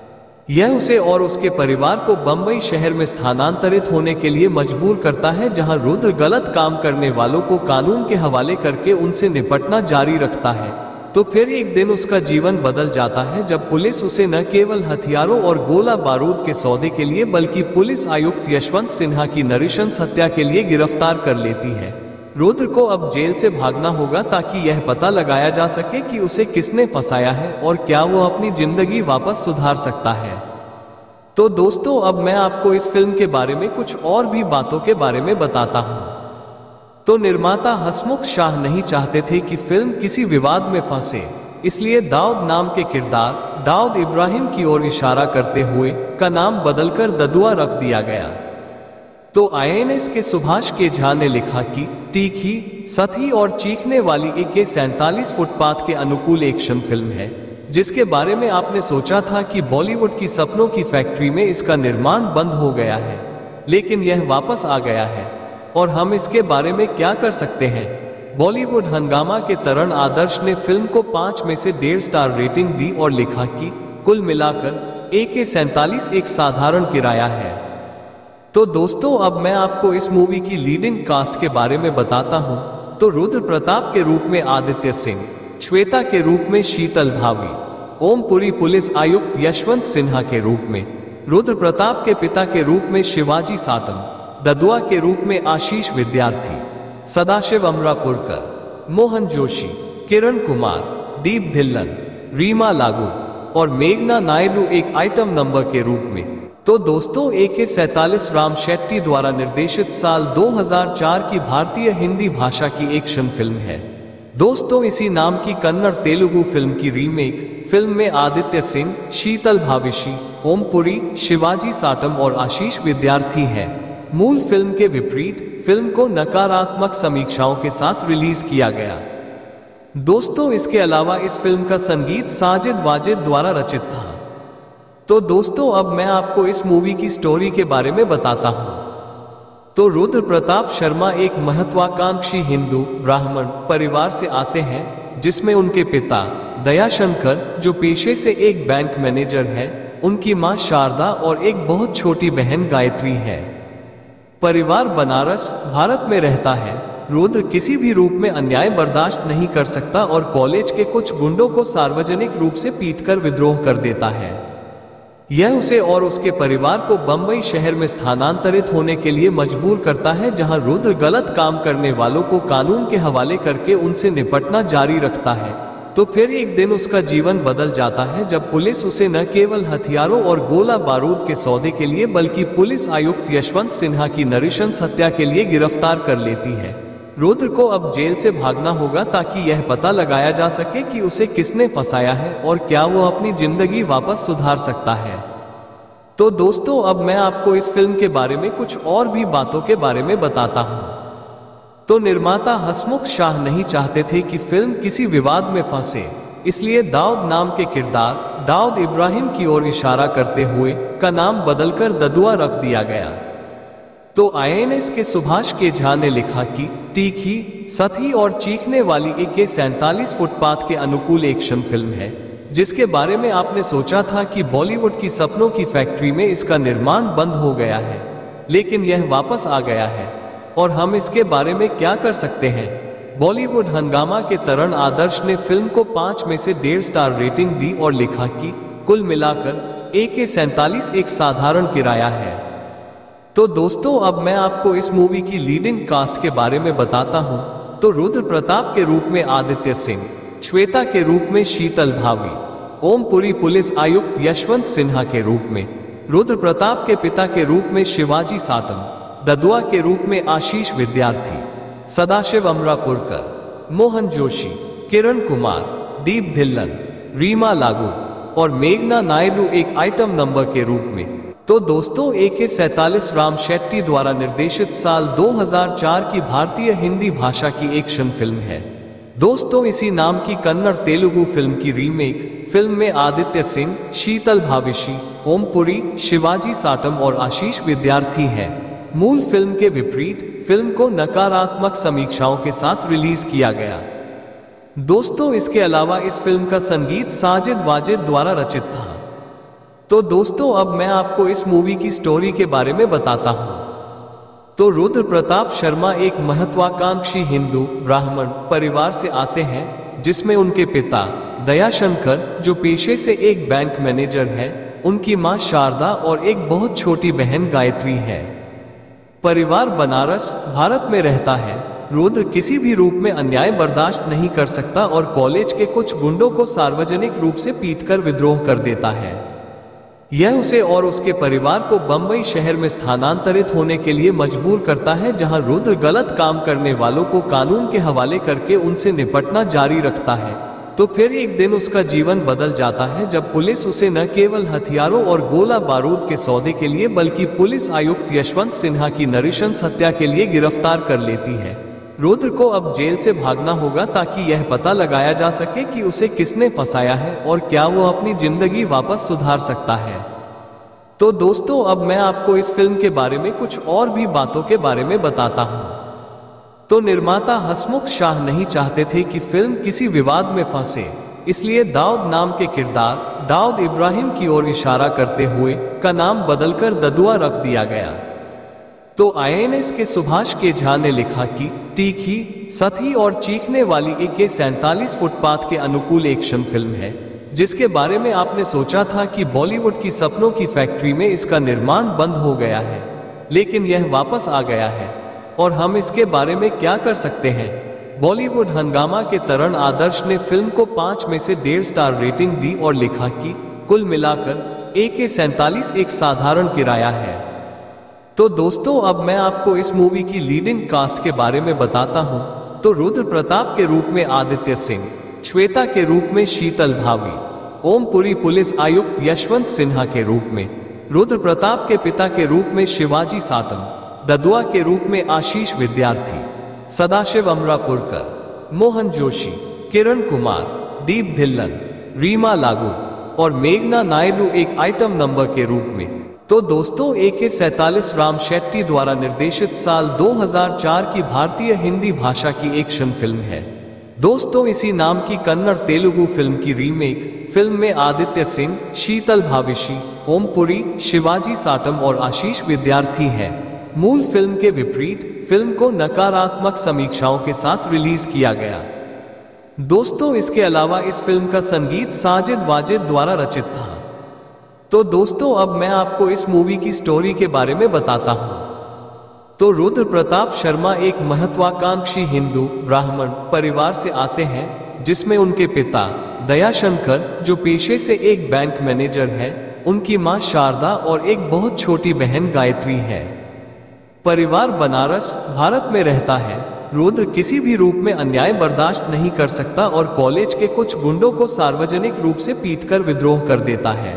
Speaker 4: यह उसे और उसके परिवार को बंबई शहर में स्थानांतरित होने के लिए मजबूर करता है, जहां रुद्र गलत काम करने वालों को कानून के हवाले करके उनसे निपटना जारी रखता है। तो फिर एक दिन उसका जीवन बदल जाता है जब पुलिस उसे न केवल हथियारों और गोला बारूद के सौदे के लिए बल्कि पुलिस आयुक्त यशवंत सिन्हा की नृशंस हत्या के लिए गिरफ्तार कर लेती है। रुद्र को अब जेल से भागना होगा ताकि यह पता लगाया जा सके कि उसे किसने फंसाया है और क्या वो अपनी जिंदगी वापस सुधार सकता है। तो दोस्तों, अब मैं आपको इस फिल्म के बारे में कुछ और भी बातों के बारे में बताता हूँ। तो निर्माता हसमुख शाह नहीं चाहते थे कि फिल्म किसी विवाद में फंसे, इसलिए दाऊद नाम के किरदार दाऊद इब्राहिम की ओर इशारा करते हुए का नाम बदलकर ददुआ रख दिया गया। तो आई एन एस के सुभाष के झा ने लिखा कि तीखी, सती और चीखने वाली ए के सैंतालीस फुटपाथ के अनुकूल एक्शन फिल्म है, जिसके बारे में आपने सोचा था कि बॉलीवुड की सपनों की फैक्ट्री में इसका निर्माण बंद हो गया है, लेकिन यह वापस आ गया है और हम इसके बारे में क्या कर सकते हैं। बॉलीवुड हंगामा के तरण आदर्श ने फिल्म को पांच में से डेढ़ स्टार रेटिंग दी और लिखा कि कुल मिलाकर ए के सैंतालीस एक साधारण किराया है। तो दोस्तों, अब मैं आपको इस मूवी की लीडिंग कास्ट के बारे में बताता हूं। तो रुद्र प्रताप के रूप में आदित्य सिंह, श्वेता के रूप में शीतल भावी, ओमपुरी पुलिस आयुक्त यशवंत सिन्हा के रूप में, रुद्र प्रताप के पिता के रूप में शिवाजी सातम, ददुआ के रूप में आशीष विद्यार्थी, सदाशिव अमरापुरकर, मोहन जोशी, किरण कुमार, दीप धिल्लन, रीमा लागू और मेघना नायडू एक आइटम नंबर के रूप में। तो दोस्तों, ए के सैंतालीस राम शेट्टी द्वारा निर्देशित साल दो हज़ार चार की भारतीय हिंदी भाषा की एक्शन फिल्म है। दोस्तों इसी नाम की कन्नड़ तेलुगु फिल्म की रीमेक फिल्म में आदित्य सिंह, शीतल भाविशी, ओम पुरी, शिवाजी साटम और आशीष विद्यार्थी हैं। मूल फिल्म के विपरीत फिल्म को नकारात्मक समीक्षाओं के साथ रिलीज किया गया। दोस्तों इसके अलावा इस फिल्म का संगीत साजिद वाजिद द्वारा रचित था। तो दोस्तों अब मैं आपको इस मूवी की स्टोरी के बारे में बताता हूं। तो रुद्र प्रताप शर्मा एक महत्वाकांक्षी हिंदू ब्राह्मण परिवार से आते हैं, जिसमें उनके पिता दयाशंकर जो पेशे से एक बैंक मैनेजर है, उनकी मां शारदा और एक बहुत छोटी बहन गायत्री है। परिवार बनारस भारत में रहता है। रुद्र किसी भी रूप में अन्याय बर्दाश्त नहीं कर सकता और कॉलेज के कुछ गुंडों को सार्वजनिक रूप से पीटकर विद्रोह कर देता है। यह उसे और उसके परिवार को बंबई शहर में स्थानांतरित होने के लिए मजबूर करता है, जहां रुद्र गलत काम करने वालों को कानून के हवाले करके उनसे निपटना जारी रखता है। तो फिर एक दिन उसका जीवन बदल जाता है जब पुलिस उसे न केवल हथियारों और गोला बारूद के सौदे के लिए बल्कि पुलिस आयुक्त यशवंत सिन्हा की नृशंस हत्या के लिए गिरफ्तार कर लेती है। रुद्र को अब जेल से भागना होगा ताकि यह पता लगाया जा सके कि उसे किसने फंसाया है और क्या वो अपनी जिंदगी वापस सुधार सकता है। तो दोस्तों अब मैं आपको इस फिल्म के बारे में कुछ और भी बातों के बारे में बताता हूं। तो निर्माता हसमुख शाह नहीं चाहते थे कि फिल्म किसी विवाद में फंसे, इसलिए दाऊद नाम के किरदार दाऊद इब्राहिम की ओर इशारा करते हुए का नाम बदलकर ददुआ रख दिया गया। तो आई एन एस के सुभाष के झा ने लिखा कि तीखी, सती और चीखने वाली ए के सैंतालीस फुटपाथ के अनुकूल एक्शन फिल्म है, जिसके बारे में आपने सोचा था कि बॉलीवुड की सपनों की फैक्ट्री में इसका निर्माण बंद हो गया है, लेकिन यह वापस आ गया है और हम इसके बारे में क्या कर सकते हैं। बॉलीवुड हंगामा के तरण आदर्श ने फिल्म को पांच में से डेढ़ स्टार रेटिंग दी और लिखा कि कुल मिलाकर ए के सैंतालीस एक साधारण किराया है। तो दोस्तों अब मैं आपको इस मूवी की लीडिंग कास्ट के बारे में बताता हूं। तो रुद्र प्रताप के रूप में आदित्य सिंह, श्वेता के रूप में शीतल भावी, ओम पुरी पुलिस आयुक्त यशवंत सिन्हा के रूप में, रुद्र प्रताप के पिता के रूप में शिवाजी साटम, ददुआ के रूप में आशीष विद्यार्थी, सदाशिव अमरापुरकर, मोहन जोशी, किरण कुमार, दीप धिल्लन, रीमा लागू और मेघना नायडू एक आइटम नंबर के रूप में। तो दोस्तों ए के सैंतालीस राम शेट्टी द्वारा निर्देशित साल दो हज़ार चार की भारतीय हिंदी भाषा की एक्शन फिल्म है। दोस्तों इसी नाम की कन्नड़ तेलुगु फिल्म की रीमेक फिल्म में आदित्य सिंह, शीतल भाविशी, ओम पुरी, शिवाजी साटम और आशीष विद्यार्थी हैं। मूल फिल्म के विपरीत फिल्म को नकारात्मक समीक्षाओं के साथ रिलीज किया गया। दोस्तों इसके अलावा इस फिल्म का संगीत साजिद वाजिद द्वारा रचित था। तो दोस्तों अब मैं आपको इस मूवी की स्टोरी के बारे में बताता हूं। तो रुद्र प्रताप शर्मा एक महत्वाकांक्षी हिंदू ब्राह्मण परिवार से आते हैं, जिसमें उनके पिता दयाशंकर जो पेशे से एक बैंक मैनेजर है, उनकी मां शारदा और एक बहुत छोटी बहन गायत्री है। परिवार बनारस भारत में रहता है। रुद्र किसी भी रूप में अन्याय बर्दाश्त नहीं कर सकता और कॉलेज के कुछ गुंडों को सार्वजनिक रूप से पीटकर विद्रोह कर देता है। यह उसे और उसके परिवार को बंबई शहर में स्थानांतरित होने के लिए मजबूर करता है, जहां रुद्र गलत काम करने वालों को कानून के हवाले करके उनसे निपटना जारी रखता है। तो फिर एक दिन उसका जीवन बदल जाता है जब पुलिस उसे न केवल हथियारों और गोला बारूद के सौदे के लिए बल्कि पुलिस आयुक्त यशवंत सिन्हा की नृशंस हत्या के लिए गिरफ्तार कर लेती है। रुद्र को अब जेल से भागना होगा ताकि यह पता लगाया जा सके कि उसे किसने फंसाया है और क्या वो अपनी जिंदगी वापस सुधार सकता है। तो दोस्तों अब मैं आपको इस फिल्म के बारे में कुछ और भी बातों के बारे में बताता हूं। तो निर्माता हसमुख शाह नहीं चाहते थे कि फिल्म किसी विवाद में फंसे, इसलिए दाऊद नाम के किरदार दाऊद इब्राहिम की ओर इशारा करते हुए का नाम बदलकर ददुआ रख दिया गया। तो आई एन एस के सुभाष के झा ने लिखा कि तीखी, सती और चीखने वाली ए के सैंतालीस फुटपाथ के अनुकूल एक्शन फिल्म है, जिसके बारे में आपने सोचा था कि बॉलीवुड की सपनों की फैक्ट्री में इसका निर्माण बंद हो गया है, लेकिन यह वापस आ गया है और हम इसके बारे में क्या कर सकते हैं। बॉलीवुड हंगामा के तरण आदर्श ने फिल्म को पांच में से डेढ़ स्टार रेटिंग दी और लिखा कि कुल मिलाकर ए के सैंतालीस एक साधारण किराया है। तो दोस्तों अब मैं आपको इस मूवी की लीडिंग कास्ट के बारे में बताता हूं। तो रुद्र प्रताप के रूप में आदित्य सिंह, श्वेता के रूप में शीतल भावी, ओमपुरी पुलिस आयुक्त यशवंत सिन्हा के रूप में, रुद्र प्रताप के पिता के रूप में शिवाजी सातम, ददुआ के रूप में आशीष विद्यार्थी, सदाशिव अमरापुरकर, मोहन जोशी, किरण कुमार, दीप धिल्लन, रीमा लागू और मेघना नायडू एक आइटम नंबर के रूप में। तो दोस्तों ए के सैतालीस राम शेट्टी द्वारा निर्देशित साल दो हज़ार चार की भारतीय हिंदी भाषा की एक्शन फिल्म है। दोस्तों इसी नाम की कन्नड़ तेलुगु फिल्म की रीमेक फिल्म में आदित्य सिंह, शीतल भाविशी, ओमपुरी, शिवाजी साटम और आशीष विद्यार्थी हैं। मूल फिल्म के विपरीत फिल्म को नकारात्मक समीक्षाओं के साथ रिलीज किया गया। दोस्तों इसके अलावा इस फिल्म का संगीत साजिद वाजिद द्वारा रचित था। तो दोस्तों अब मैं आपको इस मूवी की स्टोरी के बारे में बताता हूं। तो रुद्र प्रताप शर्मा एक महत्वाकांक्षी हिंदू ब्राह्मण परिवार से आते हैं, जिसमें उनके पिता दयाशंकर जो पेशे से एक बैंक मैनेजर है, उनकी मां शारदा और एक बहुत छोटी बहन गायत्री है। परिवार बनारस भारत में रहता है। रुद्र किसी भी रूप में अन्याय बर्दाश्त नहीं कर सकता और कॉलेज के कुछ गुंडों को सार्वजनिक रूप से पीटकर विद्रोह कर देता है।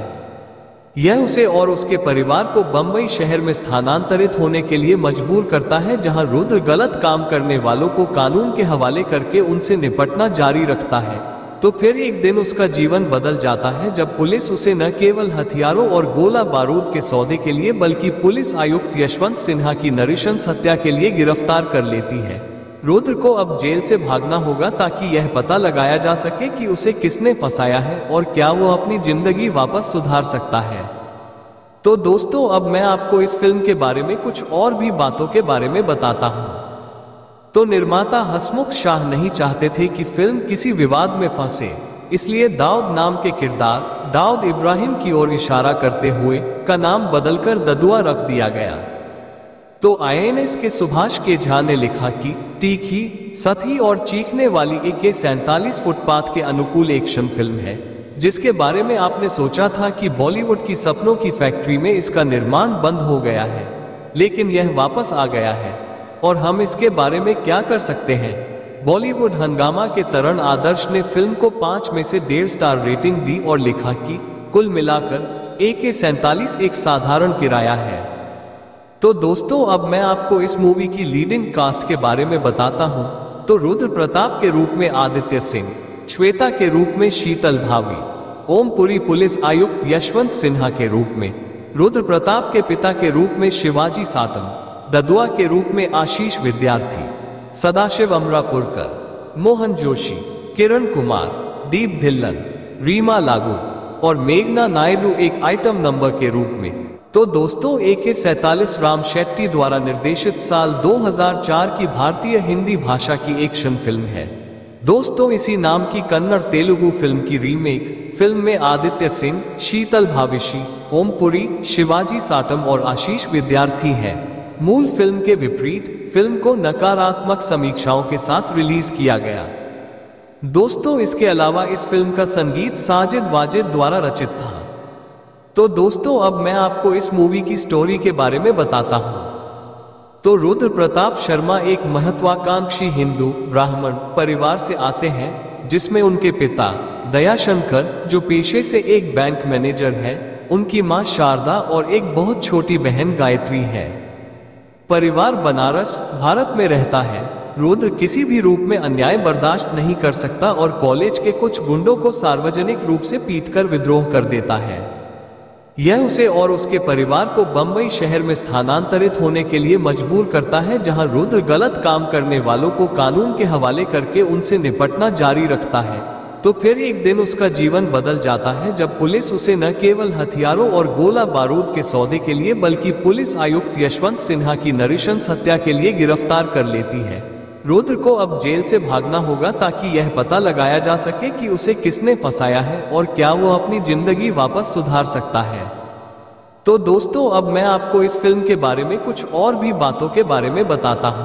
Speaker 4: यह उसे और उसके परिवार को बंबई शहर में स्थानांतरित होने के लिए मजबूर करता है, जहां रुद्र गलत काम करने वालों को कानून के हवाले करके उनसे निपटना जारी रखता है। तो फिर एक दिन उसका जीवन बदल जाता है जब पुलिस उसे न केवल हथियारों और गोला बारूद के सौदे के लिए बल्कि पुलिस आयुक्त यशवंत सिन्हा की नृशंस हत्या के लिए गिरफ्तार कर लेती है। रुद्र को अब जेल से भागना होगा ताकि यह पता लगाया जा सके कि उसे किसने फंसाया है और क्या वो अपनी जिंदगी वापस सुधार सकता है। तो दोस्तों अब मैं आपको इस फिल्म के बारे में कुछ और भी बातों के बारे में बताता हूं। तो निर्माता हसमुख शाह नहीं चाहते थे कि फिल्म किसी विवाद में फंसे, इसलिए दाऊद नाम के किरदार दाऊद इब्राहिम की ओर इशारा करते हुए का नाम बदलकर ददुआ रख दिया गया। तो आई एन एस के सुभाष के झा ने लिखा कि तीखी, सती और चीखने वाली ए के सैतालीस फुटपाथ के अनुकूल एक्शन फिल्म है, जिसके बारे में आपने सोचा था कि बॉलीवुड की सपनों की फैक्ट्री में इसका निर्माण बंद हो गया है, लेकिन यह वापस आ गया है और हम इसके बारे में क्या कर सकते हैं। बॉलीवुड हंगामा के तरण आदर्श ने फिल्म को पांच में से डेढ़ स्टार रेटिंग दी और लिखा कि कुल मिलाकर ए के सैतालीस एक साधारण किराया है। तो दोस्तों अब मैं आपको इस मूवी की लीडिंग कास्ट के बारे में बताता हूं। तो रुद्र प्रताप के रूप में आदित्य सिंह, श्वेता के रूप में शीतल भावी, ओमपुरी पुलिस आयुक्त यशवंत सिन्हा के रूप में, रुद्र प्रताप के पिता के रूप में शिवाजी सातम, ददुआ के रूप में आशीष विद्यार्थी, सदाशिव अमरापुरकर, मोहन जोशी, किरण कुमार, दीप धिल्लन, रीमा लागू और मेघना नायडू एक आइटम नंबर के रूप में। तो दोस्तों ए के सैतालीस राम शेट्टी द्वारा निर्देशित साल दो हज़ार चार की भारतीय हिंदी भाषा की एक्शन फिल्म है। दोस्तों इसी नाम की कन्नड़ तेलुगु फिल्म की रीमेक फिल्म में आदित्य सिंह, शीतल भाविशी, ओमपुरी, शिवाजी साटम और आशीष विद्यार्थी हैं। मूल फिल्म के विपरीत फिल्म को नकारात्मक समीक्षाओं के साथ रिलीज किया गया। दोस्तों इसके अलावा इस फिल्म का संगीत साजिद वाजिद द्वारा रचित था। तो दोस्तों अब मैं आपको इस मूवी की स्टोरी के बारे में बताता हूं। तो रुद्र प्रताप शर्मा एक महत्वाकांक्षी हिंदू ब्राह्मण परिवार से आते हैं, जिसमें उनके पिता दयाशंकर जो पेशे से एक बैंक मैनेजर है, उनकी मां शारदा और एक बहुत छोटी बहन गायत्री है। परिवार बनारस भारत में रहता है। रुद्र किसी भी रूप में अन्याय बर्दाश्त नहीं कर सकता और कॉलेज के कुछ गुंडों को सार्वजनिक रूप से पीटकर विद्रोह कर देता है। यह उसे और उसके परिवार को बंबई शहर में स्थानांतरित होने के लिए मजबूर करता है, जहां रुद्र गलत काम करने वालों को कानून के हवाले करके उनसे निपटना जारी रखता है। तो फिर एक दिन उसका जीवन बदल जाता है जब पुलिस उसे न केवल हथियारों और गोला बारूद के सौदे के लिए बल्कि पुलिस आयुक्त यशवंत सिन्हा की नृशंस हत्या के लिए गिरफ्तार कर लेती है। रुद्र को अब जेल से भागना होगा ताकि यह पता लगाया जा सके कि उसे किसने फंसाया है और क्या वो अपनी जिंदगी वापस सुधार सकता है। तो दोस्तों अब मैं आपको इस फिल्म के बारे में कुछ और भी बातों के बारे में बताता हूं।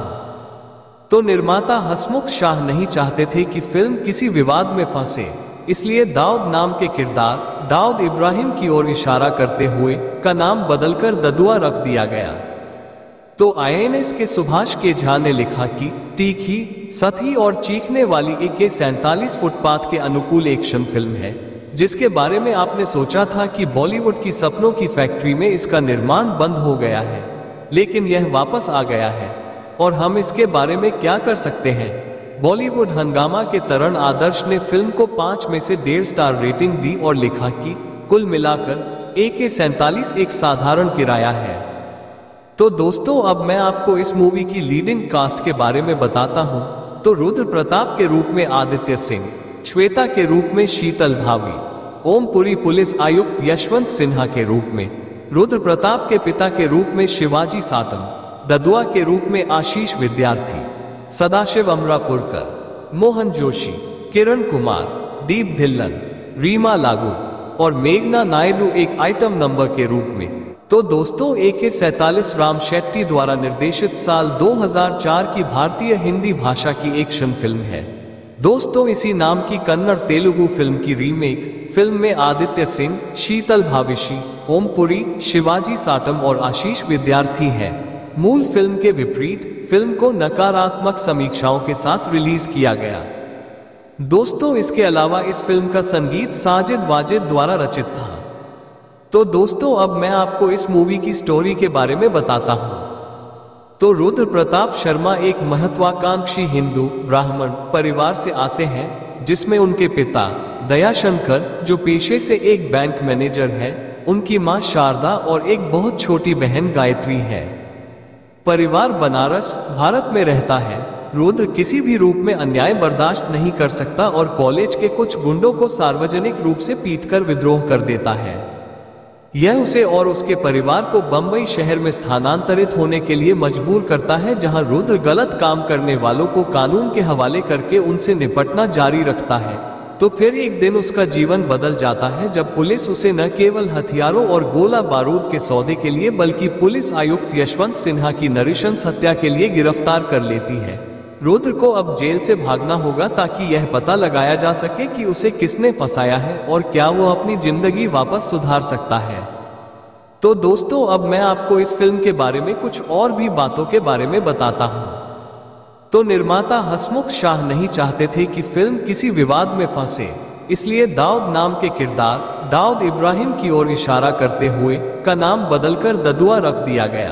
Speaker 4: तो निर्माता हसमुख शाह नहीं चाहते थे कि फिल्म किसी विवाद में फंसे, इसलिए दाऊद नाम के किरदार दाऊद इब्राहिम की ओर इशारा करते हुए का नाम बदलकर ददुआ रख दिया गया। तो आईएनएस के सुभाष के झा ने लिखा कि तीखी, सती और चीखने वाली ए के सैंतालीस फुटपाथ के अनुकूल एक्शन फिल्म है, जिसके बारे में आपने सोचा था कि बॉलीवुड की सपनों की फैक्ट्री में इसका निर्माण बंद हो गया है, लेकिन यह वापस आ गया है और हम इसके बारे में क्या कर सकते हैं। बॉलीवुड हंगामा के तरण आदर्श ने फिल्म को पांच में से डेढ़ स्टार रेटिंग दी और लिखा कि कुल मिलाकर ए के सैंतालीस एक साधारण किराया है। तो दोस्तों, अब मैं आपको इस मूवी की लीडिंग कास्ट के बारे में बताता हूं। तो रुद्र प्रताप के रूप में आदित्य सिंह, श्वेता के रूप में शीतल भावी, ओमपुरी पुलिस आयुक्त यशवंत सिन्हा के रूप में, रुद्र प्रताप के पिता के रूप में शिवाजी सातम, ददुआ के रूप में आशीष विद्यार्थी, सदाशिव अमरापुरकर, मोहन जोशी, किरण कुमार, दीप धिल्लन, रीमा लागू और मेघना नायडू एक आइटम नंबर के रूप में। तो दोस्तों, ए के सैंतालीस राम शेट्टी द्वारा निर्देशित साल दो हज़ार चार की भारतीय हिंदी भाषा की एक्शन फिल्म है। दोस्तों, इसी नाम की कन्नड़ तेलुगु फिल्म की रीमेक फिल्म में आदित्य सिंह, शीतल भाविशी, ओमपुरी, शिवाजी साटम और आशीष विद्यार्थी हैं। मूल फिल्म के विपरीत फिल्म को नकारात्मक समीक्षाओं के साथ रिलीज किया गया। दोस्तों, इसके अलावा इस फिल्म का संगीत साजिद वाजिद द्वारा रचित था। तो दोस्तों, अब मैं आपको इस मूवी की स्टोरी के बारे में बताता हूं। तो रुद्र प्रताप शर्मा एक महत्वाकांक्षी हिंदू ब्राह्मण परिवार से आते हैं, जिसमें उनके पिता दयाशंकर, जो पेशे से एक बैंक मैनेजर है, उनकी मां शारदा और एक बहुत छोटी बहन गायत्री है। परिवार बनारस, भारत में रहता है। रुद्र किसी भी रूप में अन्याय बर्दाश्त नहीं कर सकता और कॉलेज के कुछ गुंडों को सार्वजनिक रूप से पीटकर विद्रोह कर देता है। यह उसे और उसके परिवार को बंबई शहर में स्थानांतरित होने के लिए मजबूर करता है, जहां रुद्र गलत काम करने वालों को कानून के हवाले करके उनसे निपटना जारी रखता है। तो फिर एक दिन उसका जीवन बदल जाता है, जब पुलिस उसे न केवल हथियारों और गोला बारूद के सौदे के लिए बल्कि पुलिस आयुक्त यशवंत सिन्हा की नृशंस हत्या के लिए गिरफ्तार कर लेती है। रुद्र को अब जेल से भागना होगा ताकि यह पता लगाया जा सके कि उसे किसने फंसाया है और क्या वो अपनी जिंदगी वापस सुधार सकता है। तो दोस्तों, अब मैं आपको इस फिल्म के बारे में कुछ और भी बातों के बारे में बताता हूं। तो निर्माता हसमुख शाह नहीं चाहते थे कि फिल्म किसी विवाद में फंसे, इसलिए दाऊद नाम के किरदार दाऊद इब्राहिम की ओर इशारा करते हुए का नाम बदलकर ददुआ रख दिया गया।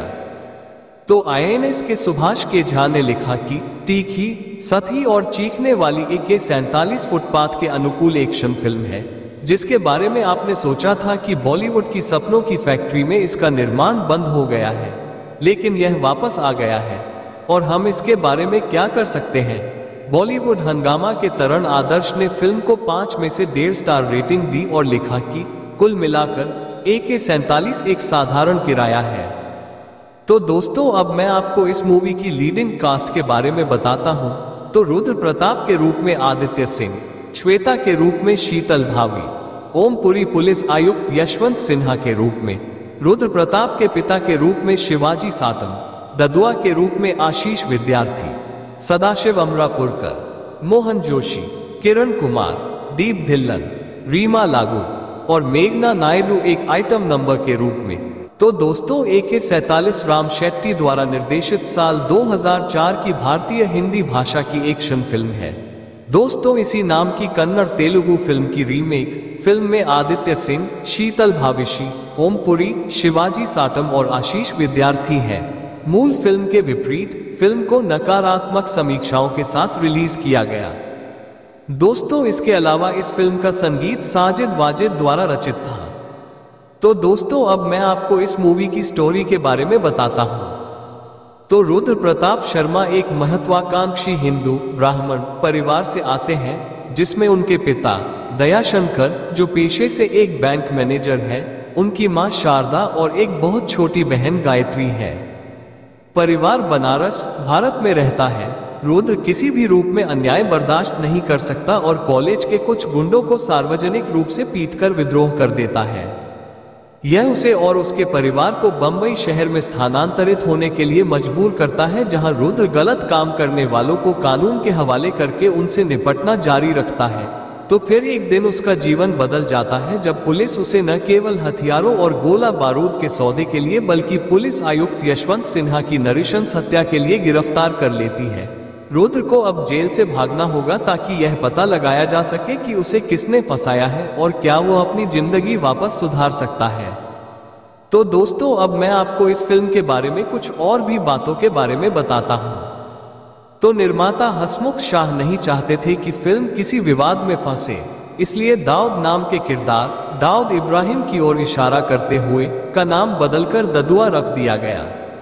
Speaker 4: तो आईएनएस के सुभाष के झा ने लिखा कि तीखी, सती और चीखने वाली ए के सैंतालीस फुटपाथ के अनुकूल एक्शन फिल्म है, जिसके बारे में आपने सोचा था कि बॉलीवुड की सपनों की फैक्ट्री में इसका निर्माण बंद हो गया है, लेकिन यह वापस आ गया है और हम इसके बारे में क्या कर सकते हैं। बॉलीवुड हंगामा के तरण आदर्श ने फिल्म को पांच में से डेढ़ स्टार रेटिंग दी और लिखा कि कुल मिलाकर ए के सैंतालीस एक साधारण किराया है। तो दोस्तों, अब मैं आपको इस मूवी की लीडिंग कास्ट के बारे में बताता हूं। तो रुद्र प्रताप के रूप में आदित्य सिंह, श्वेता के रूप में शीतल भावी, ओमपुरी पुलिस आयुक्त यशवंत सिन्हा के रूप में, रुद्र प्रताप के पिता के रूप में शिवाजी सातम, ददुआ के रूप में आशीष विद्यार्थी, सदाशिव अमरापुरकर, मोहन जोशी, किरण कुमार, दीप धिल्लन, रीमा लागू और मेघना नायडू एक आइटम नंबर के रूप में। तो दोस्तों, ए के सैंतालीस राम शेट्टी द्वारा निर्देशित साल दो हज़ार चार की भारतीय हिंदी भाषा की एक्शन फिल्म है। दोस्तों, इसी नाम की कन्नड़ तेलुगु फिल्म की रीमेक फिल्म में आदित्य सिंह, शीतल भाविशी, ओमपुरी, शिवाजी साटम और आशीष विद्यार्थी हैं। मूल फिल्म के विपरीत फिल्म को नकारात्मक समीक्षाओं के साथ रिलीज किया गया। दोस्तों, इसके अलावा इस फिल्म का संगीत साजिद वाजिद द्वारा रचित था। तो दोस्तों, अब मैं आपको इस मूवी की स्टोरी के बारे में बताता हूं। तो रुद्र प्रताप शर्मा एक महत्वाकांक्षी हिंदू ब्राह्मण परिवार से आते हैं, जिसमें उनके पिता दयाशंकर, जो पेशे से एक बैंक मैनेजर है, उनकी मां शारदा और एक बहुत छोटी बहन गायत्री है। परिवार बनारस, भारत में रहता है। रुद्र किसी भी रूप में अन्याय बर्दाश्त नहीं कर सकता और कॉलेज के कुछ गुंडों को सार्वजनिक रूप से पीटकर विद्रोह कर देता है। यह उसे और उसके परिवार को बंबई शहर में स्थानांतरित होने के लिए मजबूर करता है, जहां रुद्र गलत काम करने वालों को कानून के हवाले करके उनसे निपटना जारी रखता है। तो फिर एक दिन उसका जीवन बदल जाता है जब पुलिस उसे न केवल हथियारों और गोला बारूद के सौदे के लिए बल्कि पुलिस आयुक्त यशवंत सिन्हा की नृशंस हत्या के लिए गिरफ्तार कर लेती है। रुद्र को अब जेल से भागना होगा ताकि यह पता लगाया जा सके कि उसे किसने फंसाया है और क्या वो अपनी जिंदगी वापस सुधार सकता है। तो दोस्तों, अब मैं आपको इस फिल्म के बारे में कुछ और भी बातों के बारे में बताता हूँ। तो निर्माता हसमुख शाह नहीं चाहते थे कि फिल्म किसी विवाद में फंसे, इसलिए दाऊद नाम के किरदार दाऊद इब्राहिम की ओर इशारा करते हुए का नाम बदलकर ददुआ रख दिया गया।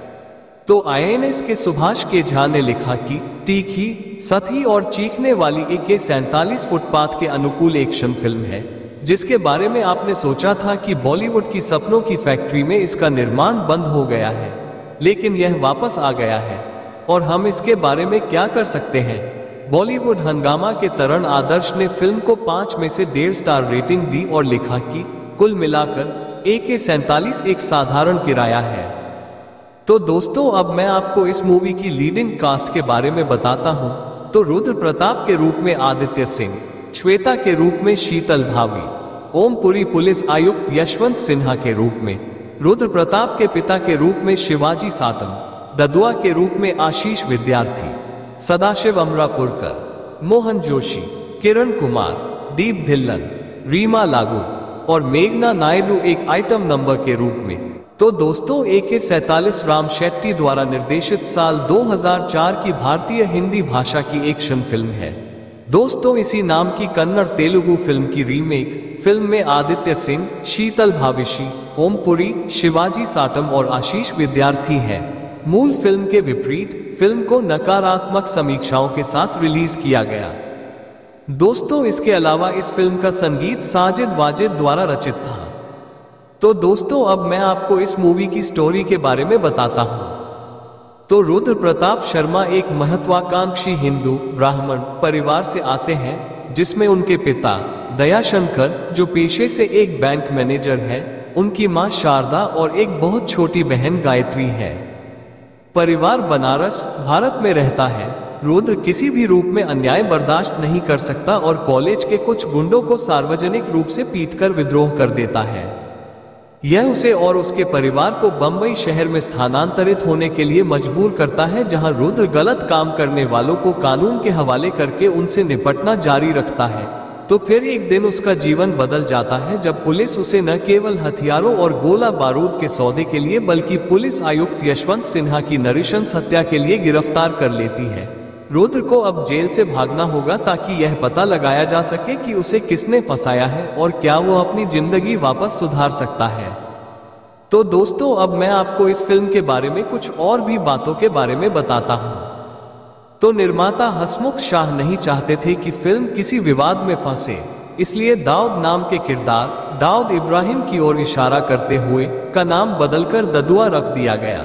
Speaker 4: तो आई एन एस के सुभाष के झा ने लिखा कि तीखी, सती और चीखने वाली ए के सैंतालीस फुटपाथ के अनुकूल एक्शन फिल्म है, जिसके बारे में आपने सोचा था कि बॉलीवुड की सपनों की फैक्ट्री में इसका निर्माण बंद हो गया है, लेकिन यह वापस आ गया है और हम इसके बारे में क्या कर सकते हैं। बॉलीवुड हंगामा के तरण आदर्श ने फिल्म को पांच में से डेढ़ स्टार रेटिंग दी और लिखा कि कुल मिलाकर ए के सैंतालीस एक साधारण किराया है। तो दोस्तों, अब मैं आपको इस मूवी की लीडिंग कास्ट के बारे में बताता हूं। तो रुद्र प्रताप के रूप में आदित्य सिंह, श्वेता के रूप में शीतल भावी, ओमपुरी पुलिस आयुक्त यशवंत सिन्हा के रूप में, रुद्र प्रताप के पिता के रूप में शिवाजी सातम, ददुआ के रूप में आशीष विद्यार्थी, सदाशिव अमरापुरकर, मोहन जोशी, किरण कुमार, दीप धिल्लन, रीमा लागू और मेघना नायडू एक आइटम नंबर के रूप में। तो दोस्तों, ए के सैंतालीस राम शेट्टी द्वारा निर्देशित साल दो हज़ार चार की भारतीय हिंदी भाषा की एक्शन फिल्म है। दोस्तों, इसी नाम की कन्नड़ तेलुगु फिल्म की रीमेक फिल्म में आदित्य सिंह, शीतल भाविशी, ओमपुरी, शिवाजी साटम और आशीष विद्यार्थी हैं। मूल फिल्म के विपरीत फिल्म को नकारात्मक समीक्षाओं के साथ रिलीज किया गया। दोस्तों, इसके अलावा इस फिल्म का संगीत साजिद वाजिद द्वारा रचित था। तो दोस्तों, अब मैं आपको इस मूवी की स्टोरी के बारे में बताता हूँ। तो रुद्र प्रताप शर्मा एक महत्वाकांक्षी हिंदू ब्राह्मण परिवार से आते हैं, जिसमें उनके पिता दयाशंकर, जो पेशे से एक बैंक मैनेजर है, उनकी मां शारदा और एक बहुत छोटी बहन गायत्री है। परिवार बनारस, भारत में रहता है। रुद्र किसी भी रूप में अन्याय बर्दाश्त नहीं कर सकता और कॉलेज के कुछ गुंडों को सार्वजनिक रूप से पीटकर विद्रोह कर देता है। यह उसे और उसके परिवार को बंबई शहर में स्थानांतरित होने के लिए मजबूर करता है, जहां रुद्र गलत काम करने वालों को कानून के हवाले करके उनसे निपटना जारी रखता है। तो फिर एक दिन उसका जीवन बदल जाता है जब पुलिस उसे न केवल हथियारों और गोला बारूद के सौदे के लिए बल्कि पुलिस आयुक्त यशवंत सिन्हा की नृशंस हत्या के लिए गिरफ्तार कर लेती है। रुद्र को अब जेल से भागना होगा ताकि यह पता लगाया जा सके कि उसे किसने फंसाया है और क्या वो अपनी जिंदगी वापस सुधार सकता है। तो दोस्तों, अब मैं आपको इस फिल्म के बारे में कुछ और भी बातों के बारे में बताता हूँ। तो निर्माता हसमुख शाह नहीं चाहते थे कि फिल्म किसी विवाद में फंसे, इसलिए दाऊद नाम के किरदार दाऊद इब्राहिम की ओर इशारा करते हुए का नाम बदलकर ददुआ रख दिया गया।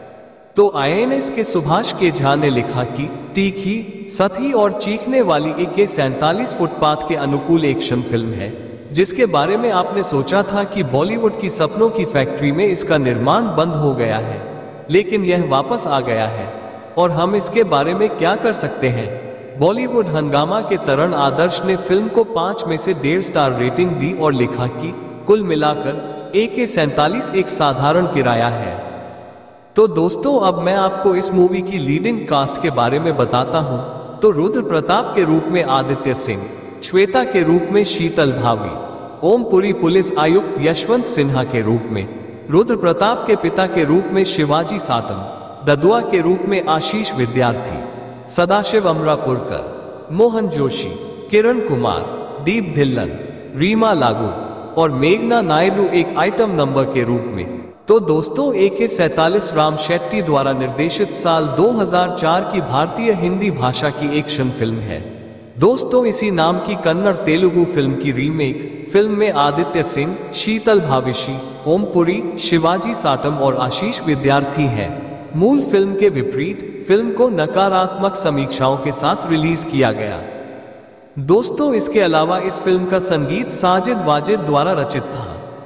Speaker 4: तो आई एन एस के सुभाष के झा ने लिखा कि तीखी, सती और चीखने वाली ए के सैंतालीस फुटपाथ के अनुकूल एक्शन फिल्म है, जिसके बारे में आपने सोचा था कि बॉलीवुड की सपनों की फैक्ट्री में इसका निर्माण बंद हो गया है, लेकिन यह वापस आ गया है और हम इसके बारे में क्या कर सकते हैं। बॉलीवुड हंगामा के तरण आदर्श ने फिल्म को पांच में से डेढ़ स्टार रेटिंग दी और लिखा कि कुल मिलाकर ए के सैंतालीस एक साधारण किराया है। तो दोस्तों, अब मैं आपको इस मूवी की लीडिंग कास्ट के बारे में बताता हूं। तो रुद्र प्रताप के रूप में आदित्य सिंह, श्वेता के रूप में शीतल भावी, ओमपुरी पुलिस आयुक्त यशवंत सिन्हा के रूप में, रुद्र प्रताप के पिता के रूप में शिवाजी सातम, ददुआ के रूप में आशीष विद्यार्थी, सदाशिव अमरापुरकर, मोहन जोशी, किरण कुमार, दीप धिल्लन, रीमा लागू और मेघना नायडू एक आइटम नंबर के रूप में। तो दोस्तों, ए के सैंतालीस राम शेट्टी द्वारा निर्देशित साल दो हज़ार चार की भारतीय हिंदी भाषा की एक्शन फिल्म है। दोस्तों, इसी नाम की कन्नड़ तेलुगु फिल्म की रीमेक फिल्म में आदित्य सिंह, शीतल भाविशी, ओमपुरी, शिवाजी साटम और आशीष विद्यार्थी हैं। मूल फिल्म के विपरीत फिल्म को नकारात्मक समीक्षाओं के साथ रिलीज किया गया। दोस्तों, इसके अलावा इस फिल्म का संगीत साजिद वाजिद द्वारा रचित था।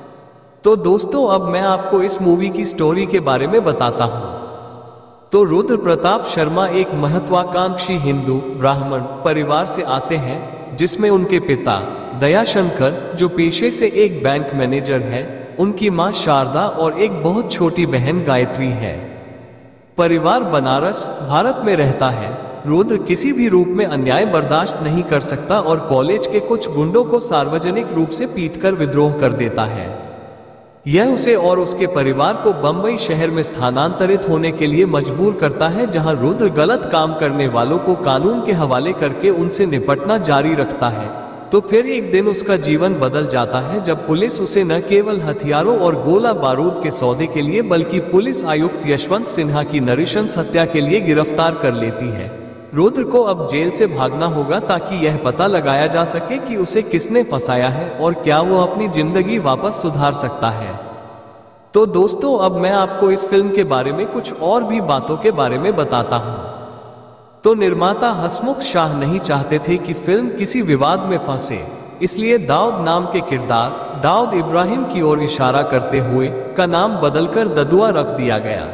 Speaker 4: तो दोस्तों, अब मैं आपको इस मूवी की स्टोरी के बारे में बताता हूँ। तो रुद्र प्रताप शर्मा एक महत्वाकांक्षी हिंदू ब्राह्मण परिवार से आते हैं, जिसमें उनके पिता दयाशंकर, जो पेशे से एक बैंक मैनेजर है, उनकी मां शारदा और एक बहुत छोटी बहन गायत्री है। परिवार बनारस, भारत में रहता है। रुद्र किसी भी रूप में अन्याय बर्दाश्त नहीं कर सकता और कॉलेज के कुछ गुंडों को सार्वजनिक रूप से पीटकर विद्रोह कर देता है। यह उसे और उसके परिवार को बंबई शहर में स्थानांतरित होने के लिए मजबूर करता है, जहां रुद्र गलत काम करने वालों को कानून के हवाले करके उनसे निपटना जारी रखता है। तो फिर एक दिन उसका जीवन बदल जाता है जब पुलिस उसे न केवल हथियारों और गोला बारूद के सौदे के लिए बल्कि पुलिस आयुक्त यशवंत सिन्हा की नृशंस हत्या के लिए गिरफ्तार कर लेती है। रुद्र को अब जेल से भागना होगा ताकि यह पता लगाया जा सके कि उसे किसने फंसाया है और क्या वो अपनी जिंदगी वापस सुधार सकता है। तो दोस्तों, अब मैं आपको इस फिल्म के बारे में कुछ और भी बातों के बारे में बताता हूँ। तो निर्माता हसमुख शाह नहीं चाहते थे कि फिल्म किसी विवाद में फंसे, इसलिए दाऊद नाम के किरदार दाऊद इब्राहिम की ओर इशारा करते हुए का नाम बदलकर ददुआ रख दिया गया।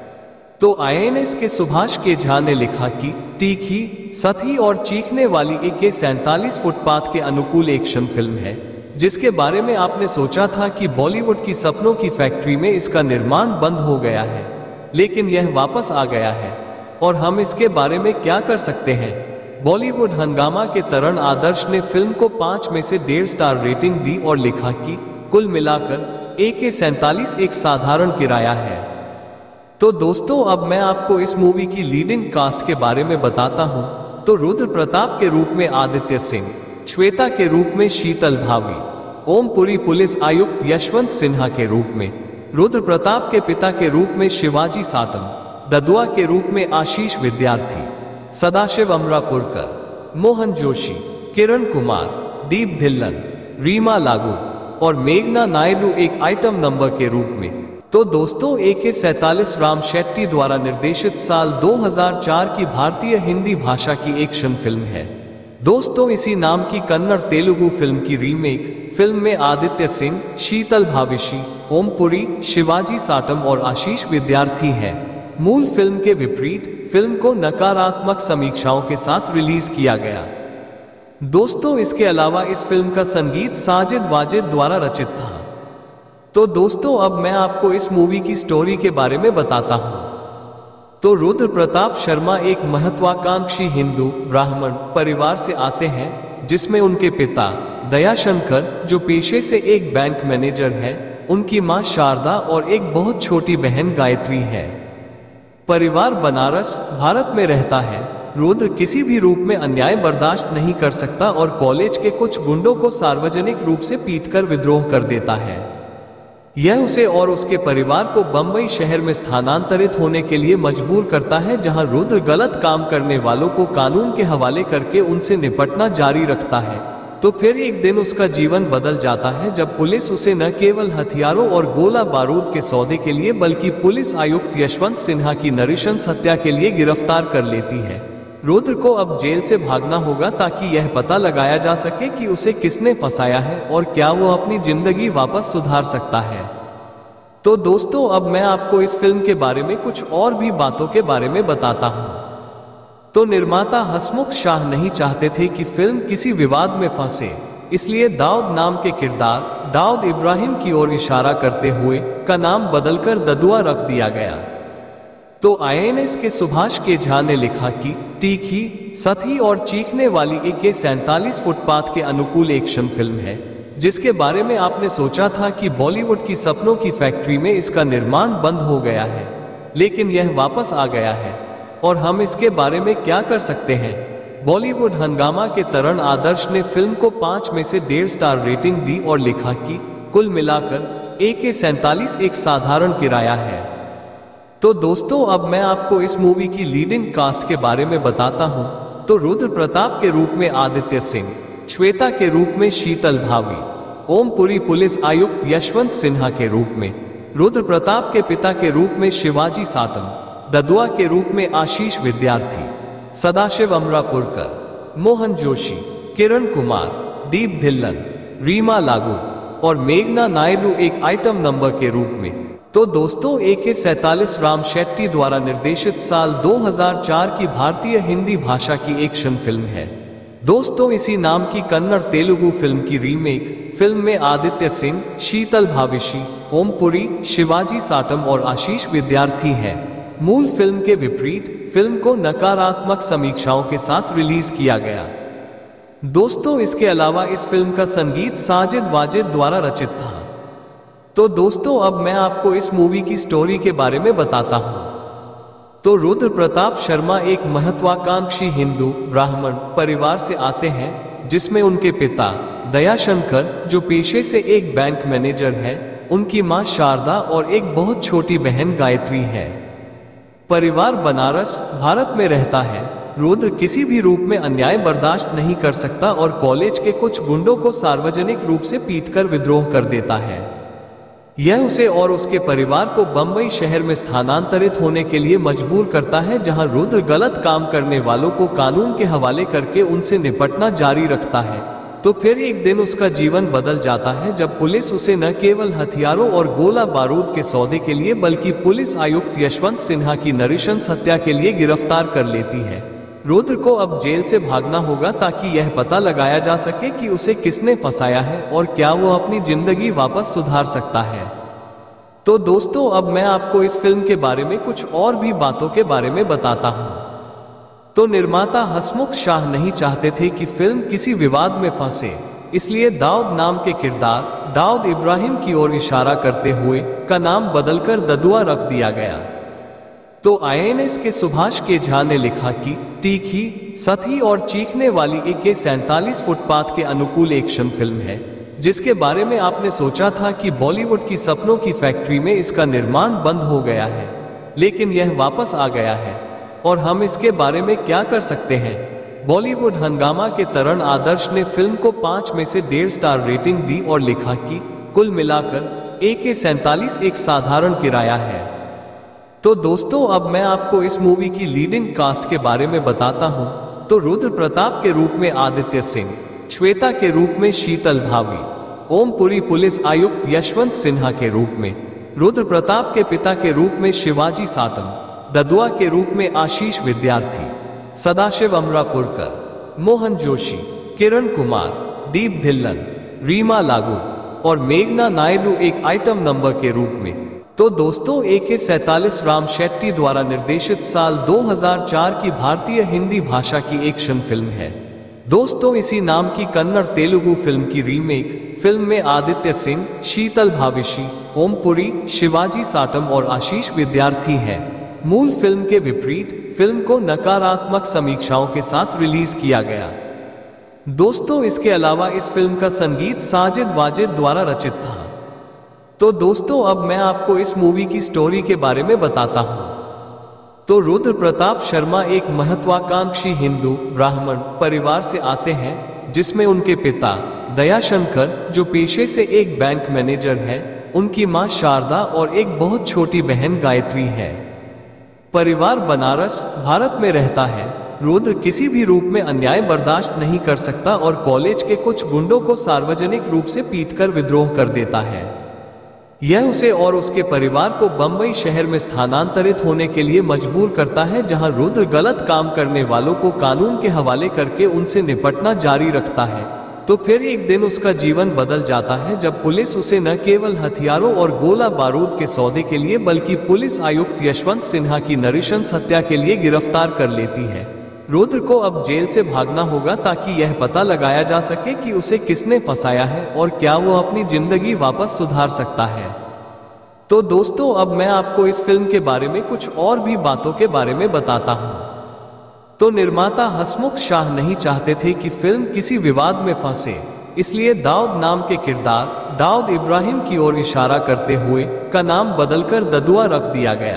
Speaker 4: तो आई एन एस के सुभाष के झा ने लिखा कि तीखी, सती और चीखने वाली ए के सैंतालीस फुटपाथ के अनुकूल एक्शन फिल्म है, जिसके बारे में आपने सोचा था कि बॉलीवुड की सपनों की फैक्ट्री में इसका निर्माण बंद हो गया है, लेकिन यह वापस आ गया है और हम इसके बारे में क्या कर सकते हैं। बॉलीवुड हंगामा के तरण आदर्श ने फिल्म को पांच में से डेढ़ स्टार रेटिंग दी और लिखा कि कुल मिलाकर ए के सैंतालीस एक साधारण किराया है। तो दोस्तों, अब मैं आपको इस मूवी की लीडिंग कास्ट के बारे में बताता हूं। तो रुद्र प्रताप के रूप में आदित्य सिंह, श्वेता के रूप में शीतल भावी, ओमपुरी पुलिस आयुक्त यशवंत सिन्हा के रूप में, रुद्र प्रताप के पिता के रूप में शिवाजी सातम, ददुआ के रूप में आशीष विद्यार्थी, सदाशिव अमरापुरकर, मोहन जोशी, किरण कुमार, दीप धिल्लन, रीमा लागू और मेघना नायडू एक आइटम नंबर के रूप में। तो दोस्तों, ए के सैंतालीस राम शेट्टी द्वारा निर्देशित साल दो हज़ार चार की भारतीय हिंदी भाषा की एक्शन फिल्म है। दोस्तों, इसी नाम की कन्नड़ तेलुगु फिल्म की रीमेक फिल्म में आदित्य सिंह, शीतल भाविशी, ओमपुरी, शिवाजी साटम और आशीष विद्यार्थी हैं। मूल फिल्म के विपरीत फिल्म को नकारात्मक समीक्षाओं के साथ रिलीज किया गया। दोस्तों, इसके अलावा इस फिल्म का संगीत साजिद वाजिद द्वारा रचित था। तो दोस्तों, अब मैं आपको इस मूवी की स्टोरी के बारे में बताता हूं। तो रुद्र प्रताप शर्मा एक महत्वाकांक्षी हिंदू ब्राह्मण परिवार से आते हैं, जिसमें उनके पिता दयाशंकर, जो पेशे से एक बैंक मैनेजर है, उनकी मां शारदा और एक बहुत छोटी बहन गायत्री है। परिवार बनारस, भारत में रहता है। रुद्र किसी भी रूप में अन्याय बर्दाश्त नहीं कर सकता और कॉलेज के कुछ गुंडों को सार्वजनिक रूप से पीटकर विद्रोह कर देता है। यह उसे और उसके परिवार को बंबई शहर में स्थानांतरित होने के लिए मजबूर करता है, जहां रुद्र गलत काम करने वालों को कानून के हवाले करके उनसे निपटना जारी रखता है। तो फिर एक दिन उसका जीवन बदल जाता है जब पुलिस उसे न केवल हथियारों और गोला बारूद के सौदे के लिए बल्कि पुलिस आयुक्त यशवंत सिन्हा की नृशंस हत्या के लिए गिरफ्तार कर लेती है। रुद्र को अब जेल से भागना होगा ताकि यह पता लगाया जा सके कि उसे किसने फंसाया है और क्या वो अपनी जिंदगी वापस सुधार सकता है। तो दोस्तों, अब मैं आपको इस फिल्म के बारे में कुछ और भी बातों के बारे में बताता हूँ। तो निर्माता हसमुख शाह नहीं चाहते थे कि फिल्म किसी विवाद में फंसे, इसलिए दाऊद नाम के किरदार दाऊद इब्राहिम की ओर इशारा करते हुए का नाम बदलकर ददुआ रख दिया गया। तो आई एन एस के सुभाष के झा ने लिखा कि तीखी, सती और चीखने वाली ए के सैंतालीस फुटपाथ के अनुकूल एक्शन फिल्म है, जिसके बारे में आपने सोचा था कि बॉलीवुड की सपनों की फैक्ट्री में इसका निर्माण बंद हो गया है, लेकिन यह वापस आ गया है और हम इसके बारे में क्या कर सकते हैं। बॉलीवुड हंगामा के तरण आदर्श ने फिल्म को पांच में से डेढ़ स्टार रेटिंग दी और लिखा कि कुल मिलाकर ए के सैंतालीस एक साधारण किराया है। तो दोस्तों, अब मैं आपको इस मूवी की लीडिंग कास्ट के बारे में बताता हूं। तो रुद्र प्रताप के रूप में आदित्य सिंह, श्वेता के रूप में शीतल भावी, ओमपुरी पुलिस आयुक्त यशवंत सिन्हा के रूप में, रुद्र प्रताप के पिता के रूप में शिवाजी सातम, ददुआ के रूप में आशीष विद्यार्थी, सदाशिव अमरापुरकर, मोहन जोशी, किरण कुमार, दीप धिल्लन, रीमा लागू और मेघना नायडू एक आइटम नंबर के रूप में। तो दोस्तों, ए के सैंतालीस राम शेट्टी द्वारा निर्देशित साल दो हज़ार चार की भारतीय हिंदी भाषा की एक्शन फिल्म है। दोस्तों इसी नाम की कन्नड़ तेलुगु फिल्म की रीमेक फिल्म में आदित्य सिंह, शीतल भाविशी, ओम पुरी, शिवाजी साटम और आशीष विद्यार्थी हैं। मूल फिल्म के विपरीत फिल्म को नकारात्मक समीक्षाओं के साथ रिलीज किया गया। दोस्तों इसके अलावा इस फिल्म का संगीत साजिद वाजिद द्वारा रचित था। तो दोस्तों अब मैं आपको इस मूवी की स्टोरी के बारे में बताता हूं। तो रुद्र प्रताप शर्मा एक महत्वाकांक्षी हिंदू ब्राह्मण परिवार से आते हैं, जिसमें उनके पिता दयाशंकर जो पेशे से एक बैंक मैनेजर है, उनकी मां शारदा और एक बहुत छोटी बहन गायत्री है। परिवार बनारस भारत में रहता है। रुद्र किसी भी रूप में अन्याय बर्दाश्त नहीं कर सकता और कॉलेज के कुछ गुंडों को सार्वजनिक रूप से पीटकर विद्रोह कर देता है। यह उसे और उसके परिवार को बंबई शहर में स्थानांतरित होने के लिए मजबूर करता है, जहां रुद्र गलत काम करने वालों को कानून के हवाले करके उनसे निपटना जारी रखता है। तो फिर एक दिन उसका जीवन बदल जाता है जब पुलिस उसे न केवल हथियारों और गोला बारूद के सौदे के लिए बल्कि पुलिस आयुक्त यशवंत सिन्हा की नृशंस हत्या के लिए गिरफ्तार कर लेती है। रुद्र को अब जेल से भागना होगा ताकि यह पता लगाया जा सके कि उसे किसने फंसाया है और क्या वो अपनी जिंदगी वापस सुधार सकता है। तो दोस्तों अब मैं आपको इस फिल्म के बारे में कुछ और भी बातों के बारे में बताता हूं। तो निर्माता हसमुख शाह नहीं चाहते थे कि फिल्म किसी विवाद में फंसे, इसलिए दाऊद नाम के किरदार दाऊद इब्राहिम की ओर इशारा करते हुए का नाम बदलकर ददुआ रख दिया गया। तो आई एन एस के सुभाष के झा ने लिखा कि तीखी, सती और चीखने वाली ए के सैंतालीस फुटपाथ के अनुकूल एक्शन फिल्म है, जिसके बारे में आपने सोचा था कि बॉलीवुड की सपनों की फैक्ट्री में इसका निर्माण बंद हो गया है, लेकिन यह वापस आ गया है और हम इसके बारे में क्या कर सकते हैं। बॉलीवुड हंगामा के तरण आदर्श ने फिल्म को पांच में से डेढ़ स्टार रेटिंग दी और लिखा कि कुल मिलाकर ए के सैंतालीस एक साधारण किराया है। तो दोस्तों अब मैं आपको इस मूवी की लीडिंग कास्ट के बारे में बताता हूं। तो रुद्र प्रताप के रूप में आदित्य सिंह, श्वेता के रूप में शीतल भावी, ओम पुरी पुलिस आयुक्त यशवंत सिन्हा के रूप में, रुद्र प्रताप के पिता के रूप में शिवाजी साटम, ददुआ के रूप में आशीष विद्यार्थी, सदाशिव अमरापुरकर, मोहन जोशी, किरण कुमार, दीप धिल्लन, रीमा लागू और मेघना नायडू एक आइटम नंबर के रूप में। तो दोस्तों ए के सैंतालीस राम शेट्टी द्वारा निर्देशित साल दो हज़ार चार की भारतीय हिंदी भाषा की एक्शन फिल्म है। दोस्तों इसी नाम की कन्नड़ तेलुगु फिल्म की रीमेक फिल्म में आदित्य सिंह, शीतल भाविशी, ओम पुरी, शिवाजी साटम और आशीष विद्यार्थी हैं। मूल फिल्म के विपरीत फिल्म को नकारात्मक समीक्षाओं के साथ रिलीज किया गया। दोस्तों इसके अलावा इस फिल्म का संगीत साजिद वाजिद द्वारा रचित था। तो दोस्तों अब मैं आपको इस मूवी की स्टोरी के बारे में बताता हूं। तो रुद्र प्रताप शर्मा एक महत्वाकांक्षी हिंदू ब्राह्मण परिवार से आते हैं, जिसमें उनके पिता दयाशंकर जो पेशे से एक बैंक मैनेजर है, उनकी मां शारदा और एक बहुत छोटी बहन गायत्री है। परिवार बनारस भारत में रहता है। रुद्र किसी भी रूप में अन्याय बर्दाश्त नहीं कर सकता और कॉलेज के कुछ गुंडों को सार्वजनिक रूप से पीटकर विद्रोह कर देता है। यह उसे और उसके परिवार को बंबई शहर में स्थानांतरित होने के लिए मजबूर करता है, जहां रुद्र गलत काम करने वालों को कानून के हवाले करके उनसे निपटना जारी रखता है। तो फिर एक दिन उसका जीवन बदल जाता है जब पुलिस उसे न केवल हथियारों और गोला बारूद के सौदे के लिए बल्कि पुलिस आयुक्त यशवंत सिन्हा की नृशंस हत्या के लिए गिरफ्तार कर लेती है। रुद्र को अब जेल से भागना होगा ताकि यह पता लगाया जा सके कि उसे किसने फंसाया है और क्या वो अपनी जिंदगी वापस सुधार सकता है। तो दोस्तों अब मैं आपको इस फिल्म के बारे में कुछ और भी बातों के बारे में बताता हूं। तो निर्माता हसमुख शाह नहीं चाहते थे कि फिल्म किसी विवाद में फंसे, इसलिए दाऊद नाम के किरदार दाऊद इब्राहिम की ओर इशारा करते हुए का नाम बदलकर ददुआ रख दिया गया।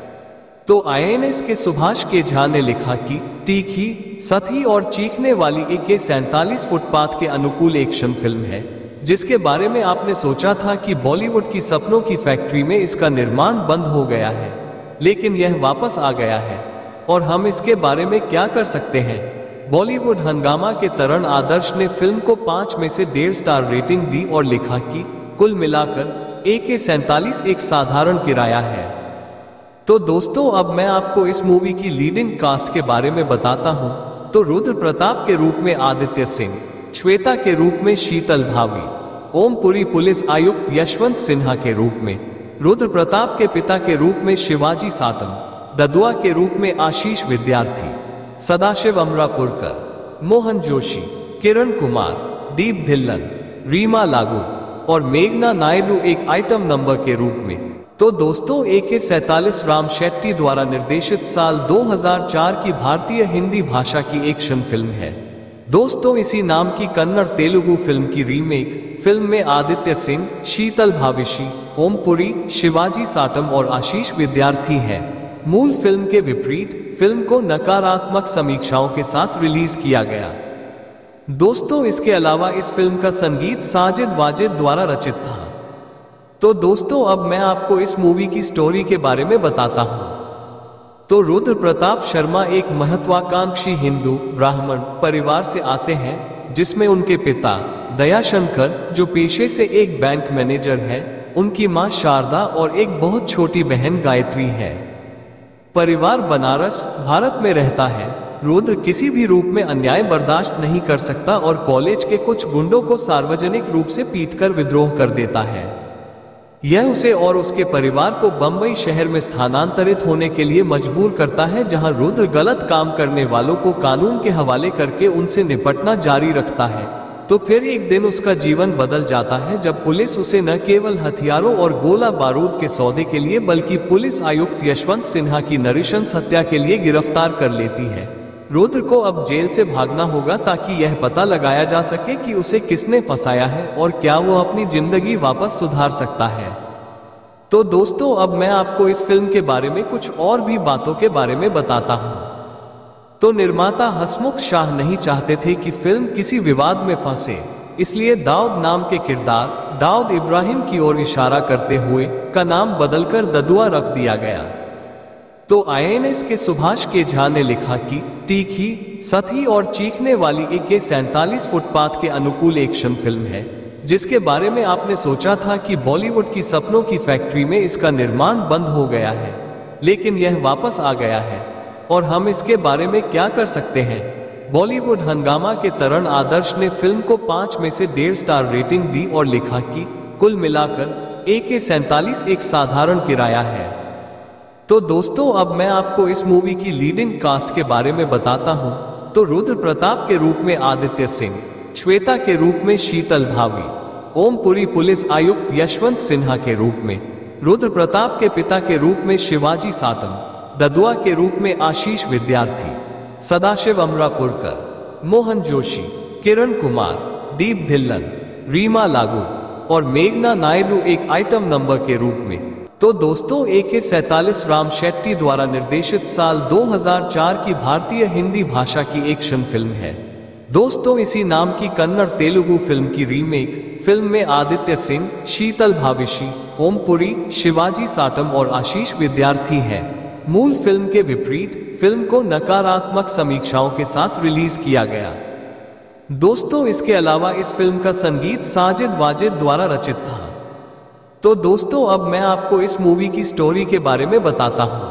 Speaker 4: तो आई एन एस के सुभाष के झा ने लिखा कि तीखी, सती और चीखने वाली ए के सैंतालीस फुटपाथ के अनुकूल एक्शन फिल्म है, जिसके बारे में आपने सोचा था कि बॉलीवुड की सपनों की फैक्ट्री में इसका निर्माण बंद हो गया है, लेकिन यह वापस आ गया है और हम इसके बारे में क्या कर सकते हैं। बॉलीवुड हंगामा के तरण आदर्श ने फिल्म को पांच में से डेढ़ स्टार रेटिंग दी और लिखा कि कुल मिलाकर ए के सैंतालीस एक साधारण किराया है। तो दोस्तों अब मैं आपको इस मूवी की लीडिंग कास्ट के बारे में बताता हूं। तो रुद्र प्रताप के रूप में आदित्य सिंह, श्वेता के रूप में शीतल भावी, ओमपुरी पुलिस आयुक्त यशवंत सिन्हा के रूप में, रुद्र प्रताप के पिता के रूप में शिवाजी सातम, ददुआ के रूप में आशीष विद्यार्थी, सदाशिव अमरापुरकर, मोहन जोशी, किरण कुमार, दीप धिल्लन, रीमा लागू और मेघना नायडू एक आइटम नंबर के रूप में। तो दोस्तों, ए के सैतालीस राम शेट्टी द्वारा निर्देशित साल दो हज़ार चार की भारतीय हिंदी भाषा की एक्शन फिल्म है। दोस्तों, इसी नाम की कन्नड़ तेलुगु फिल्म की रीमेक फिल्म में आदित्य सिंह, शीतल भाविशी, ओमपुरी, शिवाजी साटम और आशीष विद्यार्थी हैं। मूल फिल्म के विपरीत फिल्म को नकारात्मक समीक्षाओं के साथ रिलीज किया गया। दोस्तों, इसके अलावा इस फिल्म का संगीत साजिद वाजिद द्वारा रचित था। तो दोस्तों, अब मैं आपको इस मूवी की स्टोरी के बारे में बताता हूं। तो रुद्र प्रताप शर्मा एक महत्वाकांक्षी हिंदू ब्राह्मण परिवार से आते हैं, जिसमें उनके पिता दयाशंकर, जो पेशे से एक बैंक मैनेजर है, उनकी मां शारदा और एक बहुत छोटी बहन गायत्री है। परिवार बनारस, भारत में रहता है। रुद्र किसी भी रूप में अन्याय बर्दाश्त नहीं कर सकता और कॉलेज के कुछ गुंडों को सार्वजनिक रूप से पीटकर विद्रोह कर देता है। यह उसे और उसके परिवार को बंबई शहर में स्थानांतरित होने के लिए मजबूर करता है, जहां रुद्र गलत काम करने वालों को कानून के हवाले करके उनसे निपटना जारी रखता है। तो फिर एक दिन उसका जीवन बदल जाता है, जब पुलिस उसे न केवल हथियारों और गोला बारूद के सौदे के लिए बल्कि पुलिस आयुक्त यशवंत सिन्हा की नृशंस हत्या के लिए गिरफ्तार कर लेती है। रुद्र को अब जेल से भागना होगा ताकि यह पता लगाया जा सके कि उसे किसने फंसाया है और क्या वो अपनी जिंदगी वापस सुधार सकता है। तो दोस्तों, अब मैं आपको इस फिल्म के बारे में कुछ और भी बातों के बारे में बताता हूं। तो निर्माता हसमुख शाह नहीं चाहते थे कि फिल्म किसी विवाद में फंसे, इसलिए दाऊद नाम के किरदार दाऊद इब्राहिम की ओर इशारा करते हुए का नाम बदलकर ददुआ रख दिया गया। तो आई एन एस के सुभाष के झा ने लिखा कि तीखी, सती और चीखने वाली ए के सैतालीस फुटपाथ के अनुकूल एक्शन फिल्म है, जिसके बारे में आपने सोचा था कि बॉलीवुड की सपनों की फैक्ट्री में इसका निर्माण बंद हो गया है, लेकिन यह वापस आ गया है और हम इसके बारे में क्या कर सकते हैं। बॉलीवुड हंगामा के तरण आदर्श ने फिल्म को पांच में से डेढ़ स्टार रेटिंग दी और लिखा कि कुल मिलाकर ए के सैतालीस एक साधारण किराया है। तो दोस्तों, अब मैं आपको इस मूवी की लीडिंग कास्ट के बारे में बताता हूं। तो रुद्र प्रताप के रूप में आदित्य सिंह, श्वेता के रूप में शीतल भावी, ओमपुरी पुलिस आयुक्त यशवंत सिन्हा के रूप में, रुद्र प्रताप के पिता के रूप में शिवाजी सातम, ददुआ के रूप में आशीष विद्यार्थी, सदाशिव अमरापुरकर, मोहन जोशी, किरण कुमार, दीप धिल्लन, रीमा लागू और मेघना नायडू एक आइटम नंबर के रूप में। तो दोस्तों, ए के सैतालीस राम शेट्टी द्वारा निर्देशित साल दो हज़ार चार की भारतीय हिंदी भाषा की एक्शन फिल्म है। दोस्तों, इसी नाम की कन्नड़ तेलुगु फिल्म की रीमेक फिल्म में आदित्य सिंह, शीतल भाविशी, ओमपुरी, शिवाजी साटम और आशीष विद्यार्थी हैं। मूल फिल्म के विपरीत फिल्म को नकारात्मक समीक्षाओं के साथ रिलीज किया गया। दोस्तों, इसके अलावा इस फिल्म का संगीत साजिद वाजिद द्वारा रचित था। तो दोस्तों, अब मैं आपको इस मूवी की स्टोरी के बारे में बताता हूं।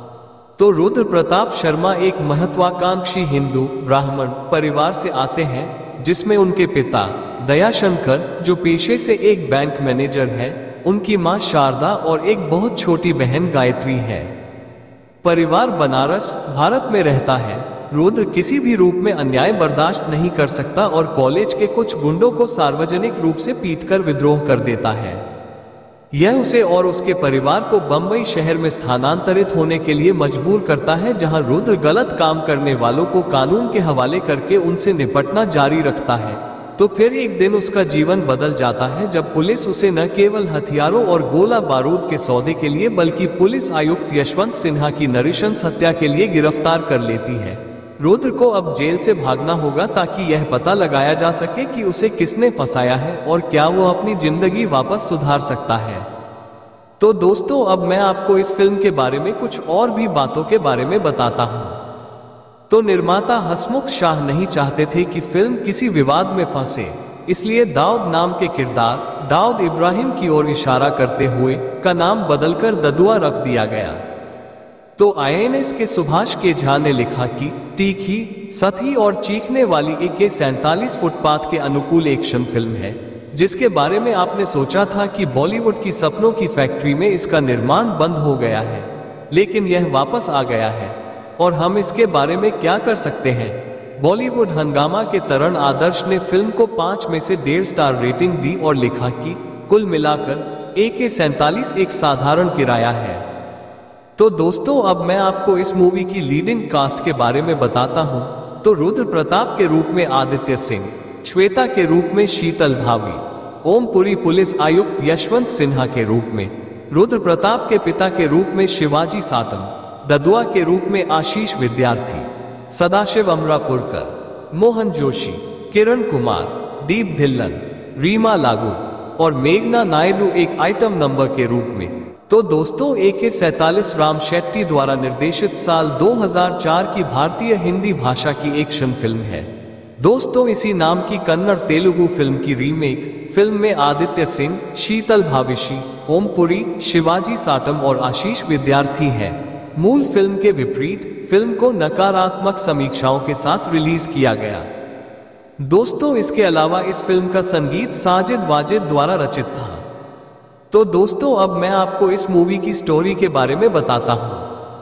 Speaker 4: तो रुद्र प्रताप शर्मा एक महत्वाकांक्षी हिंदू ब्राह्मण परिवार से आते हैं, जिसमें उनके पिता दयाशंकर, जो पेशे से एक बैंक मैनेजर है, उनकी मां शारदा और एक बहुत छोटी बहन गायत्री है। परिवार बनारस, भारत में रहता है। रुद्र किसी भी रूप में अन्याय बर्दाश्त नहीं कर सकता और कॉलेज के कुछ गुंडों को सार्वजनिक रूप से पीटकर विद्रोह कर देता है। यह उसे और उसके परिवार को बंबई शहर में स्थानांतरित होने के लिए मजबूर करता है, जहां रुद्र गलत काम करने वालों को कानून के हवाले करके उनसे निपटना जारी रखता है। तो फिर एक दिन उसका जीवन बदल जाता है, जब पुलिस उसे न केवल हथियारों और गोला बारूद के सौदे के लिए बल्कि पुलिस आयुक्त यशवंत सिन्हा की नृशंस हत्या के लिए गिरफ्तार कर लेती है। रुद्र को अब जेल से भागना होगा ताकि यह पता लगाया जा सके कि उसे किसने फंसाया है और क्या वो अपनी जिंदगी वापस सुधार सकता है। तो दोस्तों, अब मैं आपको इस फिल्म के बारे में कुछ और भी बातों के बारे में बताता हूं। तो निर्माता हसमुख शाह नहीं चाहते थे कि फिल्म किसी विवाद में फंसे, इसलिए दाऊद नाम के किरदार दाऊद इब्राहिम की ओर इशारा करते हुए का नाम बदलकर ददुआ रख दिया गया। तो आई एन एस के सुभाष के झा ने लिखा कि तीखी, सती और चीखने वाली ए के सैंतालीस फुटपाथ के अनुकूल एक्शन फिल्म है, जिसके बारे में आपने सोचा था कि बॉलीवुड की सपनों की फैक्ट्री में इसका निर्माण बंद हो गया है, लेकिन यह वापस आ गया है और हम इसके बारे में क्या कर सकते हैं। बॉलीवुड हंगामा के तरण आदर्श ने फिल्म को पांच में से डेढ़ स्टार रेटिंग दी और लिखा कि कुल मिलाकर ए के सैंतालीस एक साधारण किराया है। तो दोस्तों, अब मैं आपको इस मूवी की लीडिंग कास्ट के बारे में बताता हूं। तो रुद्र प्रताप के रूप में आदित्य सिंह, श्वेता के रूप में शीतल भावी, ओमपुरी पुलिस आयुक्त यशवंत सिन्हा के रूप में, रुद्र प्रताप के पिता के रूप में शिवाजी सातम, ददुआ के रूप में आशीष विद्यार्थी, सदाशिव अमरापुरकर, मोहन जोशी, किरण कुमार, दीप धिल्लन, रीमा लागू और मेघना नायडू एक आइटम नंबर के रूप में। तो दोस्तों, ए के सैंतालीस राम शेट्टी द्वारा निर्देशित साल दो हज़ार चार की भारतीय हिंदी भाषा की एक्शन फिल्म है। दोस्तों, इसी नाम की कन्नड़ तेलुगु फिल्म की रीमेक फिल्म में आदित्य सिंह, शीतल भाविशी, ओमपुरी, शिवाजी साटम और आशीष विद्यार्थी हैं। मूल फिल्म के विपरीत फिल्म को नकारात्मक समीक्षाओं के साथ रिलीज किया गया। दोस्तों, इसके अलावा इस फिल्म का संगीत साजिद वाजिद द्वारा रचित था। तो दोस्तों, अब मैं आपको इस मूवी की स्टोरी के बारे में बताता हूं।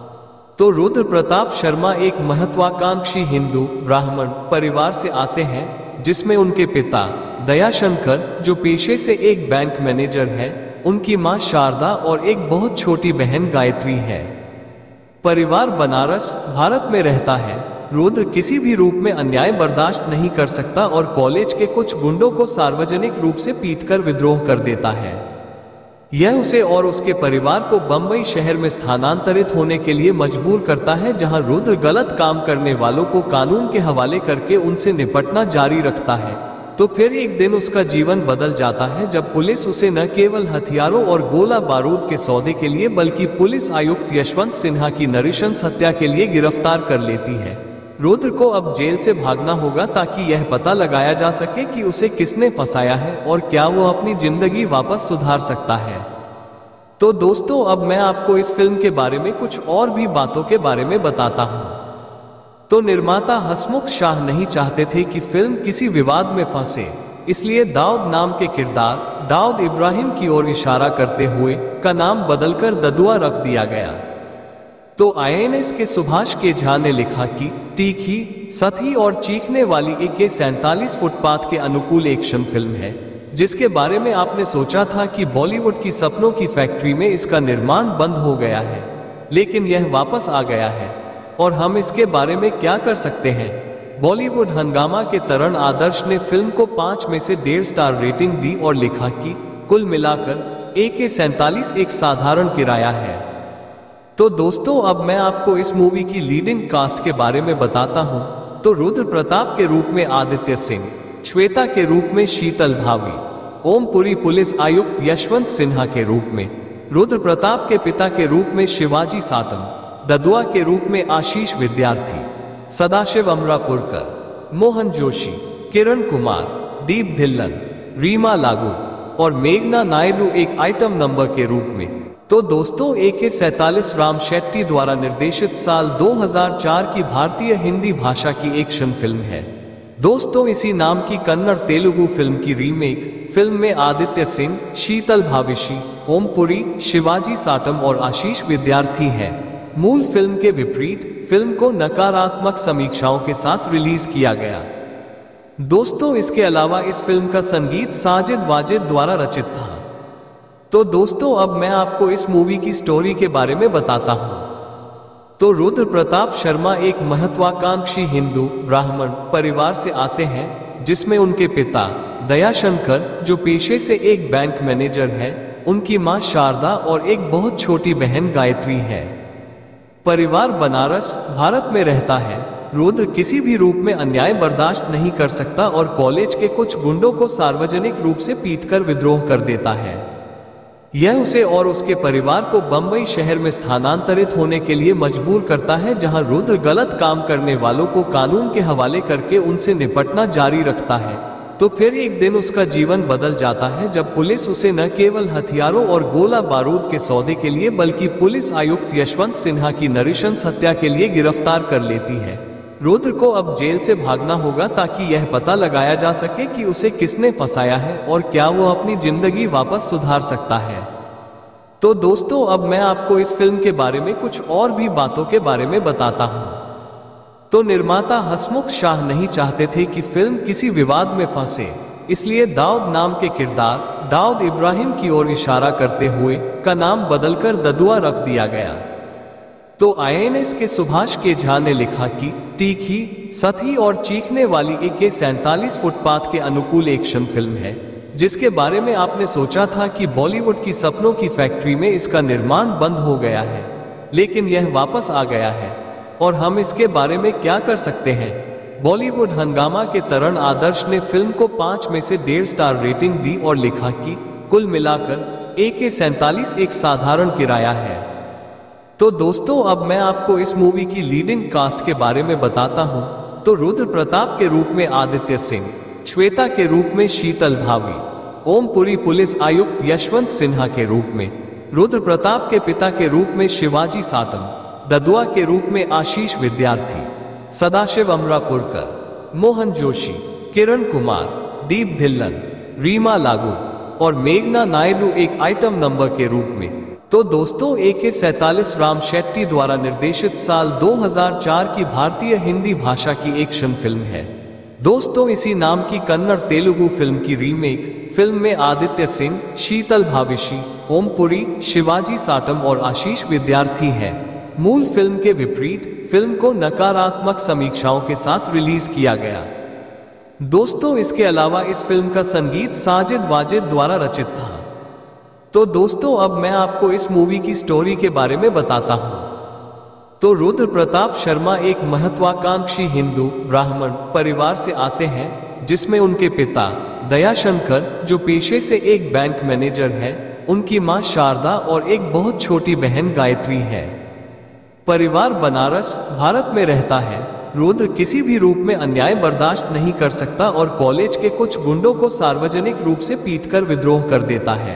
Speaker 4: तो रुद्र प्रताप शर्मा एक महत्वाकांक्षी हिंदू ब्राह्मण परिवार से आते हैं, जिसमें उनके पिता दयाशंकर, जो पेशे से एक बैंक मैनेजर है, उनकी मां शारदा और एक बहुत छोटी बहन गायत्री है। परिवार बनारस, भारत में रहता है। रुद्र किसी भी रूप में अन्याय बर्दाश्त नहीं कर सकता और कॉलेज के कुछ गुंडों को सार्वजनिक रूप से पीटकर विद्रोह कर देता है। यह उसे और उसके परिवार को बंबई शहर में स्थानांतरित होने के लिए मजबूर करता है, जहां रुद्र गलत काम करने वालों को कानून के हवाले करके उनसे निपटना जारी रखता है। तो फिर एक दिन उसका जीवन बदल जाता है, जब पुलिस उसे न केवल हथियारों और गोला बारूद के सौदे के लिए बल्कि पुलिस आयुक्त यशवंत सिन्हा की नृशंस हत्या के लिए गिरफ्तार कर लेती है। रुद्र को अब जेल से भागना होगा ताकि यह पता लगाया जा सके कि उसे किसने फंसाया है और क्या वो अपनी जिंदगी वापस सुधार सकता है। तो दोस्तों, अब मैं आपको इस फिल्म के बारे में कुछ और भी बातों के बारे में बताता हूं। तो निर्माता हसमुख शाह नहीं चाहते थे कि फिल्म किसी विवाद में फंसे, इसलिए दाऊद नाम के किरदार दाऊद इब्राहिम की ओर इशारा करते हुए का नाम बदलकर ददुआ रख दिया गया। तो आई एन एस के सुभाष के झा ने लिखा कि तीखी, सती और चीखने वाली ए के सैंतालीस फुटपाथ के अनुकूल एक्शन फिल्म है, जिसके बारे में आपने सोचा था कि बॉलीवुड की सपनों की फैक्ट्री में इसका निर्माण बंद हो गया है, लेकिन यह वापस आ गया है और हम इसके बारे में क्या कर सकते हैं। बॉलीवुड हंगामा के तरण आदर्श ने फिल्म को पांच में से डेढ़ स्टार रेटिंग दी और लिखा कि कुल मिलाकर ए के सैंतालीस एक साधारण किराया है। तो दोस्तों, अब मैं आपको इस मूवी की लीडिंग कास्ट के बारे में बताता हूं। तो रुद्र प्रताप के रूप में आदित्य सिंह, श्वेता के रूप में शीतल भावी, ओमपुरी पुलिस आयुक्त यशवंत सिन्हा के रूप में, रुद्र प्रताप के पिता के रूप में शिवाजी सातम, ददुआ के रूप में आशीष विद्यार्थी, सदाशिव अमरापुरकर, मोहन जोशी, किरण कुमार, दीप धिल्लन, रीमा लागू और मेघना नायडू एक आइटम नंबर के रूप में। तो दोस्तों, ए के सैंतालीस राम शेट्टी द्वारा निर्देशित साल दो हज़ार चार की भारतीय हिंदी भाषा की एक्शन फिल्म है। दोस्तों, इसी नाम की कन्नड़ तेलुगु फिल्म की रीमेक फिल्म में आदित्य सिंह, शीतल भाविशी, ओमपुरी, शिवाजी साटम और आशीष विद्यार्थी हैं। मूल फिल्म के विपरीत फिल्म को नकारात्मक समीक्षाओं के साथ रिलीज किया गया। दोस्तों, इसके अलावा इस फिल्म का संगीत साजिद वाजिद द्वारा रचित था। तो दोस्तों, अब मैं आपको इस मूवी की स्टोरी के बारे में बताता हूं। तो रुद्र प्रताप शर्मा एक महत्वाकांक्षी हिंदू ब्राह्मण परिवार से आते हैं, जिसमें उनके पिता दयाशंकर, जो पेशे से एक बैंक मैनेजर है, उनकी मां शारदा और एक बहुत छोटी बहन गायत्री है। परिवार बनारस, भारत में रहता है। रुद्र किसी भी रूप में अन्याय बर्दाश्त नहीं कर सकता और कॉलेज के कुछ गुंडों को सार्वजनिक रूप से पीटकर विद्रोह कर देता है। यह उसे और उसके परिवार को बंबई शहर में स्थानांतरित होने के लिए मजबूर करता है, जहां रुद्र गलत काम करने वालों को कानून के हवाले करके उनसे निपटना जारी रखता है। तो फिर एक दिन उसका जीवन बदल जाता है, जब पुलिस उसे न केवल हथियारों और गोला बारूद के सौदे के लिए बल्कि पुलिस आयुक्त यशवंत सिन्हा की नृशंस हत्या के लिए गिरफ्तार कर लेती है। रुद्र को अब जेल से भागना होगा ताकि यह पता लगाया जा सके कि उसे किसने फंसाया है और क्या वो अपनी जिंदगी वापस सुधार सकता है। तो दोस्तों अब मैं आपको इस फिल्म के बारे में कुछ और भी बातों के बारे में बताता हूँ। तो निर्माता हसमुख शाह नहीं चाहते थे कि फिल्म किसी विवाद में फंसे, इसलिए दाऊद नाम के किरदार दाऊद इब्राहिम की ओर इशारा करते हुए का नाम बदलकर ददुआ रख दिया गया। तो आई एन एस के सुभाष के झा ने लिखा कि तीखी, सती और चीखने वाली ए के सैंतालीस फुटपाथ के अनुकूल एक्शन फिल्म है, जिसके बारे में आपने सोचा था कि बॉलीवुड की सपनों की फैक्ट्री में इसका निर्माण बंद हो गया है, लेकिन यह वापस आ गया है और हम इसके बारे में क्या कर सकते हैं। बॉलीवुड हंगामा के तरण आदर्श ने फिल्म को पांच में से डेढ़ स्टार रेटिंग दी और लिखा कि कुल मिलाकर ए के सैंतालीस एक साधारण किराया है। तो दोस्तों अब मैं आपको इस मूवी की लीडिंग कास्ट के बारे में बताता हूं। तो रुद्र प्रताप के रूप में आदित्य सिंह, श्वेता के रूप में शीतल भावी, ओमपुरी पुलिस आयुक्त यशवंत सिन्हा के रूप में, रुद्र प्रताप के पिता के रूप में शिवाजी सातम, ददुआ के रूप में आशीष विद्यार्थी, सदाशिव अमरापुरकर, मोहन जोशी, किरण कुमार, दीप धिल्लन, रीमा लागू और मेघना नायडू एक आइटम नंबर के रूप में। तो दोस्तों ए के सैंतालीस राम शेट्टी द्वारा निर्देशित साल दो हज़ार चार की भारतीय हिंदी भाषा की एक्शन फिल्म है। दोस्तों इसी नाम की कन्नड़ तेलुगु फिल्म की रीमेक फिल्म में आदित्य सिंह, शीतल भाविशी, ओमपुरी, शिवाजी साटम और आशीष विद्यार्थी हैं। मूल फिल्म के विपरीत फिल्म को नकारात्मक समीक्षाओं के साथ रिलीज किया गया। दोस्तों इसके अलावा इस फिल्म का संगीत साजिद वाजिद द्वारा रचित था। तो दोस्तों अब मैं आपको इस मूवी की स्टोरी के बारे में बताता हूं। तो रुद्र प्रताप शर्मा एक महत्वाकांक्षी हिंदू ब्राह्मण परिवार से आते हैं, जिसमें उनके पिता दयाशंकर जो पेशे से एक बैंक मैनेजर है, उनकी मां शारदा और एक बहुत छोटी बहन गायत्री है। परिवार बनारस भारत में रहता है। रुद्र किसी भी रूप में अन्याय बर्दाश्त नहीं कर सकता और कॉलेज के कुछ गुंडों को सार्वजनिक रूप से पीटकर विद्रोह कर देता है।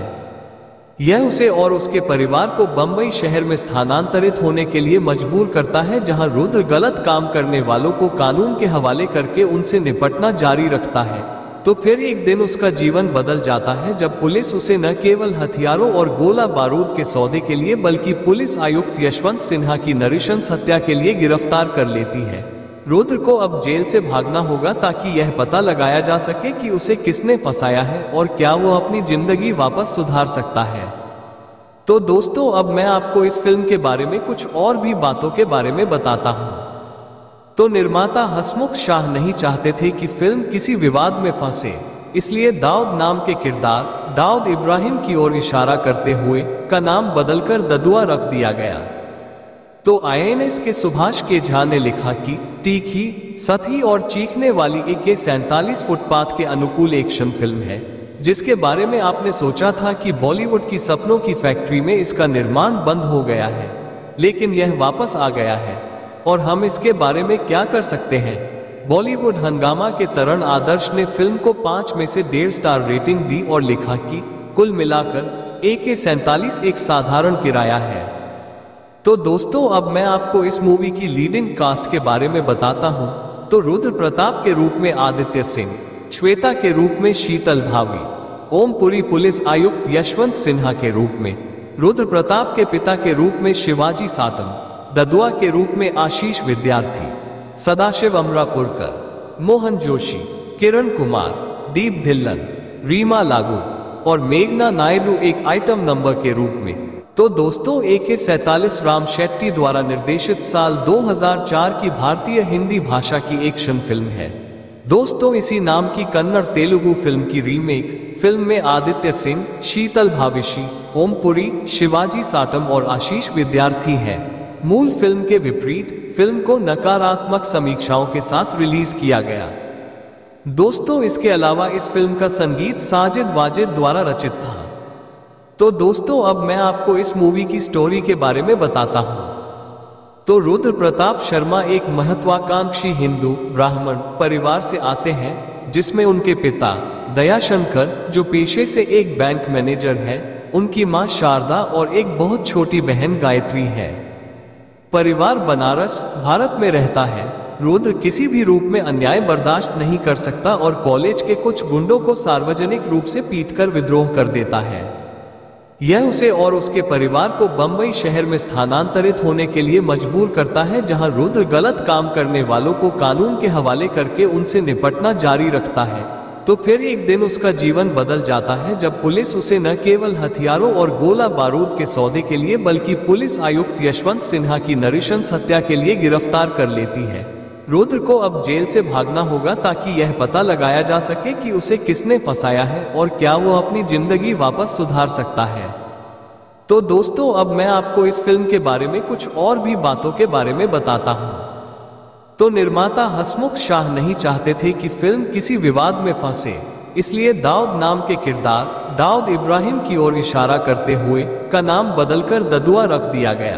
Speaker 4: यह उसे और उसके परिवार को बंबई शहर में स्थानांतरित होने के लिए मजबूर करता है, जहां रुद्र गलत काम करने वालों को कानून के हवाले करके उनसे निपटना जारी रखता है। तो फिर एक दिन उसका जीवन बदल जाता है जब पुलिस उसे न केवल हथियारों और गोला बारूद के सौदे के लिए बल्कि पुलिस आयुक्त यशवंत सिन्हा की नृशंस हत्या के लिए गिरफ्तार कर लेती है। रुद्र को अब जेल से भागना होगा ताकि यह पता लगाया जा सके कि उसे किसने फंसाया है और क्या वो अपनी जिंदगी वापस सुधार सकता है। तो दोस्तों अब मैं आपको इस फिल्म के बारे में कुछ और भी बातों के बारे में बताता हूं। तो निर्माता हसमुख शाह नहीं चाहते थे कि फिल्म किसी विवाद में फंसे, इसलिए दाऊद नाम के किरदार दाऊद इब्राहिम की ओर इशारा करते हुए का नाम बदलकर ददुआ रख दिया गया। तो आई एन एस के सुभाष के झा ने लिखा कि तीखी, सती और चीखने वाली ए के सैंतालीस फुटपाथ के अनुकूल एक्शन फिल्म है, जिसके बारे में आपने सोचा था कि बॉलीवुड की सपनों की फैक्ट्री में इसका निर्माण बंद हो गया है, लेकिन यह वापस आ गया है और हम इसके बारे में क्या कर सकते हैं। बॉलीवुड हंगामा के तरण आदर्श ने फिल्म को पांच में से डेढ़ स्टार रेटिंग दी और लिखा कि कुल मिलाकर ए के सैंतालीस एक साधारण किराया है। तो दोस्तों अब मैं आपको इस मूवी की लीडिंग कास्ट के बारे में बताता हूं। तो रुद्र प्रताप के रूप में आदित्य सिंह, श्वेता के रूप में शीतल भावी, ओमपुरी पुलिस आयुक्त यशवंत सिन्हा के रूप में, रुद्र प्रताप के पिता के रूप में शिवाजी सातम, ददुआ के रूप में आशीष विद्यार्थी, सदाशिव अमरापुरकर, मोहन जोशी, किरण कुमार, दीप धिल्लन, रीमा लागू और मेघना नायडू एक आइटम नंबर के रूप में। तो दोस्तों ए के सैंतालीस राम शेट्टी द्वारा निर्देशित साल दो हज़ार चार की भारतीय हिंदी भाषा की एक्शन फिल्म है। दोस्तों इसी नाम की कन्नड़ तेलुगु फिल्म की रीमेक फिल्म में आदित्य सिंह, शीतल भाविशी, ओमपुरी, शिवाजी साटम और आशीष विद्यार्थी हैं। मूल फिल्म के विपरीत फिल्म को नकारात्मक समीक्षाओं के साथ रिलीज किया गया। दोस्तों इसके अलावा इस फिल्म का संगीत साजिद वाजिद द्वारा रचित था। तो दोस्तों अब मैं आपको इस मूवी की स्टोरी के बारे में बताता हूं। तो रुद्र प्रताप शर्मा एक महत्वाकांक्षी हिंदू ब्राह्मण परिवार से आते हैं, जिसमें उनके पिता दयाशंकर जो पेशे से एक बैंक मैनेजर है, उनकी मां शारदा और एक बहुत छोटी बहन गायत्री है। परिवार बनारस भारत में रहता है। रुद्र किसी भी रूप में अन्याय बर्दाश्त नहीं कर सकता और कॉलेज के कुछ गुंडों को सार्वजनिक रूप से पीटकर विद्रोह कर देता है। यह उसे और उसके परिवार को बंबई शहर में स्थानांतरित होने के लिए मजबूर करता है, जहां रुद्र गलत काम करने वालों को कानून के हवाले करके उनसे निपटना जारी रखता है। तो फिर एक दिन उसका जीवन बदल जाता है जब पुलिस उसे न केवल हथियारों और गोला बारूद के सौदे के लिए बल्कि पुलिस आयुक्त यशवंत सिन्हा की नृशंस हत्या के लिए गिरफ्तार कर लेती है। रुद्र को अब जेल से भागना होगा ताकि यह पता लगाया जा सके कि उसे किसने फंसाया है और क्या वो अपनी जिंदगी वापस सुधार सकता है। तो दोस्तों, अब मैं आपको इस फिल्म के बारे में कुछ और भी बातों के बारे में बताता हूं। तो निर्माता हसमुख शाह नहीं चाहते थे कि फिल्म किसी विवाद में फंसे, इसलिए दाऊद नाम के किरदार दाऊद इब्राहिम की ओर इशारा करते हुए का नाम बदलकर ददुआ रख दिया गया।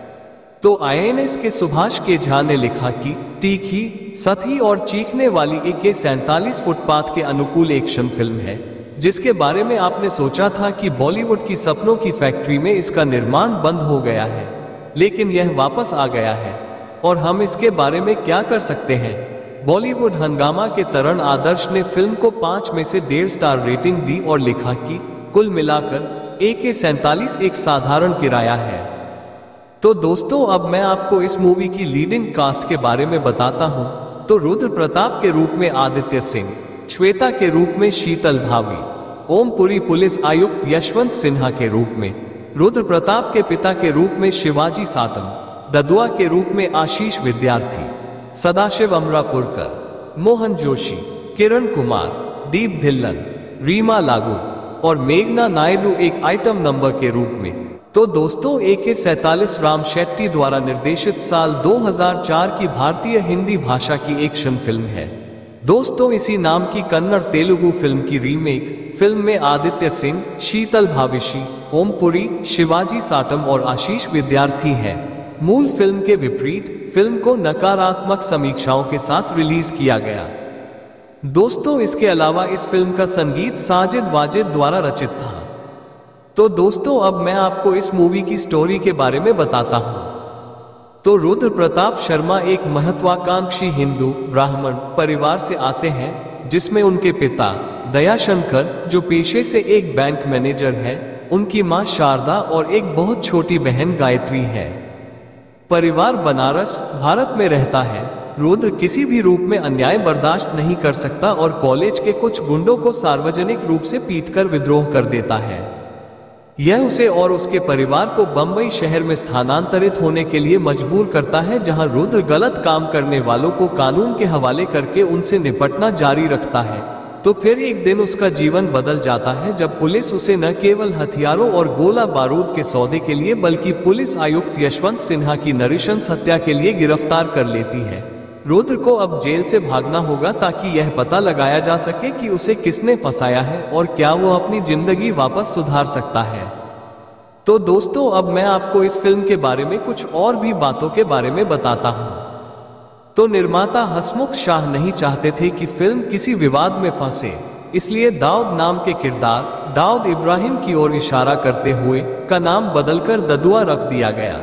Speaker 4: तो आई एन एस के सुभाष के झा ने लिखा कि तीखी, सती और चीखने वाली ए के सैंतालीस फुटपाथ के अनुकूल एक्शन फिल्म है, जिसके बारे में आपने सोचा था कि बॉलीवुड की सपनों की फैक्ट्री में इसका निर्माण बंद हो गया है, लेकिन यह वापस आ गया है और हम इसके बारे में क्या कर सकते हैं। बॉलीवुड हंगामा के तरण आदर्श ने फिल्म को पांच में से डेढ़ स्टार रेटिंग दी और लिखा कि कुल मिलाकर ए के सैंतालीस एक साधारण किराया है। तो दोस्तों, अब मैं आपको इस मूवी की लीडिंग कास्ट के बारे में बताता हूं। तो रुद्र प्रताप के रूप में आदित्य सिंह, श्वेता के रूप में शीतल भावी, ओमपुरी पुलिस आयुक्त यशवंत सिन्हा के रूप में, रुद्र प्रताप के पिता के रूप में शिवाजी सातम, ददुआ के रूप में आशीष विद्यार्थी, सदाशिव अमरापुरकर, मोहन जोशी, किरण कुमार, दीप धिल्लन, रीमा लागू और मेघना नायडू एक आइटम नंबर के रूप में। तो दोस्तों, ए के सैंतालीस राम शेट्टी द्वारा निर्देशित साल दो हज़ार चार की भारतीय हिंदी भाषा की एक्शन फिल्म है। दोस्तों, इसी नाम की कन्नड़ तेलुगु फिल्म की रीमेक फिल्म में आदित्य सिंह, शीतल भाविशी, ओमपुरी, शिवाजी साटम और आशीष विद्यार्थी हैं। मूल फिल्म के विपरीत फिल्म को नकारात्मक समीक्षाओं के साथ रिलीज किया गया। दोस्तों, इसके अलावा इस फिल्म का संगीत साजिद वाजिद द्वारा रचित था। तो दोस्तों, अब मैं आपको इस मूवी की स्टोरी के बारे में बताता हूं। तो रुद्र प्रताप शर्मा एक महत्वाकांक्षी हिंदू ब्राह्मण परिवार से आते हैं, जिसमें उनके पिता दयाशंकर, जो पेशे से एक बैंक मैनेजर है, उनकी मां शारदा और एक बहुत छोटी बहन गायत्री है। परिवार बनारस, भारत में रहता है। रुद्र किसी भी रूप में अन्याय बर्दाश्त नहीं कर सकता और कॉलेज के कुछ गुंडों को सार्वजनिक रूप से पीटकर विद्रोह कर देता है। यह उसे और उसके परिवार को बंबई शहर में स्थानांतरित होने के लिए मजबूर करता है, जहां रुद्र गलत काम करने वालों को कानून के हवाले करके उनसे निपटना जारी रखता है। तो फिर एक दिन उसका जीवन बदल जाता है जब पुलिस उसे न केवल हथियारों और गोला बारूद के सौदे के लिए बल्कि पुलिस आयुक्त यशवंत सिन्हा की नृशंस हत्या के लिए गिरफ्तार कर लेती है। रुद्र को अब जेल से भागना होगा ताकि यह पता लगाया जा सके कि उसे किसने फंसाया है और क्या वो अपनी जिंदगी वापस सुधार सकता है। तो दोस्तों, अब मैं आपको इस फिल्म के बारे में कुछ और भी बातों के बारे में बताता हूं। तो निर्माता हसमुख शाह नहीं चाहते थे कि फिल्म किसी विवाद में फंसे, इसलिए दाऊद नाम के किरदार दाऊद इब्राहिम की ओर इशारा करते हुए का नाम बदलकर ददुआ रख दिया गया।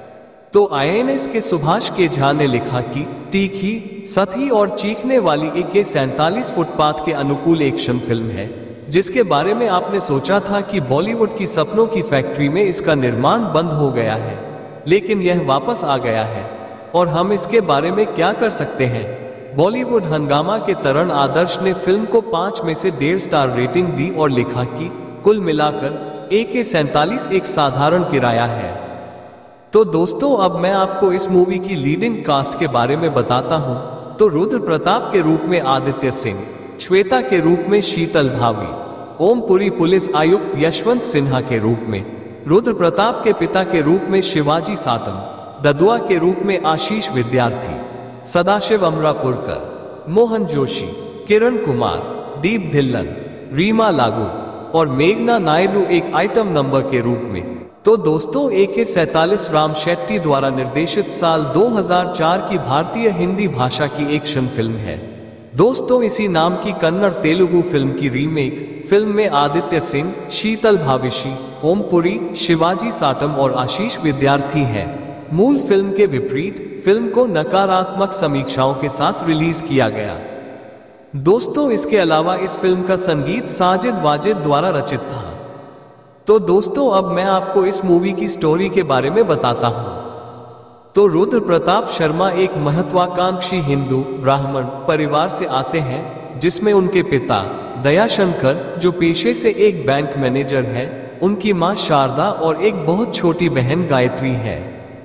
Speaker 4: तो आई एन एस के सुभाष के झा ने लिखा कि तीखी, सती और चीखने वाली ए के सैंतालीस फुटपाथ के अनुकूल एक्शन फिल्म है, जिसके बारे में आपने सोचा था कि बॉलीवुड की सपनों की फैक्ट्री में इसका निर्माण बंद हो गया है, लेकिन यह वापस आ गया है और हम इसके बारे में क्या कर सकते हैं। बॉलीवुड हंगामा के तरण आदर्श ने फिल्म को पांच में से डेढ़ स्टार रेटिंग दी और लिखा कि कुल मिलाकर ए के सैंतालीस एक साधारण किराया है। तो दोस्तों, अब मैं आपको इस मूवी की लीडिंग कास्ट के बारे में बताता हूं। तो रुद्र प्रताप के रूप में आदित्य सिंह, श्वेता के रूप में शीतल भावी, ओमपुरी पुलिस आयुक्त यशवंत सिन्हा के रूप में, रुद्र प्रताप के पिता के रूप में शिवाजी सातम, ददुआ के रूप में आशीष विद्यार्थी, सदाशिव अमरापुरकर, मोहन जोशी, किरण कुमार, दीप धिल्लन, रीमा लागू और मेघना नायडू एक आइटम नंबर के रूप में। तो दोस्तों, ए के सैंतालीस राम शेट्टी द्वारा निर्देशित साल दो हज़ार चार की भारतीय हिंदी भाषा की एक्शन फिल्म है। दोस्तों, इसी नाम की कन्नड़ तेलुगु फिल्म की रीमेक फिल्म में आदित्य सिंह, शीतल भाविशी, ओमपुरी, शिवाजी साटम और आशीष विद्यार्थी हैं। मूल फिल्म के विपरीत फिल्म को नकारात्मक समीक्षाओं के साथ रिलीज किया गया। दोस्तों, इसके अलावा इस फिल्म का संगीत साजिद वाजिद द्वारा रचित था। तो दोस्तों, अब मैं आपको इस मूवी की स्टोरी के बारे में बताता हूं। तो रुद्र प्रताप शर्मा एक महत्वाकांक्षी हिंदू ब्राह्मण परिवार से आते हैं, जिसमें उनके पिता दयाशंकर, जो पेशे से एक बैंक मैनेजर है, उनकी मां शारदा और एक बहुत छोटी बहन गायत्री है।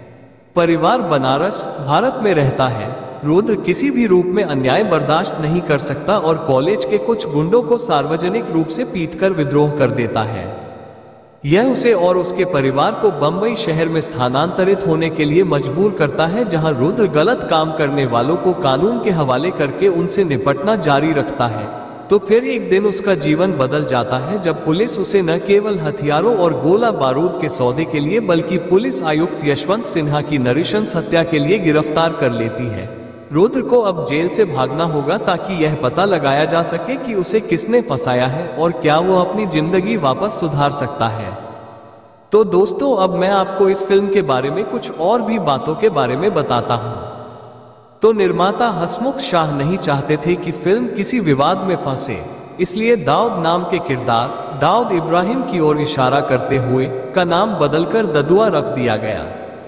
Speaker 4: परिवार बनारस भारत में रहता है। रुद्र किसी भी रूप में अन्याय बर्दाश्त नहीं कर सकता और कॉलेज के कुछ गुंडों को सार्वजनिक रूप से पीटकर विद्रोह कर देता है। यह उसे और उसके परिवार को बंबई शहर में स्थानांतरित होने के लिए मजबूर करता है, जहां रुद्र गलत काम करने वालों को कानून के हवाले करके उनसे निपटना जारी रखता है। तो फिर एक दिन उसका जीवन बदल जाता है, जब पुलिस उसे न केवल हथियारों और गोला बारूद के सौदे के लिए बल्कि पुलिस आयुक्त यशवंत सिन्हा की नृशंस हत्या के लिए गिरफ्तार कर लेती है। रुद्र को अब जेल से भागना होगा ताकि यह पता लगाया जा सके कि उसे किसने फंसाया है और क्या वो अपनी जिंदगी वापस सुधार सकता है। तो दोस्तों, अब मैं आपको इस फिल्म के बारे में कुछ और भी बातों के बारे में बताता हूं। तो निर्माता हसमुख शाह नहीं चाहते थे कि फिल्म किसी विवाद में फंसे, इसलिए दाऊद नाम के किरदार दाऊद इब्राहिम की ओर इशारा करते हुए का नाम बदलकर ददुआ रख दिया गया।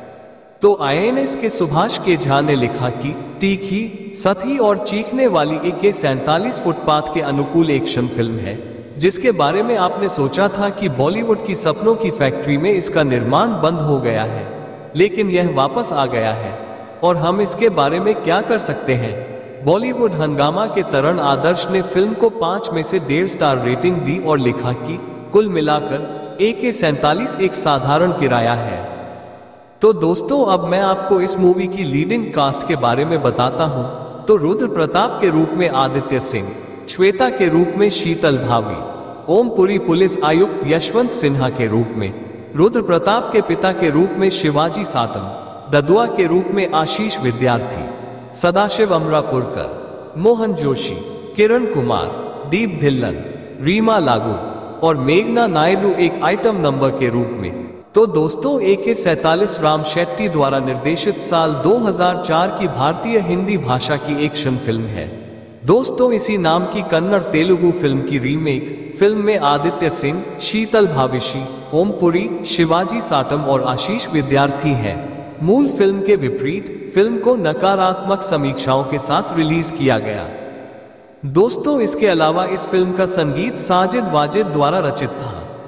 Speaker 4: तो आई एन एस के सुभाष के झा ने लिखा कि तीखी, सती और चीखने वाली ए के सैंतालीस फुटपाथ के अनुकूल एक्शन फिल्म है, जिसके बारे में आपने सोचा था कि बॉलीवुड की सपनों की फैक्ट्री में इसका निर्माण बंद हो गया है, लेकिन यह वापस आ गया है और हम इसके बारे में क्या कर सकते हैं। बॉलीवुड हंगामा के तरण आदर्श ने फिल्म को पांच में से डेढ़ स्टार रेटिंग दी और लिखा कि कुल मिलाकर ए के सैंतालीस एक साधारण किराया है। तो दोस्तों, अब मैं आपको इस मूवी की लीडिंग कास्ट के बारे में बताता हूं। तो रुद्र प्रताप के रूप में आदित्य सिंह, श्वेता के रूप में शीतल भावी, ओमपुरी पुलिस आयुक्त यशवंत सिन्हा के रूप में, रुद्र प्रताप के पिता के रूप में शिवाजी सातम, ददुआ के रूप में आशीष विद्यार्थी, सदाशिव अमरापुरकर, मोहन जोशी, किरण कुमार, दीप धिल्लन, रीमा लागू और मेघना नायडू एक आइटम नंबर के रूप में। तो दोस्तों, ए के सैंतालीस राम शेट्टी द्वारा निर्देशित साल दो हज़ार चार की भारतीय हिंदी भाषा की एक्शन फिल्म है। दोस्तों, इसी नाम की कन्नड़ तेलुगु फिल्म की रीमेक फिल्म में आदित्य सिंह, शीतल भाविशी, ओमपुरी, शिवाजी साटम और आशीष विद्यार्थी हैं। मूल फिल्म के विपरीत फिल्म को नकारात्मक समीक्षाओं के साथ रिलीज किया गया। दोस्तों, इसके अलावा इस फिल्म का संगीत साजिद वाजिद द्वारा रचित था।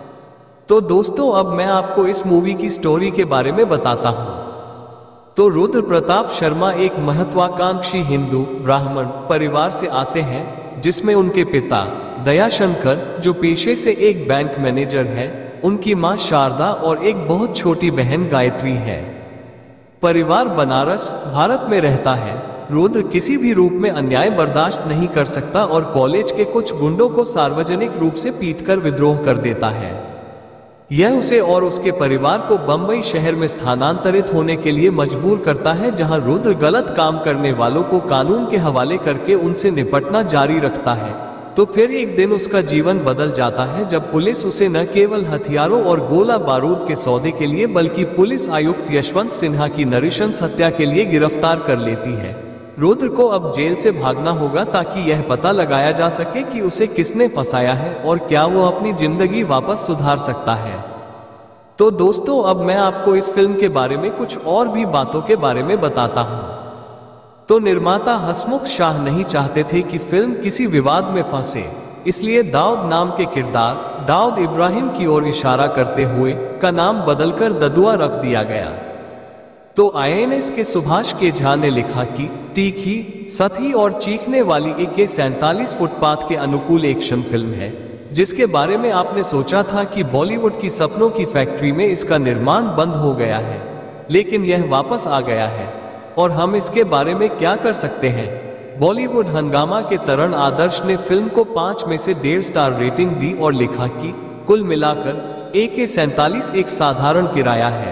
Speaker 4: तो दोस्तों, अब मैं आपको इस मूवी की स्टोरी के बारे में बताता हूं। तो रुद्र प्रताप शर्मा एक महत्वाकांक्षी हिंदू ब्राह्मण परिवार से आते हैं, जिसमें उनके पिता दयाशंकर, जो पेशे से एक बैंक मैनेजर है, उनकी मां शारदा और एक बहुत छोटी बहन गायत्री है। परिवार बनारस भारत में रहता है। रुद्र किसी भी रूप में अन्याय बर्दाश्त नहीं कर सकता और कॉलेज के कुछ गुंडों को सार्वजनिक रूप से पीटकर विद्रोह कर देता है। यह उसे और उसके परिवार को बंबई शहर में स्थानांतरित होने के लिए मजबूर करता है, जहां रुद्र गलत काम करने वालों को कानून के हवाले करके उनसे निपटना जारी रखता है। तो फिर एक दिन उसका जीवन बदल जाता है, जब पुलिस उसे न केवल हथियारों और गोला बारूद के सौदे के लिए बल्कि पुलिस आयुक्त यशवंत सिन्हा की नृशंस हत्या के लिए गिरफ्तार कर लेती है। रुद्र को अब जेल से भागना होगा ताकि यह पता लगाया जा सके कि उसे किसने फंसाया है और क्या वो अपनी जिंदगी वापस सुधार सकता है। तो दोस्तों, अब मैं आपको इस फिल्म के बारे में कुछ और भी बातों के बारे में बताता हूं। तो निर्माता हसमुख शाह नहीं चाहते थे कि फिल्म किसी विवाद में फंसे, इसलिए दाऊद नाम के किरदार दाऊद इब्राहिम की ओर इशारा करते हुए का नाम बदलकर ददुआ रख दिया गया। तो आई एन एस के सुभाष के झा ने लिखा कि तीखी, सती और चीखने वाली ए के सैंतालीस फुटपाथ के अनुकूल एक्शन फिल्म है, जिसके बारे में आपने सोचा था कि बॉलीवुड की सपनों की फैक्ट्री में इसका निर्माण बंद हो गया है, लेकिन यह वापस आ गया है और हम इसके बारे में क्या कर सकते हैं। बॉलीवुड हंगामा के तरण आदर्श ने फिल्म को पांच में से डेढ़ स्टार रेटिंग दी और लिखा कि कुल मिलाकर ए के सैंतालीस एक साधारण किराया है।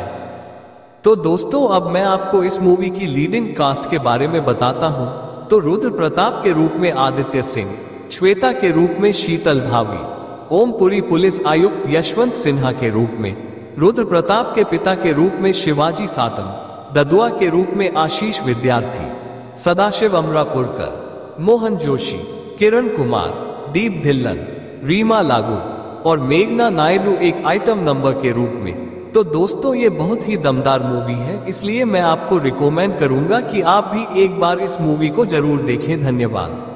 Speaker 4: तो दोस्तों, अब मैं आपको इस मूवी की लीडिंग कास्ट के बारे में बताता हूं। तो रुद्र प्रताप के रूप में आदित्य सिंह, श्वेता के रूप में शीतल भावी, ओमपुरी पुलिस आयुक्त यशवंत सिन्हा के रूप में, रुद्र प्रताप के पिता के रूप में शिवाजी सातम, ददुआ के रूप में आशीष विद्यार्थी, सदाशिव अमरापुरकर, मोहन जोशी, किरण कुमार, दीप धिल्लन, रीमा लागू और मेघना नायडू एक आइटम नंबर के रूप में। तो दोस्तों ये बहुत ही दमदार मूवी है, इसलिए मैं आपको रिकमेंड करूंगा कि आप भी एक बार इस मूवी को जरूर देखें। धन्यवाद।